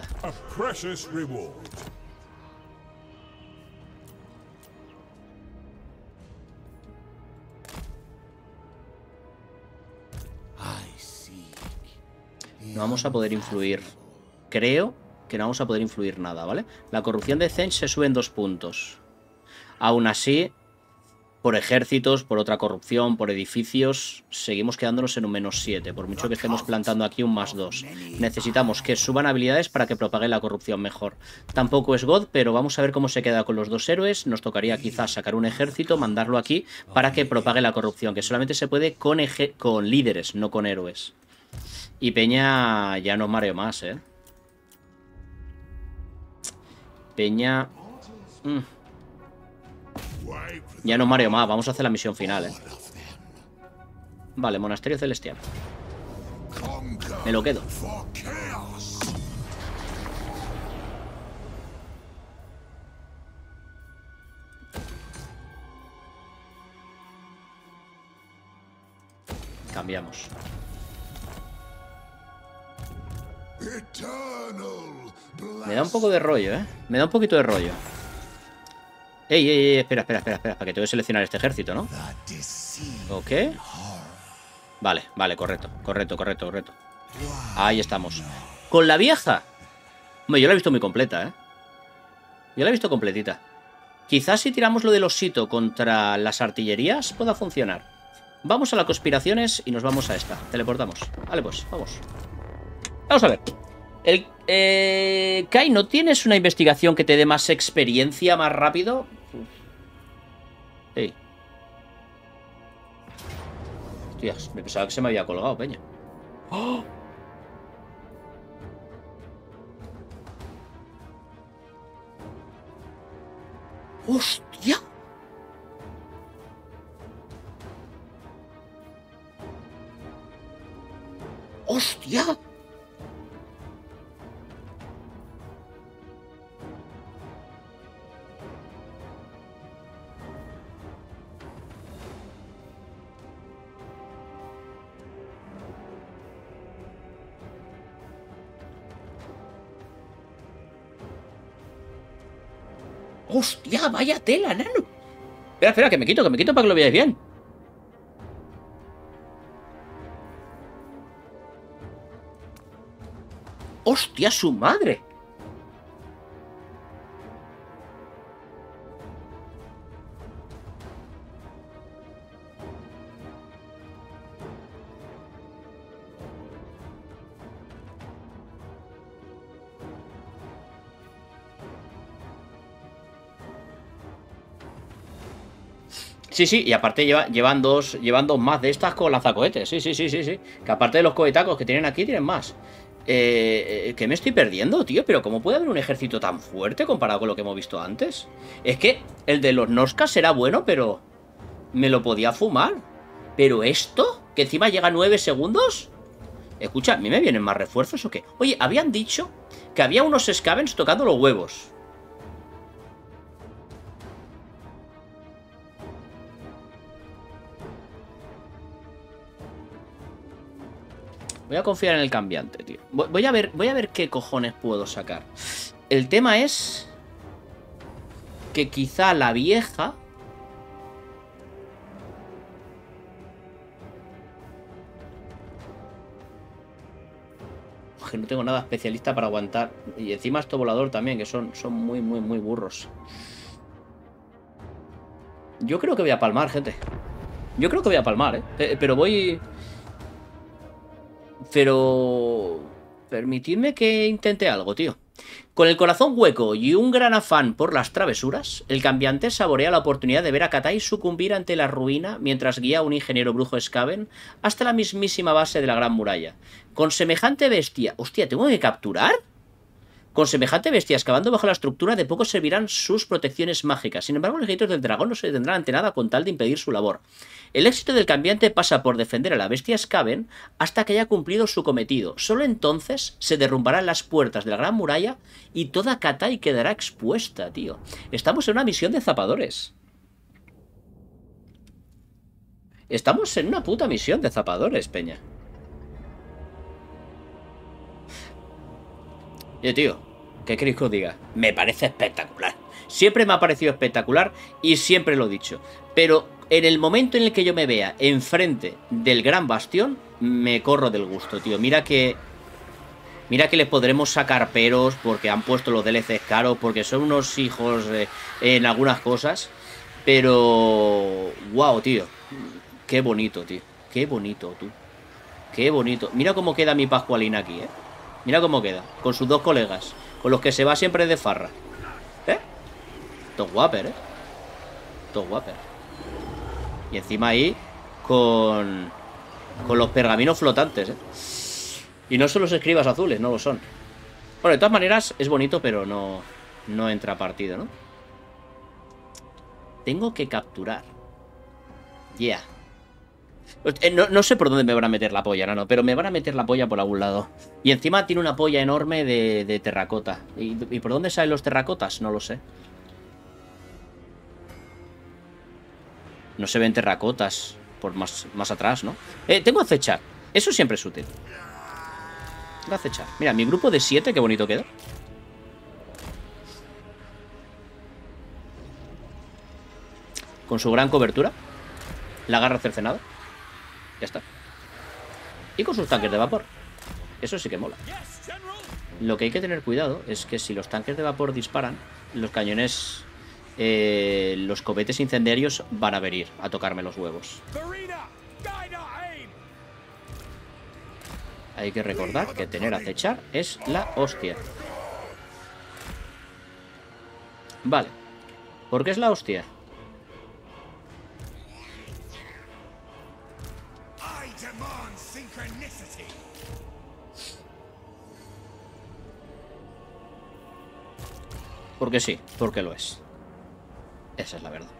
No vamos a poder influir. Creo que no vamos a poder influir nada, ¿vale? La corrupción de Tzeentch se sube en 2 puntos. Aún así, Por ejércitos, por otra corrupción, por edificios, seguimos quedándonos en un -7. Por mucho que estemos plantando aquí un +2. Necesitamos que suban habilidades para que propague la corrupción mejor. Tampoco es God, pero vamos a ver cómo se queda con los 2 héroes. Nos tocaría quizás sacar un ejército, mandarlo aquí para que propague la corrupción, que solamente se puede con líderes, no con héroes. Y Peña ya no mareo más, ¿eh? Peña... Ya no mareo más, vamos a hacer la misión final, ¿eh? Vale, Monasterio Celestial. Me lo quedo. Cambiamos. Me da un poco de rollo, ¿eh? Me da un poquito de rollo. Ey, espera, para que tengo que seleccionar este ejército, ¿no? Ok. Vale, correcto. Ahí estamos. Con la vieja. Hombre, yo la he visto muy completa, ¿eh? Yo la he visto completita. Quizás si tiramos lo del osito contra las artillerías pueda funcionar. Vamos a las conspiraciones y nos vamos a esta. Teleportamos. Vale, pues, vamos. Vamos a ver. Kai, ¿no tienes una investigación que te dé más experiencia más rápido? Hey. Hostias, me pensaba que se me había colgado, peña. ¡Oh! ¡Hostia! ¡Hostia! ¡Hostia! ¡Vaya tela, nano! Espera, que me quito para que lo veáis bien. ¡Hostia, su madre! Sí, y aparte llevan dos más de estas con lanzacohetes. Sí. Que aparte de los cohetacos que tienen aquí, tienen más. ¿Qué me estoy perdiendo, tío? Pero ¿cómo puede haber un ejército tan fuerte comparado con lo que hemos visto antes? Es que el de los Norskas era bueno, pero me lo podía fumar. ¿Pero esto? ¿Que encima llega a 9 segundos? Escucha, ¿a mí me vienen más refuerzos o qué? Oye, habían dicho que había unos Skavens tocando los huevos. Voy a confiar en el cambiante, tío. Voy a ver qué cojones puedo sacar. El tema es que quizá la vieja... Que no tengo nada especialista para aguantar. Y encima esto volador también, que son muy burros. Yo creo que voy a palmar, gente. Yo creo que voy a palmar, pero voy... Pero... permitidme que intente algo, tío. Con el corazón hueco y un gran afán por las travesuras, el cambiante saborea la oportunidad de ver a Katai sucumbir ante la ruina mientras guía a un ingeniero brujo Skaven hasta la mismísima base de la Gran Muralla. Con semejante bestia... Hostia, ¿tengo que capturar? Con semejante bestia excavando bajo la estructura, de poco servirán sus protecciones mágicas. Sin embargo, los ejércitos del dragón no se detendrán ante nada con tal de impedir su labor. El éxito del cambiante pasa por defender a la bestia Skaven hasta que haya cumplido su cometido. Solo entonces se derrumbarán las puertas de la Gran Muralla y toda Katai quedará expuesta, tío. Estamos en una misión de zapadores. Estamos en una puta misión de zapadores, peña. Tío, ¿qué queréis que os diga? Me parece espectacular. Siempre me ha parecido espectacular y siempre lo he dicho. Pero en el momento en el que yo me vea enfrente del gran bastión, me corro del gusto, tío. Mira que les podremos sacar peros porque han puesto los DLCs caros, porque son unos hijos en algunas cosas. Pero... wow, tío. Qué bonito, tío. Qué bonito, tú. Qué bonito. Mira cómo queda mi Pascualina aquí, ¿eh? Mira cómo queda. Con sus dos colegas. Con los que se va siempre de farra. ¿Eh? Todo guaper, ¿eh? Todo guaper. Y encima ahí con los pergaminos flotantes, ¿eh? Y no son los escribas azules, no lo son. Bueno, de todas maneras es bonito, pero no entra a partido, ¿no? Tengo que capturar. Yeah. No sé por dónde me van a meter la polla, no, pero me van a meter la polla por algún lado. Y encima tiene una polla enorme de terracota. ¿Y por dónde salen los terracotas? No lo sé. No se ven terracotas por más atrás, ¿no? Tengo acechar. Eso siempre es útil. Tengo acechar. Mira, mi grupo de 7, qué bonito queda. Con su gran cobertura. La garra cercenada. Ya está. Y con sus tanques de vapor. Eso sí que mola. Lo que hay que tener cuidado es que si los tanques de vapor disparan, los cañones... los cohetes incendiarios van a venir a tocarme los huevos. Hay que recordar que tener acechar es la hostia. Vale. ¿Por qué es la hostia? Porque sí, porque lo es. Esa es la verdad.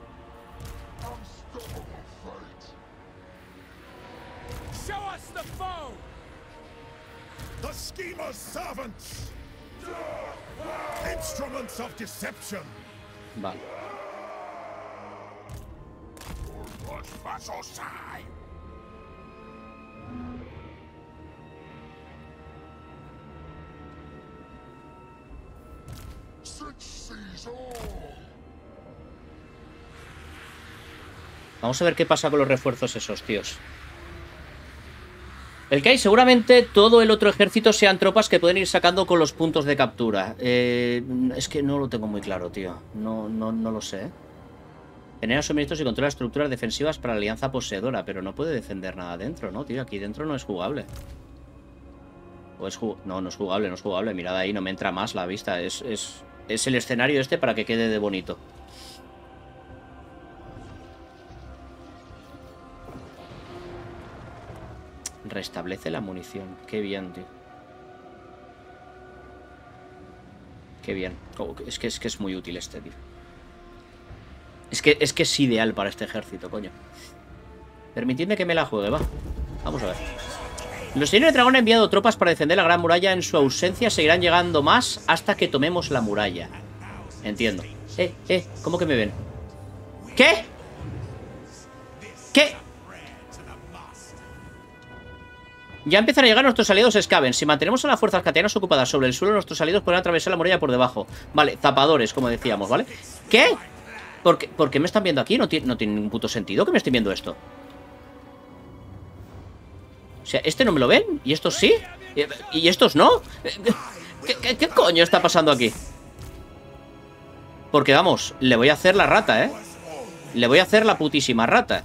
The schemer's servants! Instruments of deception! Vale. Vamos a ver qué pasa con los refuerzos esos, tíos. El que hay, seguramente todo el otro ejército sean tropas que pueden ir sacando con los puntos de captura. Es que no lo tengo muy claro, tío. No lo sé, ¿eh? Genera suministros y controla estructuras defensivas para la alianza poseedora, pero no puede defender nada dentro, ¿no, tío? Aquí dentro no es jugable. O es no es jugable, no es jugable. Mirad ahí, no me entra más la vista. Es el escenario este para que quede de bonito. Restablece la munición. Qué bien, tío. Qué bien. Oh, es que es muy útil este, tío. Es que es ideal para este ejército, coño. Permitidme que me la juegue, va. Vamos a ver. Los señores de dragón han enviado tropas para defender la gran muralla. En su ausencia seguirán llegando más hasta que tomemos la muralla. Entiendo. ¿Cómo que me ven? ¿Qué? ¿Qué? Ya empiezan a llegar nuestros aliados Skaven. Si mantenemos a las fuerzas cateanas ocupadas sobre el suelo, nuestros aliados podrán atravesar la muralla por debajo. Vale, zapadores, como decíamos, ¿vale? ¿Qué? ¿Por qué me están viendo aquí? No tiene ningún puto sentido que me estén viendo esto. O sea, ¿este no me lo ven? ¿Y estos sí? ¿Y estos no? ¿Qué coño está pasando aquí? Porque, vamos, le voy a hacer la rata, ¿eh? Le voy a hacer la putísima rata.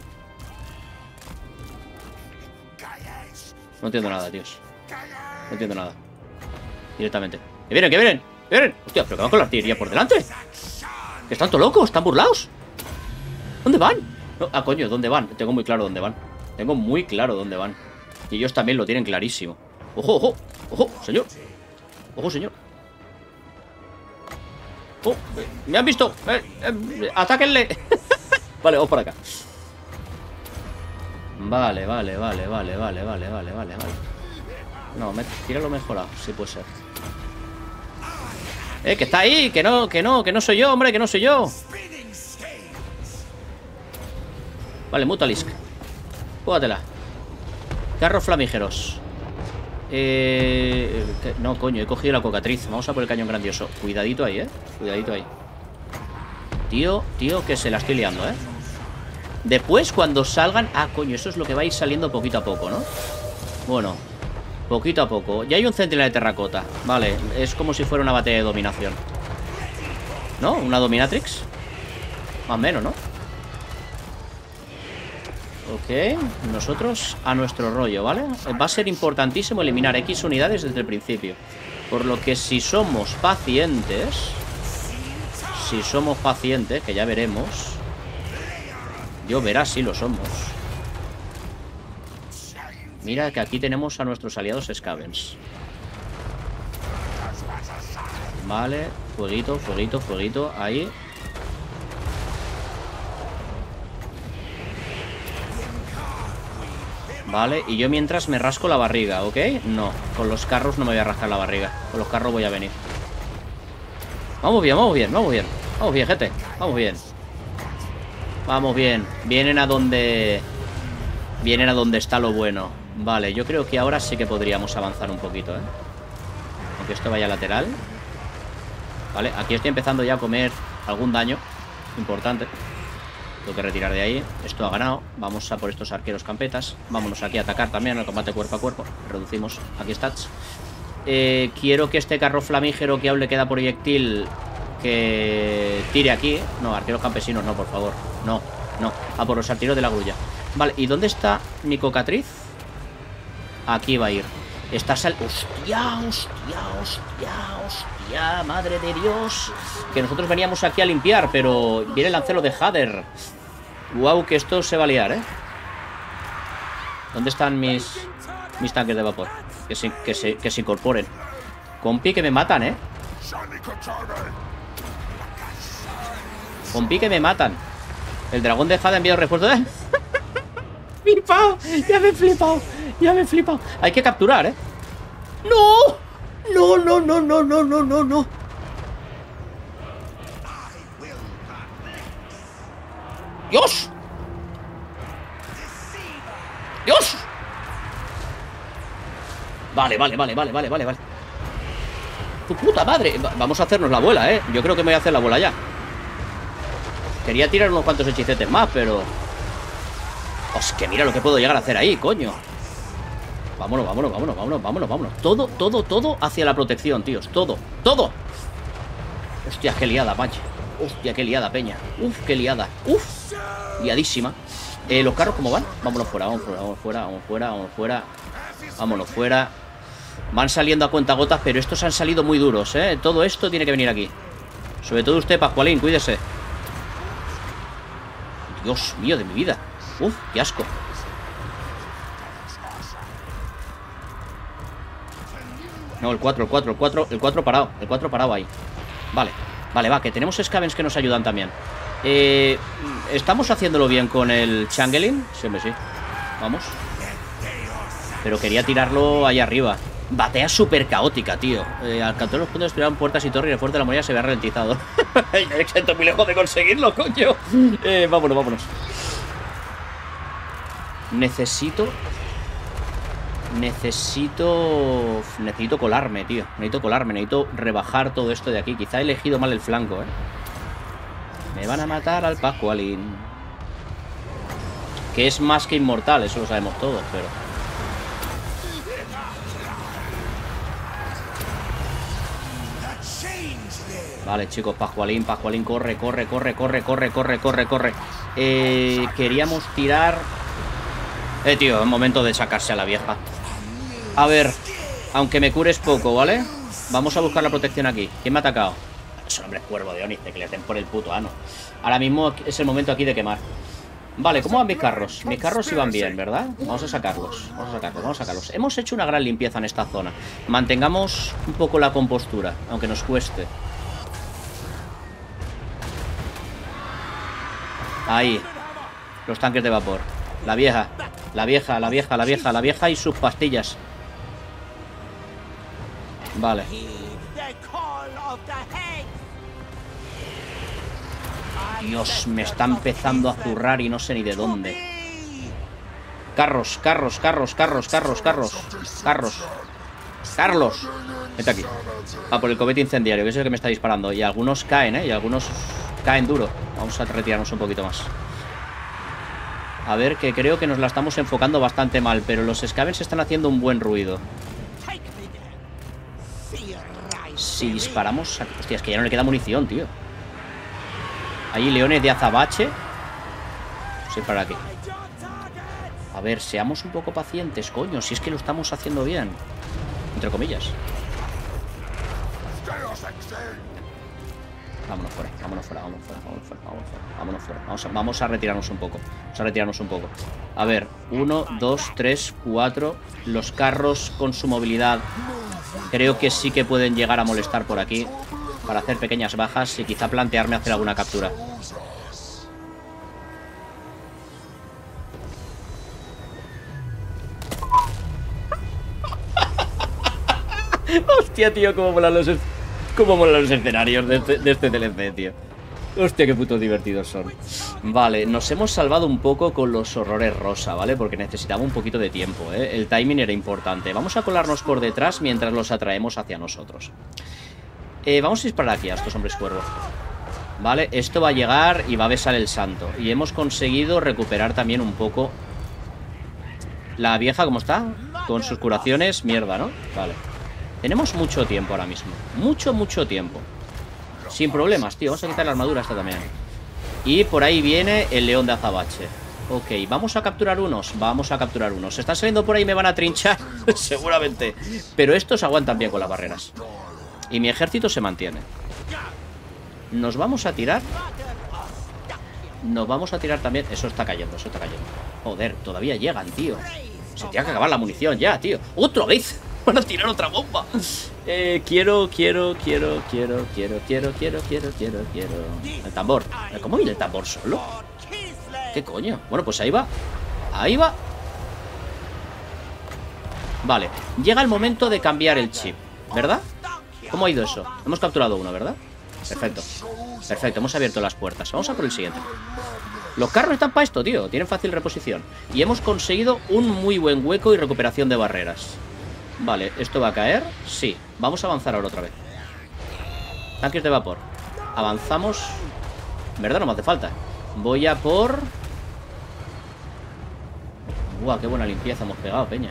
No entiendo nada, tíos. No entiendo nada. Directamente. ¡Que vienen, que vienen! ¡Que vienen! Hostia, pero que van con la artillería por delante. Que están todos locos, están burlados. ¿Dónde van? No, coño, ¿dónde van? Tengo muy claro dónde van. Tengo muy claro dónde van. Y ellos también lo tienen clarísimo. ¡Ojo, ojo! ¡Ojo, señor! ¡Ojo, señor! ¡Oh! ¡Me han visto! ¡Atáquenle! Vale, vamos por acá. Vale. No, tíralo mejorado, si puede ser. Que está ahí, que no soy yo, hombre, que no soy yo. Vale, Mutalisk. Júgatela. Carros flamígeros. No, coño, he cogido la cocatriz. Vamos a por el cañón grandioso. Cuidadito ahí, cuidadito ahí. Tío, que se la estoy liando, Después, cuando salgan... Ah, coño, eso es lo que va a ir saliendo poquito a poco, ¿no? Bueno, poquito a poco. Ya hay un centinela de terracota. Vale, es como si fuera una batalla de dominación, ¿no? Una dominatrix. Más o menos, ¿no? Ok, nosotros a nuestro rollo, ¿vale? Va a ser importantísimo eliminar X unidades desde el principio. Por lo que si somos pacientes... Si somos pacientes, que ya veremos... Yo verás si lo somos. Mira que aquí tenemos a nuestros aliados Scavens. Vale, fueguito, fueguito, fueguito. Ahí. Vale, y yo mientras me rasco la barriga, ¿ok? No, con los carros no me voy a rascar la barriga. Con los carros voy a venir. Vamos bien, vamos bien, vamos bien. Vamos bien, gente, vamos bien. Vamos bien, vienen a donde está lo bueno. Vale, yo creo que ahora sí que podríamos avanzar un poquito, ¿eh? Aunque esto vaya lateral. Vale, aquí estoy empezando ya a comer algún daño importante. Tengo que retirar de ahí. Esto ha ganado. Vamos a por estos arqueros campetas. Vámonos aquí a atacar también al combate cuerpo a cuerpo. Reducimos aquí stats. Quiero que este carro flamígero que aún le queda proyectil que tire aquí. No, arqueros campesinos no, por favor. No, no. A por los artilleros de la grulla. Vale, ¿y dónde está mi cocatriz? Aquí va a ir. Está ¡Hostia, hostia, hostia, hostia! ¡Madre de Dios! Que nosotros veníamos aquí a limpiar, pero viene el lancero de Hader. Guau, que esto se va a liar, ¿eh? ¿Dónde están mis tanques de vapor? Que se incorporen. Compi, que me matan, ¿eh? Compi, que me matan. El dragón de Hader ha enviado refuerzo. ¡Flipado! ¡Ya me he flipado! ¡Ya me he flipado! Hay que capturar, ¿eh? ¡No! ¡No, no, no, no, no, no, no, no! ¡Dios! ¡Dios! Vale, vale, vale, vale, vale, vale, vale. ¡Tu puta madre! Vamos a hacernos la abuela, ¿eh? Yo creo que me voy a hacer la abuela ya. Quería tirar unos cuantos hechicetes más, pero... ¡Os que mira lo que puedo llegar a hacer ahí, coño! Vámonos, vámonos, vámonos, vámonos, vámonos, vámonos. Todo, todo, todo hacia la protección, tíos. Todo, todo. Hostia, qué liada, macho. Hostia, qué liada, peña. Uf, qué liada. Uf, liadísima. ¿Los carros cómo van? Vámonos fuera, vamos fuera, vamos fuera, vamos fuera, vamos fuera. Vámonos fuera. Van saliendo a cuentagotas, pero estos han salido muy duros, ¿eh? Todo esto tiene que venir aquí. Sobre todo usted, Pascualín, cuídese. Dios mío de mi vida. Uf, qué asco. No, el 4 parado. El 4 parado ahí. Vale, vale, va, que tenemos Scavens que nos ayudan también. ¿Estamos haciéndolo bien con el Changeling? Siempre sí. Vamos. Pero quería tirarlo ahí arriba. Batea súper caótica, tío. Al cantar los puntos tiraron puertas y torres y el fuerte de la muralla se ve ralentizado. Estoy muy lejos de conseguirlo, coño. Vámonos, vámonos. Necesito colarme, tío. Necesito colarme, necesito rebajar todo esto de aquí. Quizá he elegido mal el flanco, Me van a matar al Pascualín. Que es más que inmortal, eso lo sabemos todos, pero... Vale, chicos, Pascualín, corre, corre, corre, corre, corre, corre, corre, corre. Queríamos tirar... tío, es momento de sacarse a la vieja. A ver, aunque me cures poco, ¿vale? Vamos a buscar la protección aquí. ¿Quién me ha atacado? Es un hombre cuervo de Onix, que le den por el puto ano. Ahora mismo es el momento aquí de quemar. Vale, ¿cómo van mis carros? Mis carros iban bien, ¿verdad? Vamos a sacarlos, vamos a sacarlos, vamos a sacarlos. Hemos hecho una gran limpieza en esta zona. Mantengamos un poco la compostura, aunque nos cueste. Ahí. Los tanques de vapor. La vieja, la vieja, la vieja, la vieja, la vieja y sus pastillas. Vale. Dios, me está empezando a zurrar y no sé ni de dónde. Carros, carros, carros, carros, carros, carros. Carros. Carlos. Vete aquí. Ah, por el cohete incendiario, que es el que me está disparando. Y algunos caen, y algunos caen duro. Vamos a retirarnos un poquito más. A ver, que creo que nos la estamos enfocando bastante mal, pero los Scavens están haciendo un buen ruido. Si disparamos... Hostia, es que ya no le queda munición, tío. Ahí leones de azabache. Sí, para aquí. A ver, seamos un poco pacientes, coño. Si es que lo estamos haciendo bien. Entre comillas. Vámonos fuera, vámonos fuera, vámonos fuera, vámonos fuera, vámonos fuera, vámonos fuera. Vamos a retirarnos un poco. Vamos a retirarnos un poco. A ver, 1, 2, 3, 4. Los carros con su movilidad creo que sí que pueden llegar a molestar por aquí para hacer pequeñas bajas y quizá plantearme hacer alguna captura. Hostia, tío, cómo molan los escenarios de este DLC, tío. Hostia, qué putos divertidos son. Vale, nos hemos salvado un poco con los horrores rosa, ¿vale? Porque necesitaba un poquito de tiempo, ¿eh? El timing era importante. Vamos a colarnos por detrás mientras los atraemos hacia nosotros. Vamos a disparar aquí a estos hombres cuervos. Vale, esto va a llegar y va a besar el santo. Y hemos conseguido recuperar también un poco. La vieja, ¿cómo está? Con sus curaciones, mierda, ¿no? Vale. Tenemos mucho tiempo ahora mismo. Mucho tiempo. Sin problemas, tío. Vamos a quitar la armadura esta también. Y por ahí viene el león de azabache. Ok, vamos a capturar unos. Vamos a capturar unos. Se están saliendo por ahí y me van a trinchar. Seguramente. Pero estos aguantan bien con las barreras. Y mi ejército se mantiene. Nos vamos a tirar. Nos vamos a tirar también. Eso está cayendo, eso está cayendo. Joder, todavía llegan, tío. Se tiene que acabar la munición ya, tío. ¡Otra vez! Van a tirar otra bomba. Quiero. El tambor. ¿Cómo viene el tambor solo? ¿Qué coño? Bueno, pues ahí va. Ahí va. Vale. Llega el momento de cambiar el chip, ¿verdad? ¿Cómo ha ido eso? Hemos capturado uno, ¿verdad? Perfecto. Perfecto, hemos abierto las puertas. Vamos a por el siguiente. Los carros están para esto, tío. Tienen fácil reposición. Y hemos conseguido un muy buen hueco y recuperación de barreras. Vale, ¿esto va a caer? Sí, vamos a avanzar ahora otra vez. Tanques de vapor. Avanzamos. En verdad no me hace falta. Voy a por... Buah, qué buena limpieza hemos pegado, peña.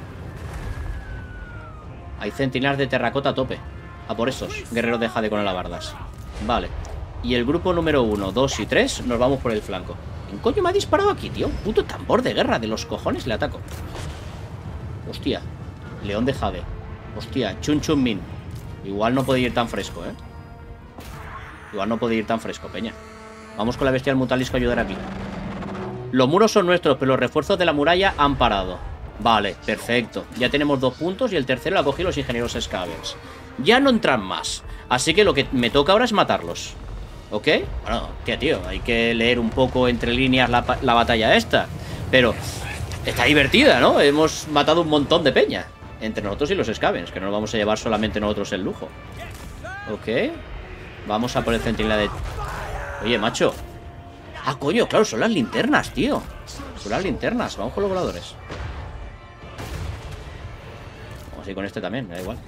Hay centinelas de terracota a tope. A por esos, guerreros de jade con alabardas. Vale. Y el grupo número 1, 2 y 3 nos vamos por el flanco. ¿En coño me ha disparado aquí, tío? Puto tambor de guerra de los cojones, le ataco. Hostia. León de jade. Hostia, Chun Chun Min. Igual no puede ir tan fresco, ¿eh? Igual no puede ir tan fresco, peña. Vamos con la bestia del mutalisco a ayudar aquí. Los muros son nuestros, pero los refuerzos de la muralla han parado. Vale, perfecto. Ya tenemos 2 puntos y el tercero lo ha cogido los ingenieros Scavens. Ya no entran más. Así que lo que me toca ahora es matarlos. ¿Ok? Bueno, tío, hay que leer un poco entre líneas la batalla esta. Pero está divertida, ¿no? Hemos matado un montón de peña. Entre nosotros y los Scavens, que no nos vamos a llevar solamente nosotros el lujo. Ok. Vamos a por el centinela de... Oye, macho. Ah, coño, claro, son las linternas, tío. Son las linternas. Vamos con los voladores. Vamos a ir con este también, me da igual.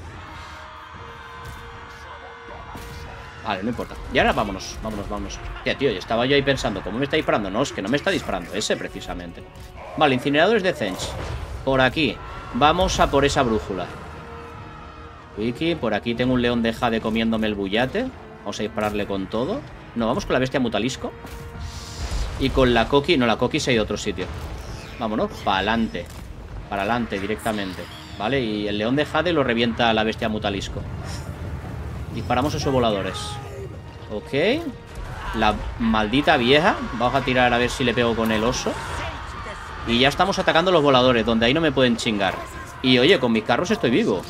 Vale, no importa. Y ahora vámonos, vámonos. Tía, tío, estaba yo ahí pensando, ¿cómo me está disparando? No, es que no me está disparando ese precisamente. Vale, incineradores de Zench. Por aquí. Vamos a por esa brújula. Wiki, por aquí tengo un león de jade comiéndome el bullate. Vamos a dispararle con todo. No, vamos con la bestia mutalisco. Y con la Koki. No, la Koki se ha ido a otro sitio. Vámonos, para adelante. Para adelante directamente. Vale, y el león de jade lo revienta la bestia mutalisco. Disparamos a esos voladores. Ok. La maldita vieja. Vamos a tirar a ver si le pego con el oso. Y ya estamos atacando los voladores, donde ahí no me pueden chingar. Y oye, con mis carros estoy vivo.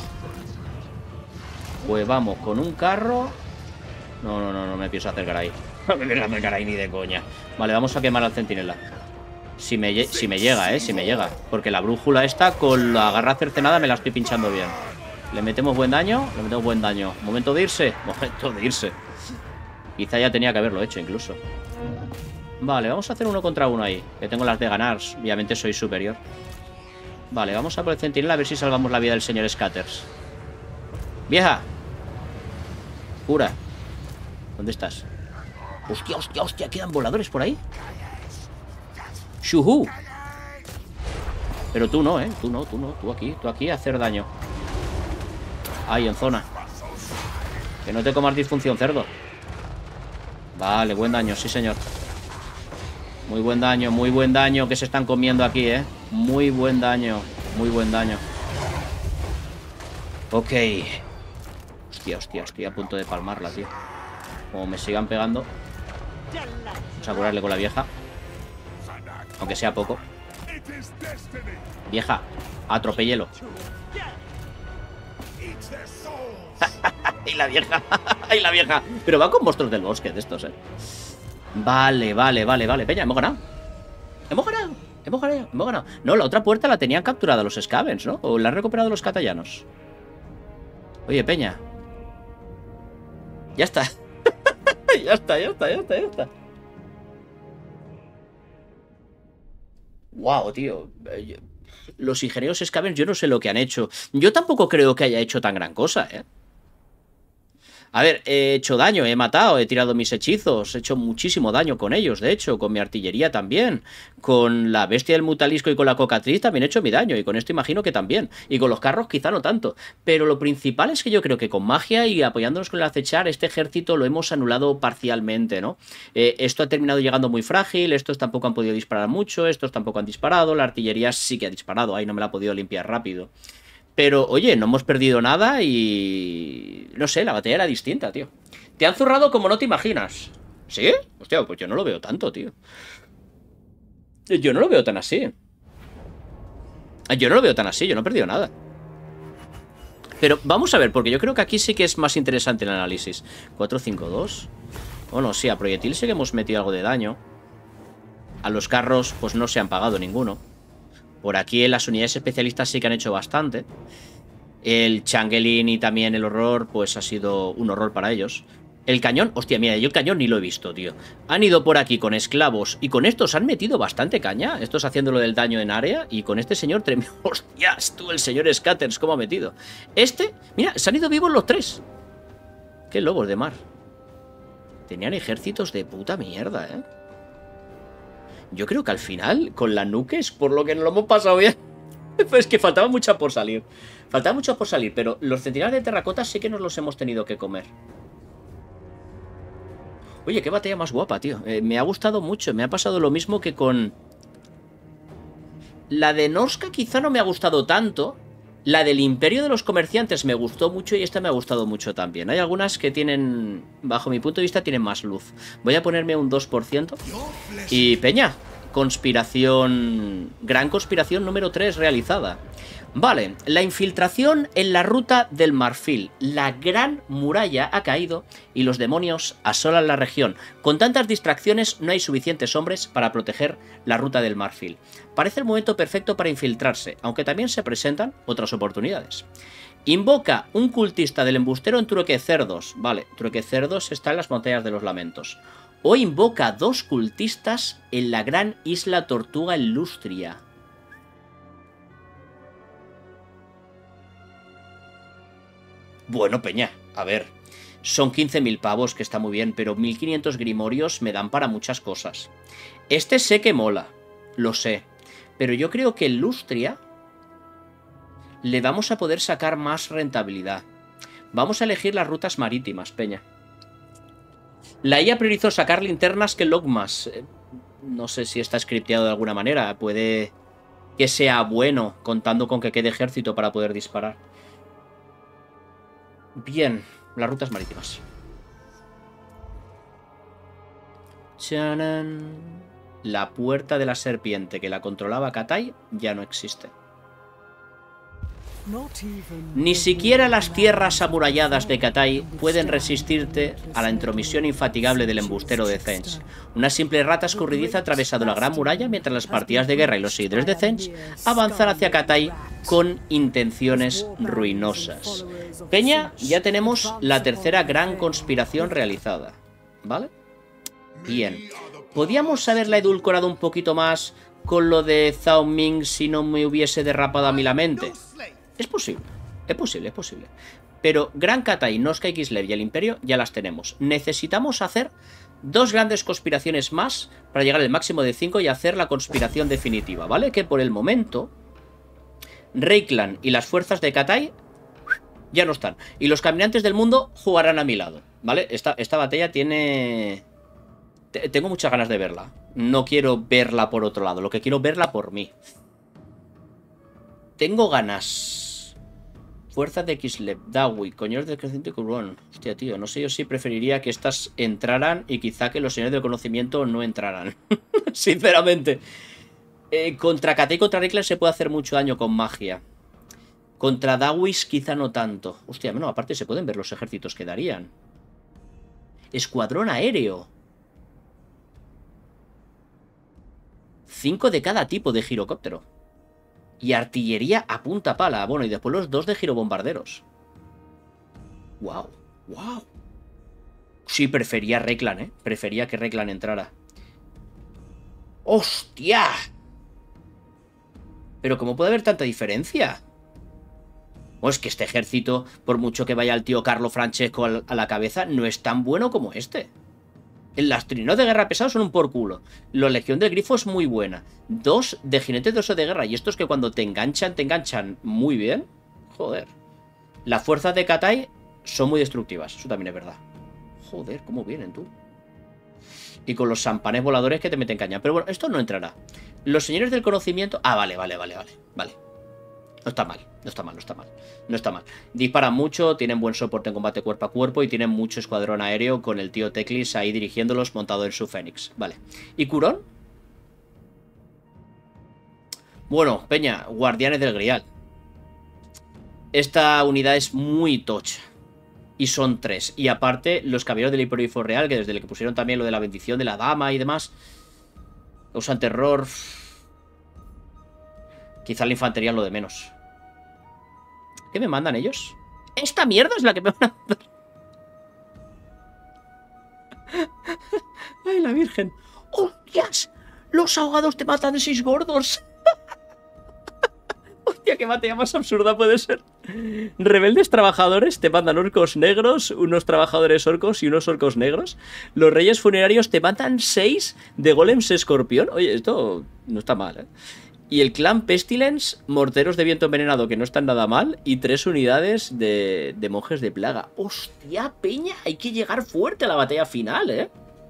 Pues vamos, con un carro. No me pienso acercar ahí. No me pienso acercar ahí ni de coña. Vale, vamos a quemar al centinela. Si me llega, si me llega. Porque la brújula esta con la garra cercenada me la estoy pinchando bien. Le metemos buen daño, le metemos buen daño. Momento de irse, momento de irse. Quizá ya tenía que haberlo hecho incluso. Vale, vamos a hacer 1 contra 1 ahí. Que tengo las de ganar, obviamente soy superior. Vale, vamos a por el centinela a ver si salvamos la vida del señor Scatters. ¡Vieja! Cura. ¿Dónde estás? Hostia, quedan voladores por ahí. ¡Shuhu! Pero tú no, tú no, tú aquí a hacer daño. Ahí, en zona. Que no te comas disfunción, cerdo. Vale, buen daño, sí señor. Muy buen daño que se están comiendo aquí, ¿eh? Muy buen daño, muy buen daño. Ok. Hostia, hostia, estoy a punto de palmarla, tío. Como me sigan pegando. Vamos a curarle con la vieja. Aunque sea poco. It is destiny. Vieja, atropéllelo. Eat their souls. ¡Ay, la vieja! ¡Ay, la vieja! Pero va con monstruos del bosque de estos, ¿eh? Vale, vale, vale, vale. Peña, hemos ganado. Hemos ganado. Hemos ganado. Hemos ganado. No, la otra puerta la tenían capturada los Scavens, ¿no? O la han recuperado los catallanos. Oye, Peña. Ya está. Ya está, ya está, ya está, ya está. Wow, tío. Los ingenieros Scavens, yo no sé lo que han hecho. Yo tampoco creo que haya hecho tan gran cosa, ¿eh? A ver, he hecho daño, he matado, he tirado mis hechizos, he hecho muchísimo daño con ellos, de hecho, con mi artillería también. Con la bestia del mutalisco y con la cocatriz también he hecho mi daño, y con esto imagino que también. Y con los carros quizá no tanto. Pero lo principal es que yo creo que con magia y apoyándonos con el acechar, este ejército lo hemos anulado parcialmente, ¿no? Esto ha terminado llegando muy frágil, estos tampoco han podido disparar mucho, estos tampoco han disparado, la artillería sí que ha disparado, ahí no me la ha podido limpiar rápido. Pero, oye, no hemos perdido nada y... no sé, la batalla era distinta, tío. Te han zurrado como no te imaginas. ¿Sí? Hostia, pues yo no lo veo tanto, tío. Yo no lo veo tan así. Yo no lo veo tan así, yo no he perdido nada. Pero vamos a ver, porque yo creo que aquí sí que es más interesante el análisis. 4-5-2. Bueno, sí, a proyectil sí que hemos metido algo de daño. A los carros, pues no se han pagado ninguno. Por aquí en las unidades especialistas sí que han hecho bastante. El Changeling y también el horror, pues ha sido un horror para ellos. El cañón, hostia, mira, yo el cañón ni lo he visto, tío. Han ido por aquí con esclavos y con estos han metido bastante caña. Estos haciéndolo del daño en área y con este señor tremendo. Hostias, tú, el señor Scatters, cómo ha metido. Este, mira, se han ido vivos los tres. Qué lobos de mar. Tenían ejércitos de puta mierda, ¿eh? Yo creo que al final, con la nuke, es por lo que nos lo hemos pasado bien. Pues que faltaba mucho por salir. Faltaba mucho por salir, pero los centinelas de terracota sí que nos los hemos tenido que comer. Oye, qué batalla más guapa, tío. Me ha gustado mucho. Me ha pasado lo mismo que con... La de Norska quizá no me ha gustado tanto. La del Imperio de los Comerciantes me gustó mucho y esta me ha gustado mucho también. Hay algunas que tienen, bajo mi punto de vista, tienen más luz. Voy a ponerme un 2%. Y peña, conspiración... Gran conspiración número 3 realizada. Vale, la infiltración en la ruta del Marfil. La gran muralla ha caído y los demonios asolan la región. Con tantas distracciones no hay suficientes hombres para proteger la ruta del Marfil. Parece el momento perfecto para infiltrarse, aunque también se presentan otras oportunidades. Invoca un cultista del embustero en Truequecerdos. Vale, Truequecerdos está en las montañas de los lamentos. O invoca 2 cultistas en la gran isla Tortuga en Lustria. Bueno, peña, a ver, son 15.000 pavos, que está muy bien, pero 1.500 grimorios me dan para muchas cosas. Este sé que mola, lo sé, pero yo creo que en Lustria le vamos a poder sacar más rentabilidad. Vamos a elegir las rutas marítimas, peña. La IA priorizó sacar linternas que logmas. No sé si está scripteado de alguna manera, puede que sea bueno, contando con que quede ejército para poder disparar. Bien, las rutas marítimas. ¡Chanan! La puerta de la serpiente que la controlaba Katai ya no existe. Ni siquiera las tierras amuralladas de Katai pueden resistirte a la intromisión infatigable del embustero de Zench. Una simple rata escurridiza ha atravesado la gran muralla mientras las partidas de guerra y los seguidores de Zench avanzan hacia Katai con intenciones ruinosas. Peña, ya tenemos la tercera gran conspiración realizada, ¿vale? Bien. ¿Podíamos haberla edulcorado un poquito más con lo de Zhao Ming si no me hubiese derrapado a mí la mente? Es posible, es posible, es posible. Pero Gran Katai, Noska y Kislev y el Imperio ya las tenemos. Necesitamos hacer 2 grandes conspiraciones más para llegar al máximo de 5 y hacer la conspiración definitiva, ¿vale? Que por el momento Reiklan y las fuerzas de Katai ya no están. Y los caminantes del mundo jugarán a mi lado, ¿vale? Esta batalla tiene Tengo muchas ganas de verla. No quiero verla por otro lado. Lo que quiero verla por mí. Tengo ganas. Fuerza de Kislev, Dawi, Coñores del Creciente Curón. Hostia, tío, no sé yo si preferiría que estas entraran y quizá que los señores del conocimiento no entraran. Sinceramente. Contra Kate y contra Rickler se puede hacer mucho daño con magia. Contra Dawis quizá no tanto. Hostia, bueno, aparte se pueden ver los ejércitos que darían. Escuadrón aéreo. 5 de cada tipo de girocóptero. Y artillería a punta pala. Bueno, y después los 2 de girobombarderos. Wow, wow. Sí, prefería Reclan, ¿eh? Prefería que Reclan entrara. ¡Hostia! Pero ¿cómo puede haber tanta diferencia? Pues que este ejército, por mucho que vaya el tío Carlo Francesco a la cabeza, no es tan bueno como este. Las trinos de guerra pesados son un por culo. La Legión del Grifo es muy buena. 2 de jinetes de oso de guerra. Y estos que cuando te enganchan muy bien. Joder. Las fuerzas de Katai son muy destructivas. Eso también es verdad. Joder, cómo vienen, tú. Y con los sampanes voladores que te meten caña. Pero bueno, esto no entrará. Los señores del conocimiento... Ah, vale. No está mal, no está mal, no está mal. No está mal. Disparan mucho, tienen buen soporte en combate cuerpo a cuerpo y tienen mucho escuadrón aéreo con el tío Teclis ahí dirigiéndolos montado en su Fénix. Vale. ¿Y Curón? Bueno, peña, Guardianes del Grial. Esta unidad es muy tocha. Y son 3. Y aparte, los caballeros del Hiperifo Real, que desde el que pusieron también lo de la bendición de la dama y demás, usan terror. Quizá la infantería es lo de menos. ¿Qué me mandan ellos? Esta mierda es la que me van a mandar. Ay, la virgen. ¡Hostias! Los ahogados te matan de 6 gordos. Hostia, qué batalla más absurda puede ser. Rebeldes trabajadores te mandan orcos negros, unos trabajadores orcos y unos orcos negros. Los reyes funerarios te matan 6 de golems escorpión. Oye, esto no está mal, ¿eh? Y el clan Pestilence, morteros de viento envenenado que no están nada mal. Y 3 unidades de monjes de plaga. ¡Hostia, peña! Hay que llegar fuerte a la batalla final, ¿eh?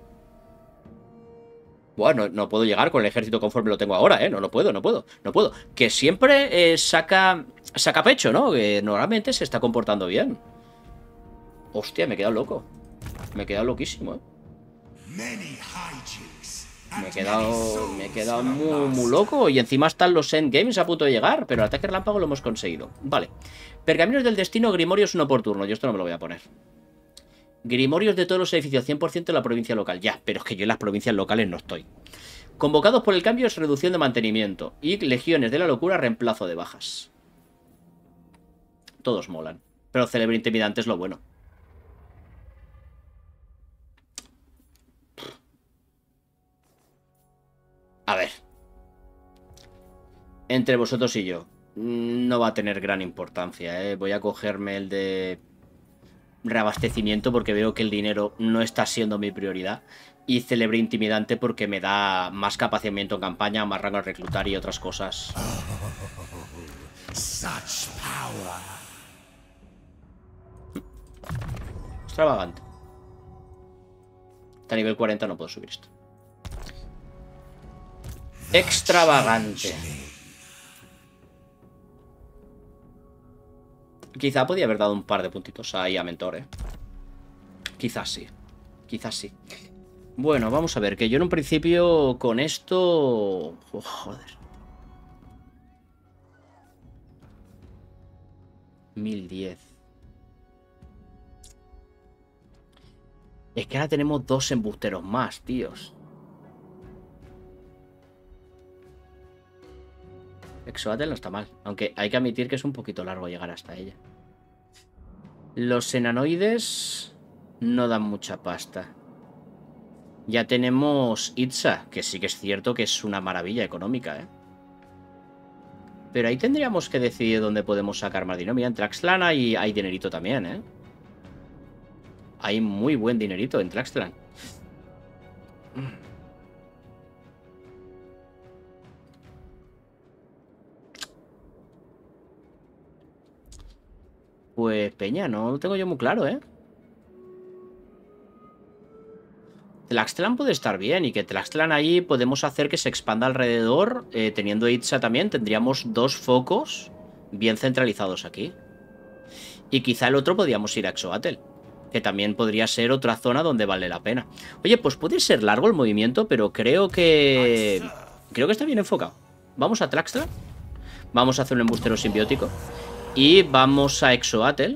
Bueno, no puedo llegar con el ejército conforme lo tengo ahora, ¿eh? No puedo. Que siempre saca pecho, ¿no? Que normalmente se está comportando bien. Hostia, me he quedado loco. Me he quedado loquísimo, ¿eh? Me he quedado muy loco. Y encima están los endgames a punto de llegar. Pero el ataque relámpago lo hemos conseguido. Vale. Pergaminos del destino, Grimorios 1 por turno. Yo esto no me lo voy a poner. Grimorios de todos los edificios, 100% de la provincia local. Ya, pero es que yo en las provincias locales no estoy. Convocados por el cambio es reducción de mantenimiento. Y legiones de la locura, reemplazo de bajas. Todos molan. Pero célebre intimidante es lo bueno. A ver. Entre vosotros y yo. No va a tener gran importancia, ¿eh? Voy a cogerme el de reabastecimiento porque veo que el dinero no está siendo mi prioridad. Y célebre intimidante porque me da más capacitamiento en campaña, más rango al reclutar y otras cosas. Extravagante. Hasta nivel 40 no puedo subir esto. Extravagante. Quizá podía haber dado un par de puntitos ahí a Mentor, ¿eh? Quizás sí. Quizás sí. Bueno, vamos a ver, que yo en un principio con esto... Oh, joder. 1010. Es que ahora tenemos 2 embusteros más, tíos. Exoatel no está mal, aunque hay que admitir que es un poquito largo llegar hasta ella. Los enanoides no dan mucha pasta. Ya tenemos Itza, que sí que es cierto que es una maravilla económica, ¿eh? Pero ahí tendríamos que decidir dónde podemos sacar más dinero. Mira, en Traxlan hay dinerito también, ¿eh? Hay muy buen dinerito en Traxlan. Pues, peña, no lo tengo yo muy claro, ¿eh? Tlaxtlan puede estar bien, y que Tlaxtlan ahí podemos hacer que se expanda alrededor, teniendo Itza también, tendríamos 2 focos bien centralizados aquí. Y quizá el otro podríamos ir a Exoatl, que también podría ser otra zona donde vale la pena. Oye, pues puede ser largo el movimiento, pero creo que está bien enfocado. Vamos a Tlaxtlan, vamos a hacer un embustero simbiótico y vamos a Exoatl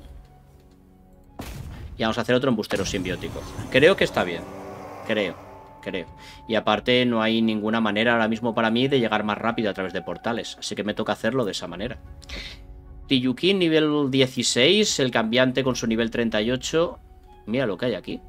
y vamos a hacer otro embustero simbiótico. Creo que está bien. Creo. Y aparte no hay ninguna manera ahora mismo para mí de llegar más rápido a través de portales. Así que me toca hacerlo de esa manera. Tiyukin nivel 16. El cambiante con su nivel 38. Mira lo que hay aquí.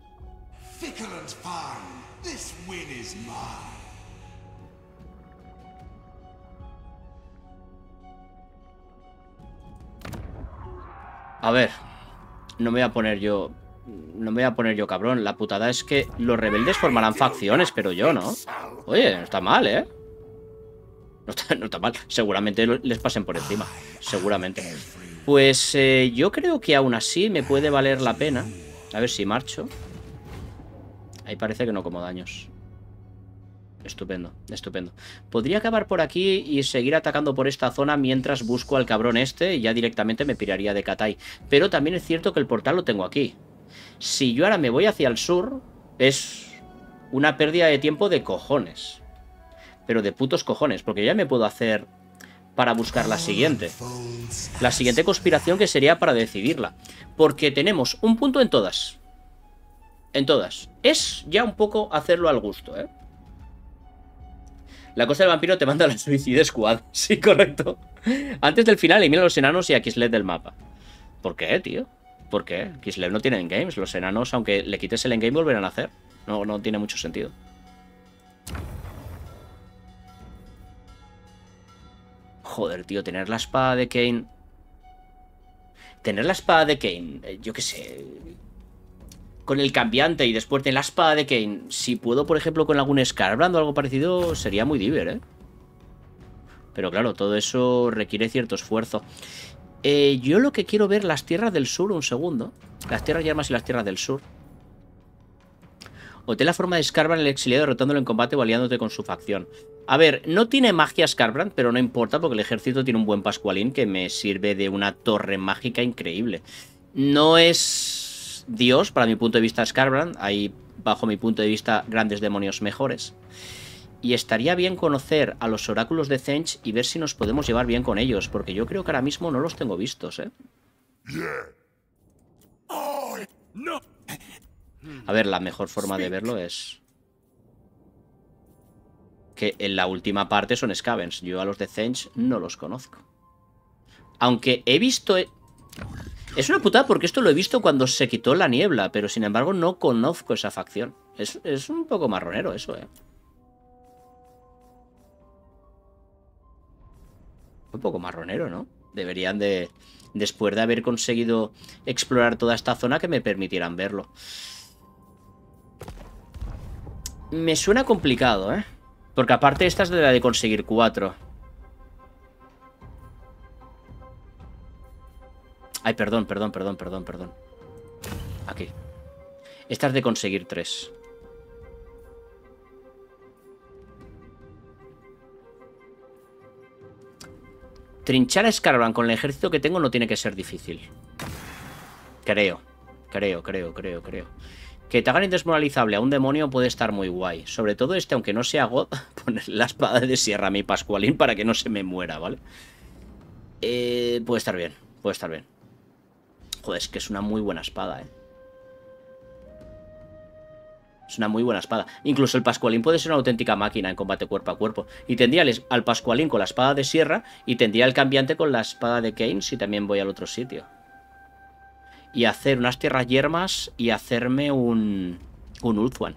A ver. No me voy a poner yo... No me voy a poner yo cabrón. La putada es que los rebeldes formarán facciones, pero yo no. Oye, no está mal, ¿eh? No está mal. Seguramente les pasen por encima. Seguramente. Pues yo creo que aún así me puede valer la pena. A ver si marcho. Ahí parece que no como daños. Estupendo, estupendo. Podría acabar por aquí y seguir atacando por esta zona mientras busco al cabrón este y ya directamente me piraría de Katai. Pero también es cierto que el portal lo tengo aquí. Si yo ahora me voy hacia el sur, es una pérdida de tiempo de cojones. Pero de putos cojones, porque ya me puedo hacer para buscar la siguiente. La siguiente conspiración, que sería para decidirla. Porque tenemos un punto en todas. En todas. Es ya un poco hacerlo al gusto, ¿eh? La cosa del vampiro te manda a la Suicide Squad. Sí, correcto. Antes del final elimina a los enanos y a Kislev del mapa. ¿Por qué, tío? ¿Por qué? Kislev no tiene endgames. Los enanos, aunque le quites el endgame, volverán a hacer. No tiene mucho sentido. Joder, tío, tener la espada de Kayn. Tener la espada de Kayn, yo qué sé. Con el cambiante y después de la espada de Kayn. Si puedo, por ejemplo, con algún Scarbrand o algo parecido, sería muy diver, ¿eh? Pero claro, todo eso requiere cierto esfuerzo. Yo lo que quiero ver, las tierras del sur, un segundo. Las tierras yermas y las tierras del sur. Obtén la forma de Scarbrand el exiliado derrotándolo en combate o aliándote con su facción. A ver, no tiene magia Scarbrand, pero no importa porque el ejército tiene un buen Pascualín que me sirve de una torre mágica increíble. No es Dios, para mi punto de vista, Scarbrand. Hay, bajo mi punto de vista, grandes demonios mejores. Y estaría bien conocer a los oráculos de Zench y ver si nos podemos llevar bien con ellos, porque yo creo que ahora mismo no los tengo vistos, ¿eh? A ver, la mejor forma de verlo es que en la última parte son Scavens. Yo a los de Zench no los conozco. Aunque he visto... Es una putada porque esto lo he visto cuando se quitó la niebla, pero sin embargo no conozco esa facción. Es un poco marronero eso, ¿eh? Un poco marronero, ¿no? Deberían de... Después de haber conseguido explorar toda esta zona, que me permitieran verlo. Me suena complicado, ¿eh? Porque aparte esta es de la de conseguir 4. Ay, perdón. Aquí. Esta es de conseguir 3. Trinchar a Scarbrand con el ejército que tengo no tiene que ser difícil. Creo. Que te hagan indesmoralizable a un demonio puede estar muy guay. Sobre todo este, aunque no sea God, poner la espada de sierra a mi Pascualín para que no se me muera, ¿vale? Puede estar bien. Joder, es que es una muy buena espada, ¿eh? Es una muy buena espada. Incluso el Pascualín puede ser una auténtica máquina en combate cuerpo a cuerpo. Y tendría al Pascualín con la espada de sierra y tendría el cambiante con la espada de Kayn si también voy al otro sitio. Y hacer unas tierras yermas y hacerme un Ulthuan.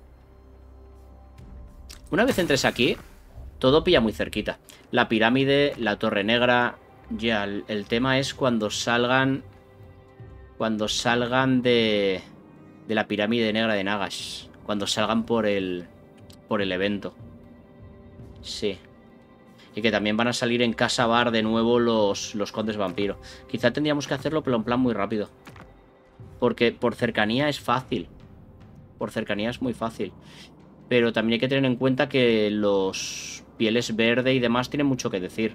Una vez entres aquí, todo pilla muy cerquita. La pirámide, la torre negra... Ya, el tema es cuando salgan... de la pirámide negra de Nagash. Cuando salgan por el evento. Sí. Y que también van a salir en Casa Bar de nuevo los condes vampiro. Quizá tendríamos que hacerlo, pero en plan muy rápido. Porque por cercanía es fácil. Por cercanía es muy fácil. Pero también hay que tener en cuenta que los pieles verde y demás tienen mucho que decir.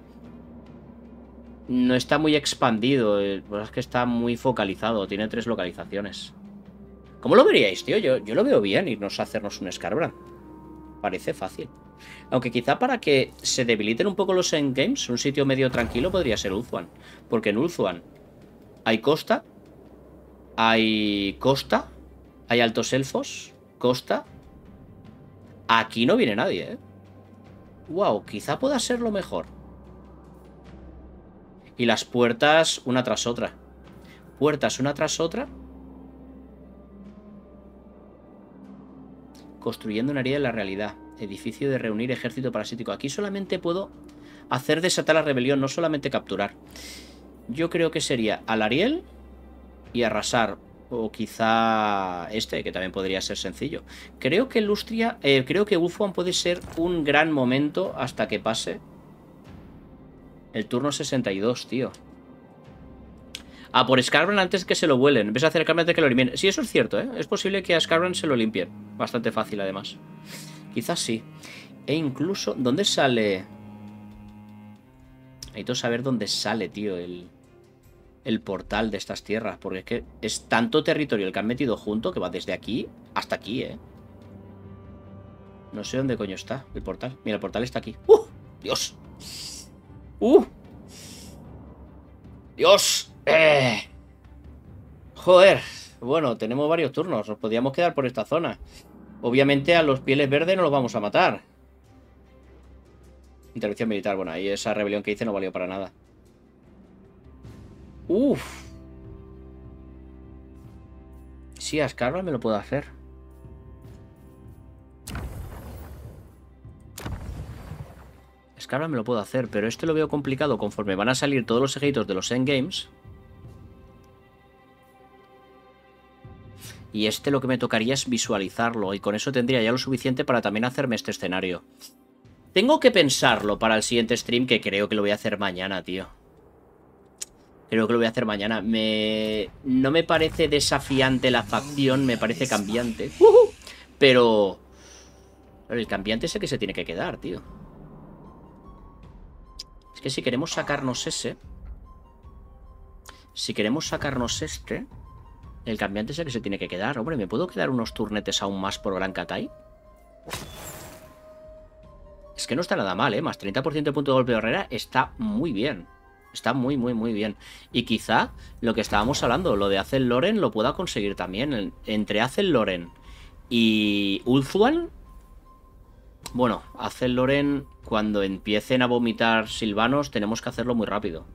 No está muy expandido, es que está muy focalizado, tiene 3 localizaciones. ¿Cómo lo veríais, tío? Yo lo veo bien irnos a hacernos un Skarbrand. Parece fácil. Aunque quizá para que se debiliten un poco los endgames, un sitio medio tranquilo podría ser Ulthuan. Porque en Ulthuan hay costa, hay altos elfos, costa. Aquí no viene nadie, ¿eh? Wow, quizá pueda ser lo mejor. Y las puertas una tras otra. Puertas una tras otra. Construyendo una área de la realidad. Edificio de reunir ejército parasítico. Aquí solamente puedo hacer desatar la rebelión, no solamente capturar. Yo creo que sería Alarielle y arrasar. O quizá este, que también podría ser sencillo. Creo que creo que Ulthuan puede ser un gran momento hasta que pase el turno 62, tío. Por Skarbrand antes que se lo vuelen. Ves a acercarme antes que lo limpien. Sí, eso es cierto, ¿eh? Es posible que a Skarbrand se lo limpien. Bastante fácil, además. Quizás sí. E incluso, ¿dónde sale? Necesito saber dónde sale, tío, el portal de estas tierras. Porque es que es tanto territorio el que han metido junto que va desde aquí hasta aquí, ¿eh? No sé dónde coño está el portal. Mira, el portal está aquí. ¡Dios! ¡Dios! Joder. Bueno, tenemos varios turnos. Nos podíamos quedar por esta zona. Obviamente a los pieles verdes no los vamos a matar. Intervención militar. Bueno, ahí esa rebelión que hice no valió para nada. Sí, a Skarbrand me lo puedo hacer. Skarbrand me lo puedo hacer, pero este lo veo complicado conforme van a salir todos los ejércitos de los endgames. Y este lo que me tocaría es visualizarlo. Y con eso tendría ya lo suficiente para también hacerme este escenario. Tengo que pensarlo para el siguiente stream, que creo que lo voy a hacer mañana, tío. Creo que lo voy a hacer mañana. No me parece desafiante la facción, me parece cambiante. Pero el cambiante es el que se tiene que quedar, tío. Es que si queremos sacarnos ese... Si queremos sacarnos este... El cambiante es el que se tiene que quedar. Hombre, ¿me puedo quedar unos turnetes aún más por Gran Katai? Es que no está nada mal, ¿eh? Más 30% de punto de golpe de barrera está muy bien. Está muy, muy, muy bien. Y quizá lo que estábamos hablando, lo de Azel Loren, lo pueda conseguir también. Entre Azel Loren y Ulthuan... Bueno, Azel Loren, cuando empiecen a vomitar silvanos, tenemos que hacerlo muy rápido.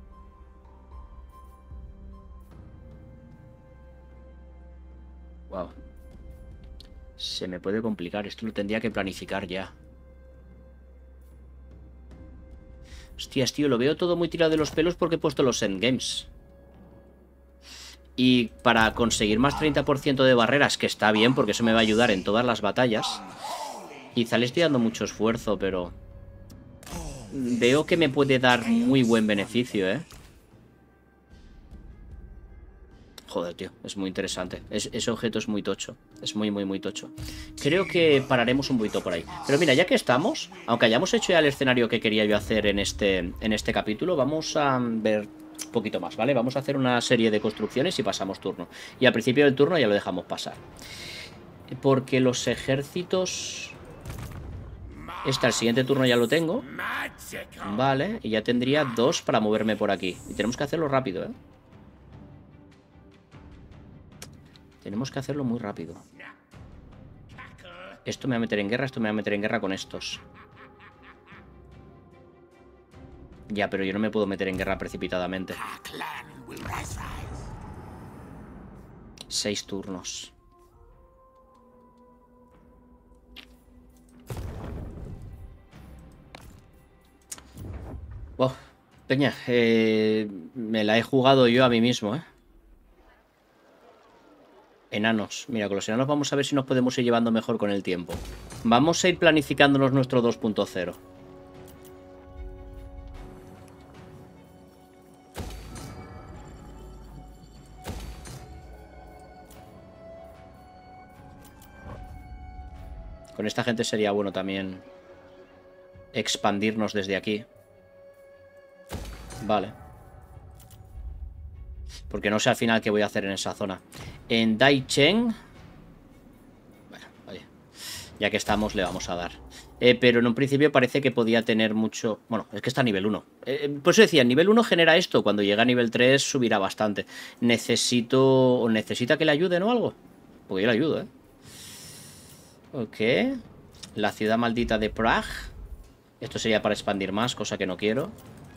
Wow. Se me puede complicar. Esto lo tendría que planificar ya. Hostias, tío, lo veo todo muy tirado de los pelos porque he puesto los endgames. Y para conseguir más 30% de barreras, que está bien porque eso me va a ayudar en todas las batallas. Quizá le estoy dando mucho esfuerzo, pero... Veo que me puede dar muy buen beneficio, ¿eh? Joder, tío, es muy interesante. Ese objeto es muy tocho. Es muy, muy, muy tocho. Creo que pararemos un poquito por ahí. Pero mira, ya que estamos, aunque hayamos hecho ya el escenario que quería yo hacer en este capítulo, vamos a ver un poquito más, ¿vale? Vamos a hacer una serie de construcciones y pasamos turno. Y al principio del turno ya lo dejamos pasar. Porque los ejércitos... El siguiente turno ya lo tengo. Vale, y ya tendría 2 para moverme por aquí. Y tenemos que hacerlo rápido, ¿eh? Tenemos que hacerlo muy rápido. Esto me va a meter en guerra, esto me va a meter en guerra con estos. Ya, pero yo no me puedo meter en guerra precipitadamente. 6 turnos. Oh, peña, me la he jugado yo a mí mismo, ¿eh? Enanos. Mira, con los enanos vamos a ver si nos podemos ir llevando mejor con el tiempo. Vamos a ir planificándonos nuestro 2.0. Con esta gente sería bueno también expandirnos desde aquí. Vale. Porque no sé al final qué voy a hacer en esa zona. En Daicheng... Bueno, oye, ya que estamos le vamos a dar. Pero en un principio parece que podía tener mucho... Bueno, es que está a nivel 1. Por eso decía, nivel 1 genera esto. Cuando llega a nivel 3 subirá bastante. Necesito... ¿O necesita que le ayuden o algo? Porque yo le ayudo, ¿eh? Ok. La ciudad maldita de Prague. Esto sería para expandir más, cosa que no quiero.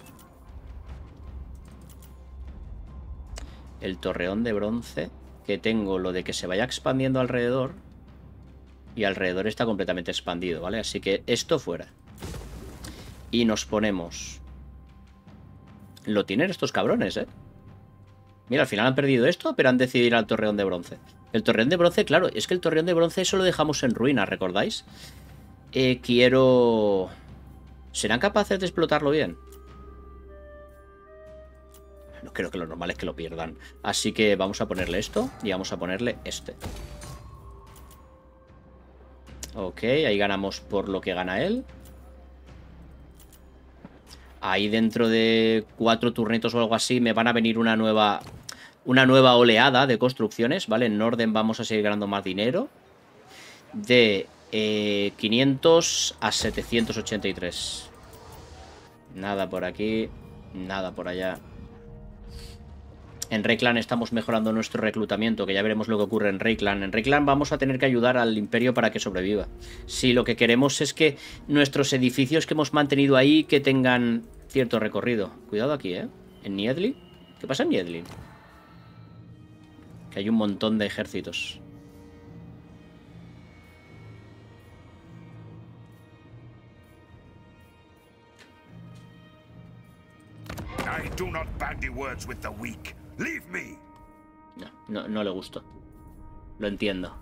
El torreón de bronce. Que tengo lo de que se vaya expandiendo alrededor. Y alrededor está completamente expandido, ¿vale? Así que esto fuera. Y nos ponemos... Lo tienen estos cabrones, ¿eh? Mira, al final han perdido esto, pero han decidido ir al torreón de bronce. El torreón de bronce, claro, es que el torreón de bronce eso lo dejamos en ruinas, ¿recordáis? Quiero... ¿Serán capaces de explotarlo bien? No creo que lo normal es que lo pierdan. Así que vamos a ponerle esto y vamos a ponerle este. Ok, ahí ganamos por lo que gana él. Ahí dentro de 4 turnitos o algo así me van a venir una nueva oleada de construcciones, ¿vale? En Norden vamos a seguir ganando más dinero. De 500 a 783. Nada por aquí, nada por allá. En Reikland estamos mejorando nuestro reclutamiento, que ya veremos lo que ocurre en Reikland. En Reikland vamos a tener que ayudar al imperio para que sobreviva. Si lo que queremos es que nuestros edificios que hemos mantenido ahí que tengan cierto recorrido. Cuidado aquí, ¿eh? En Niedli. ¿Qué pasa en Niedli? Que hay un montón de ejércitos. I do not bandy words with the weak. Leave me. No le gustó. Lo entiendo.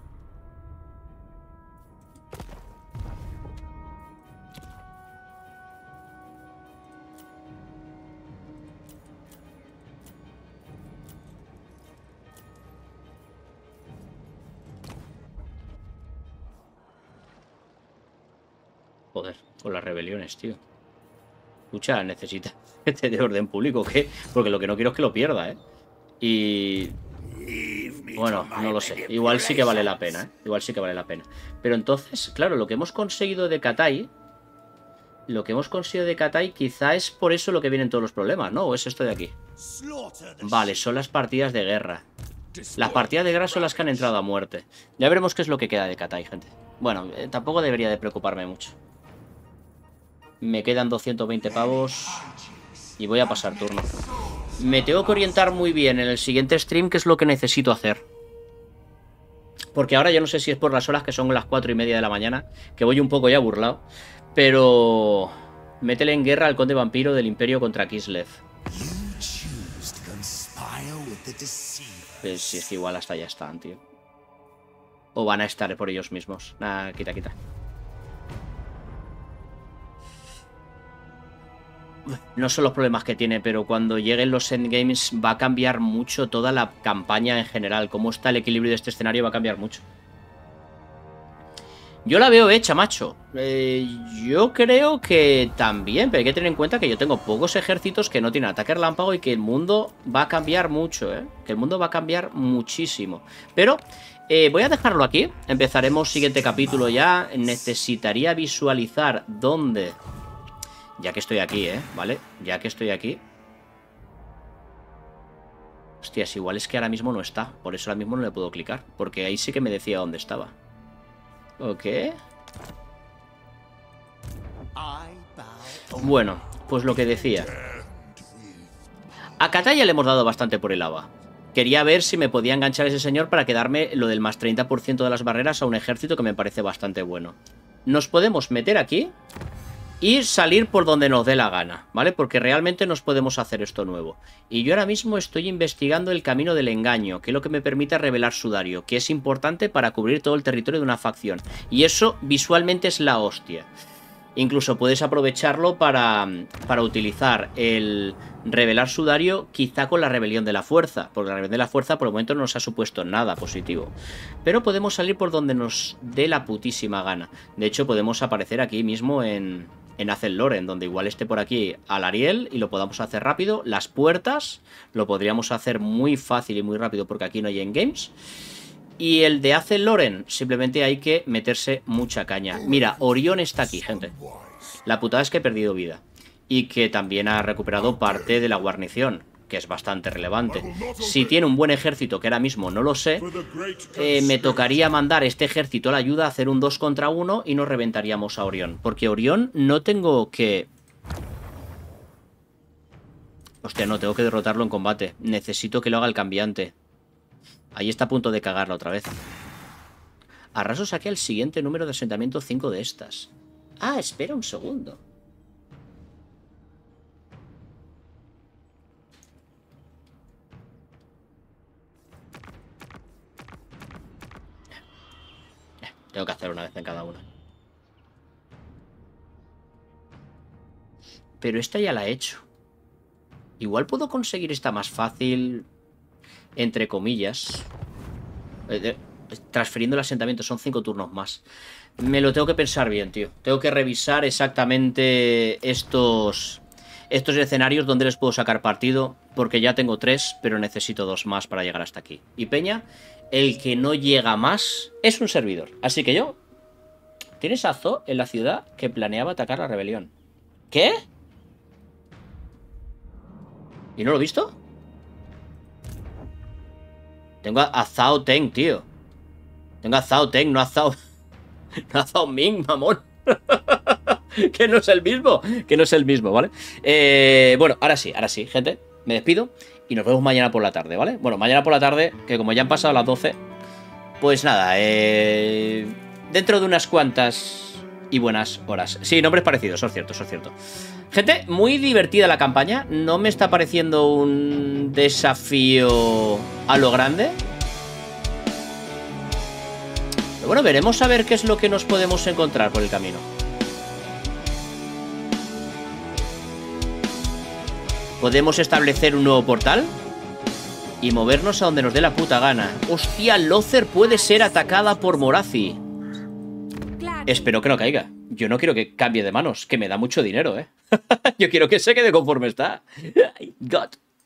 Joder, con las rebeliones, tío. Escucha, necesita este de orden público, ¿qué? Porque lo que no quiero es que lo pierda, ¿eh? Y... Bueno, no lo sé. Igual sí que vale la pena, ¿eh? Igual sí que vale la pena. Pero entonces, claro, lo que hemos conseguido de Katai... Lo que hemos conseguido de Katai quizá es por eso lo que vienen todos los problemas, ¿no? ¿O es esto de aquí? Vale, son las partidas de guerra. Las partidas de guerra son las que han entrado a muerte. Ya veremos qué es lo que queda de Katai, gente. Bueno, tampoco debería de preocuparme mucho. Me quedan 220 pavos y voy a pasar turno. Me tengo que orientar muy bien en el siguiente stream qué es lo que necesito hacer. Porque ahora yo no sé si es por las horas que son las 4:30 de la mañana, que voy un poco ya burlado. Pero... métele en guerra al conde vampiro del imperio contra Kislev. Pues si es que igual hasta ya están, tío. O van a estar por ellos mismos. Nah, quita. No son los problemas que tiene, pero cuando lleguen los endgames va a cambiar mucho toda la campaña en general. Cómo está el equilibrio de este escenario va a cambiar mucho. Yo la veo hecha, macho. Yo creo que también, pero hay que tener en cuenta que yo tengo pocos ejércitos que no tienen ataque relámpago y que el mundo va a cambiar mucho, ¿eh? Que el mundo va a cambiar muchísimo. Pero voy a dejarlo aquí. Empezaremos siguiente capítulo ya. Necesitaría visualizar dónde... Ya que estoy aquí, ¿vale? Ya que estoy aquí. Hostias, igual es que ahora mismo no está. Por eso ahora mismo no le puedo clicar. Porque ahí sí que me decía dónde estaba. Ok. Bueno, pues lo que decía. A Kataya le hemos dado bastante por el agua. Quería ver si me podía enganchar ese señor para quedarme lo del más 30% de las barreras a un ejército que me parece bastante bueno. Nos podemos meter aquí y salir por donde nos dé la gana, ¿vale? Porque realmente nos podemos hacer esto nuevo. Y yo ahora mismo estoy investigando el camino del engaño, que es lo que me permite revelar sudario, que es importante para cubrir todo el territorio de una facción. Y eso visualmente es la hostia. Incluso puedes aprovecharlo para utilizar el revelar sudario quizá con la rebelión de la fuerza. Porque la rebelión de la fuerza por el momento no nos ha supuesto nada positivo. Pero podemos salir por donde nos dé la putísima gana. De hecho podemos aparecer aquí mismo en Azel Loren, donde igual esté por aquí al Ariel y lo podamos hacer rápido. Las puertas lo podríamos hacer muy fácil y muy rápido porque aquí no hay endgames. Y el de Azel Loren, simplemente hay que meterse mucha caña. Mira, Orión está aquí, gente. La putada es que he perdido vida. Y que también ha recuperado parte de la guarnición, que es bastante relevante. Si tiene un buen ejército, que ahora mismo no lo sé, me tocaría mandar este ejército a la ayuda a hacer un 2 contra 1 y nos reventaríamos a Orión. Porque Orión no tengo que... Hostia, no, tengo que derrotarlo en combate. Necesito que lo haga el cambiante. Ahí está a punto de cagarla otra vez. Arraso saqué el siguiente número de asentamiento 5 de estas. Ah, espera un segundo. Tengo que hacer una vez en cada una. Pero esta ya la he hecho. Igual puedo conseguir esta más fácil... Entre comillas. Transfiriendo el asentamiento. Son 5 turnos más. Me lo tengo que pensar bien, tío. Tengo que revisar exactamente estos escenarios donde les puedo sacar partido. Porque ya tengo 3, pero necesito 2 más para llegar hasta aquí. Y Peña, el que no llega más es un servidor. Así que yo... Tienes a Zo en la ciudad que planeaba atacar la rebelión. ¿Qué? ¿Y no lo he visto? Tengo a Zhao Teng, tío. Tengo a Zhao Teng, no a Zhao... No a Zhao Ming, mamón. Que no es el mismo. Que no es el mismo, ¿vale? Bueno, ahora sí, gente. Me despido y nos vemos mañana por la tarde, ¿vale? Bueno, mañana por la tarde, que como ya han pasado las 12, pues nada, dentro de unas cuantas y buenas horas. Sí, nombres parecidos, eso es cierto, eso es cierto. Gente, muy divertida la campaña. No me está pareciendo un desafío a lo grande. Pero bueno, veremos a ver qué es lo que nos podemos encontrar por el camino. Podemos establecer un nuevo portal y movernos a donde nos dé la puta gana. Hostia, Lothar puede ser atacada por Morathi. Espero que no caiga. Yo no quiero que cambie de manos, que me da mucho dinero, ¿eh? Yo quiero que se quede conforme está. God.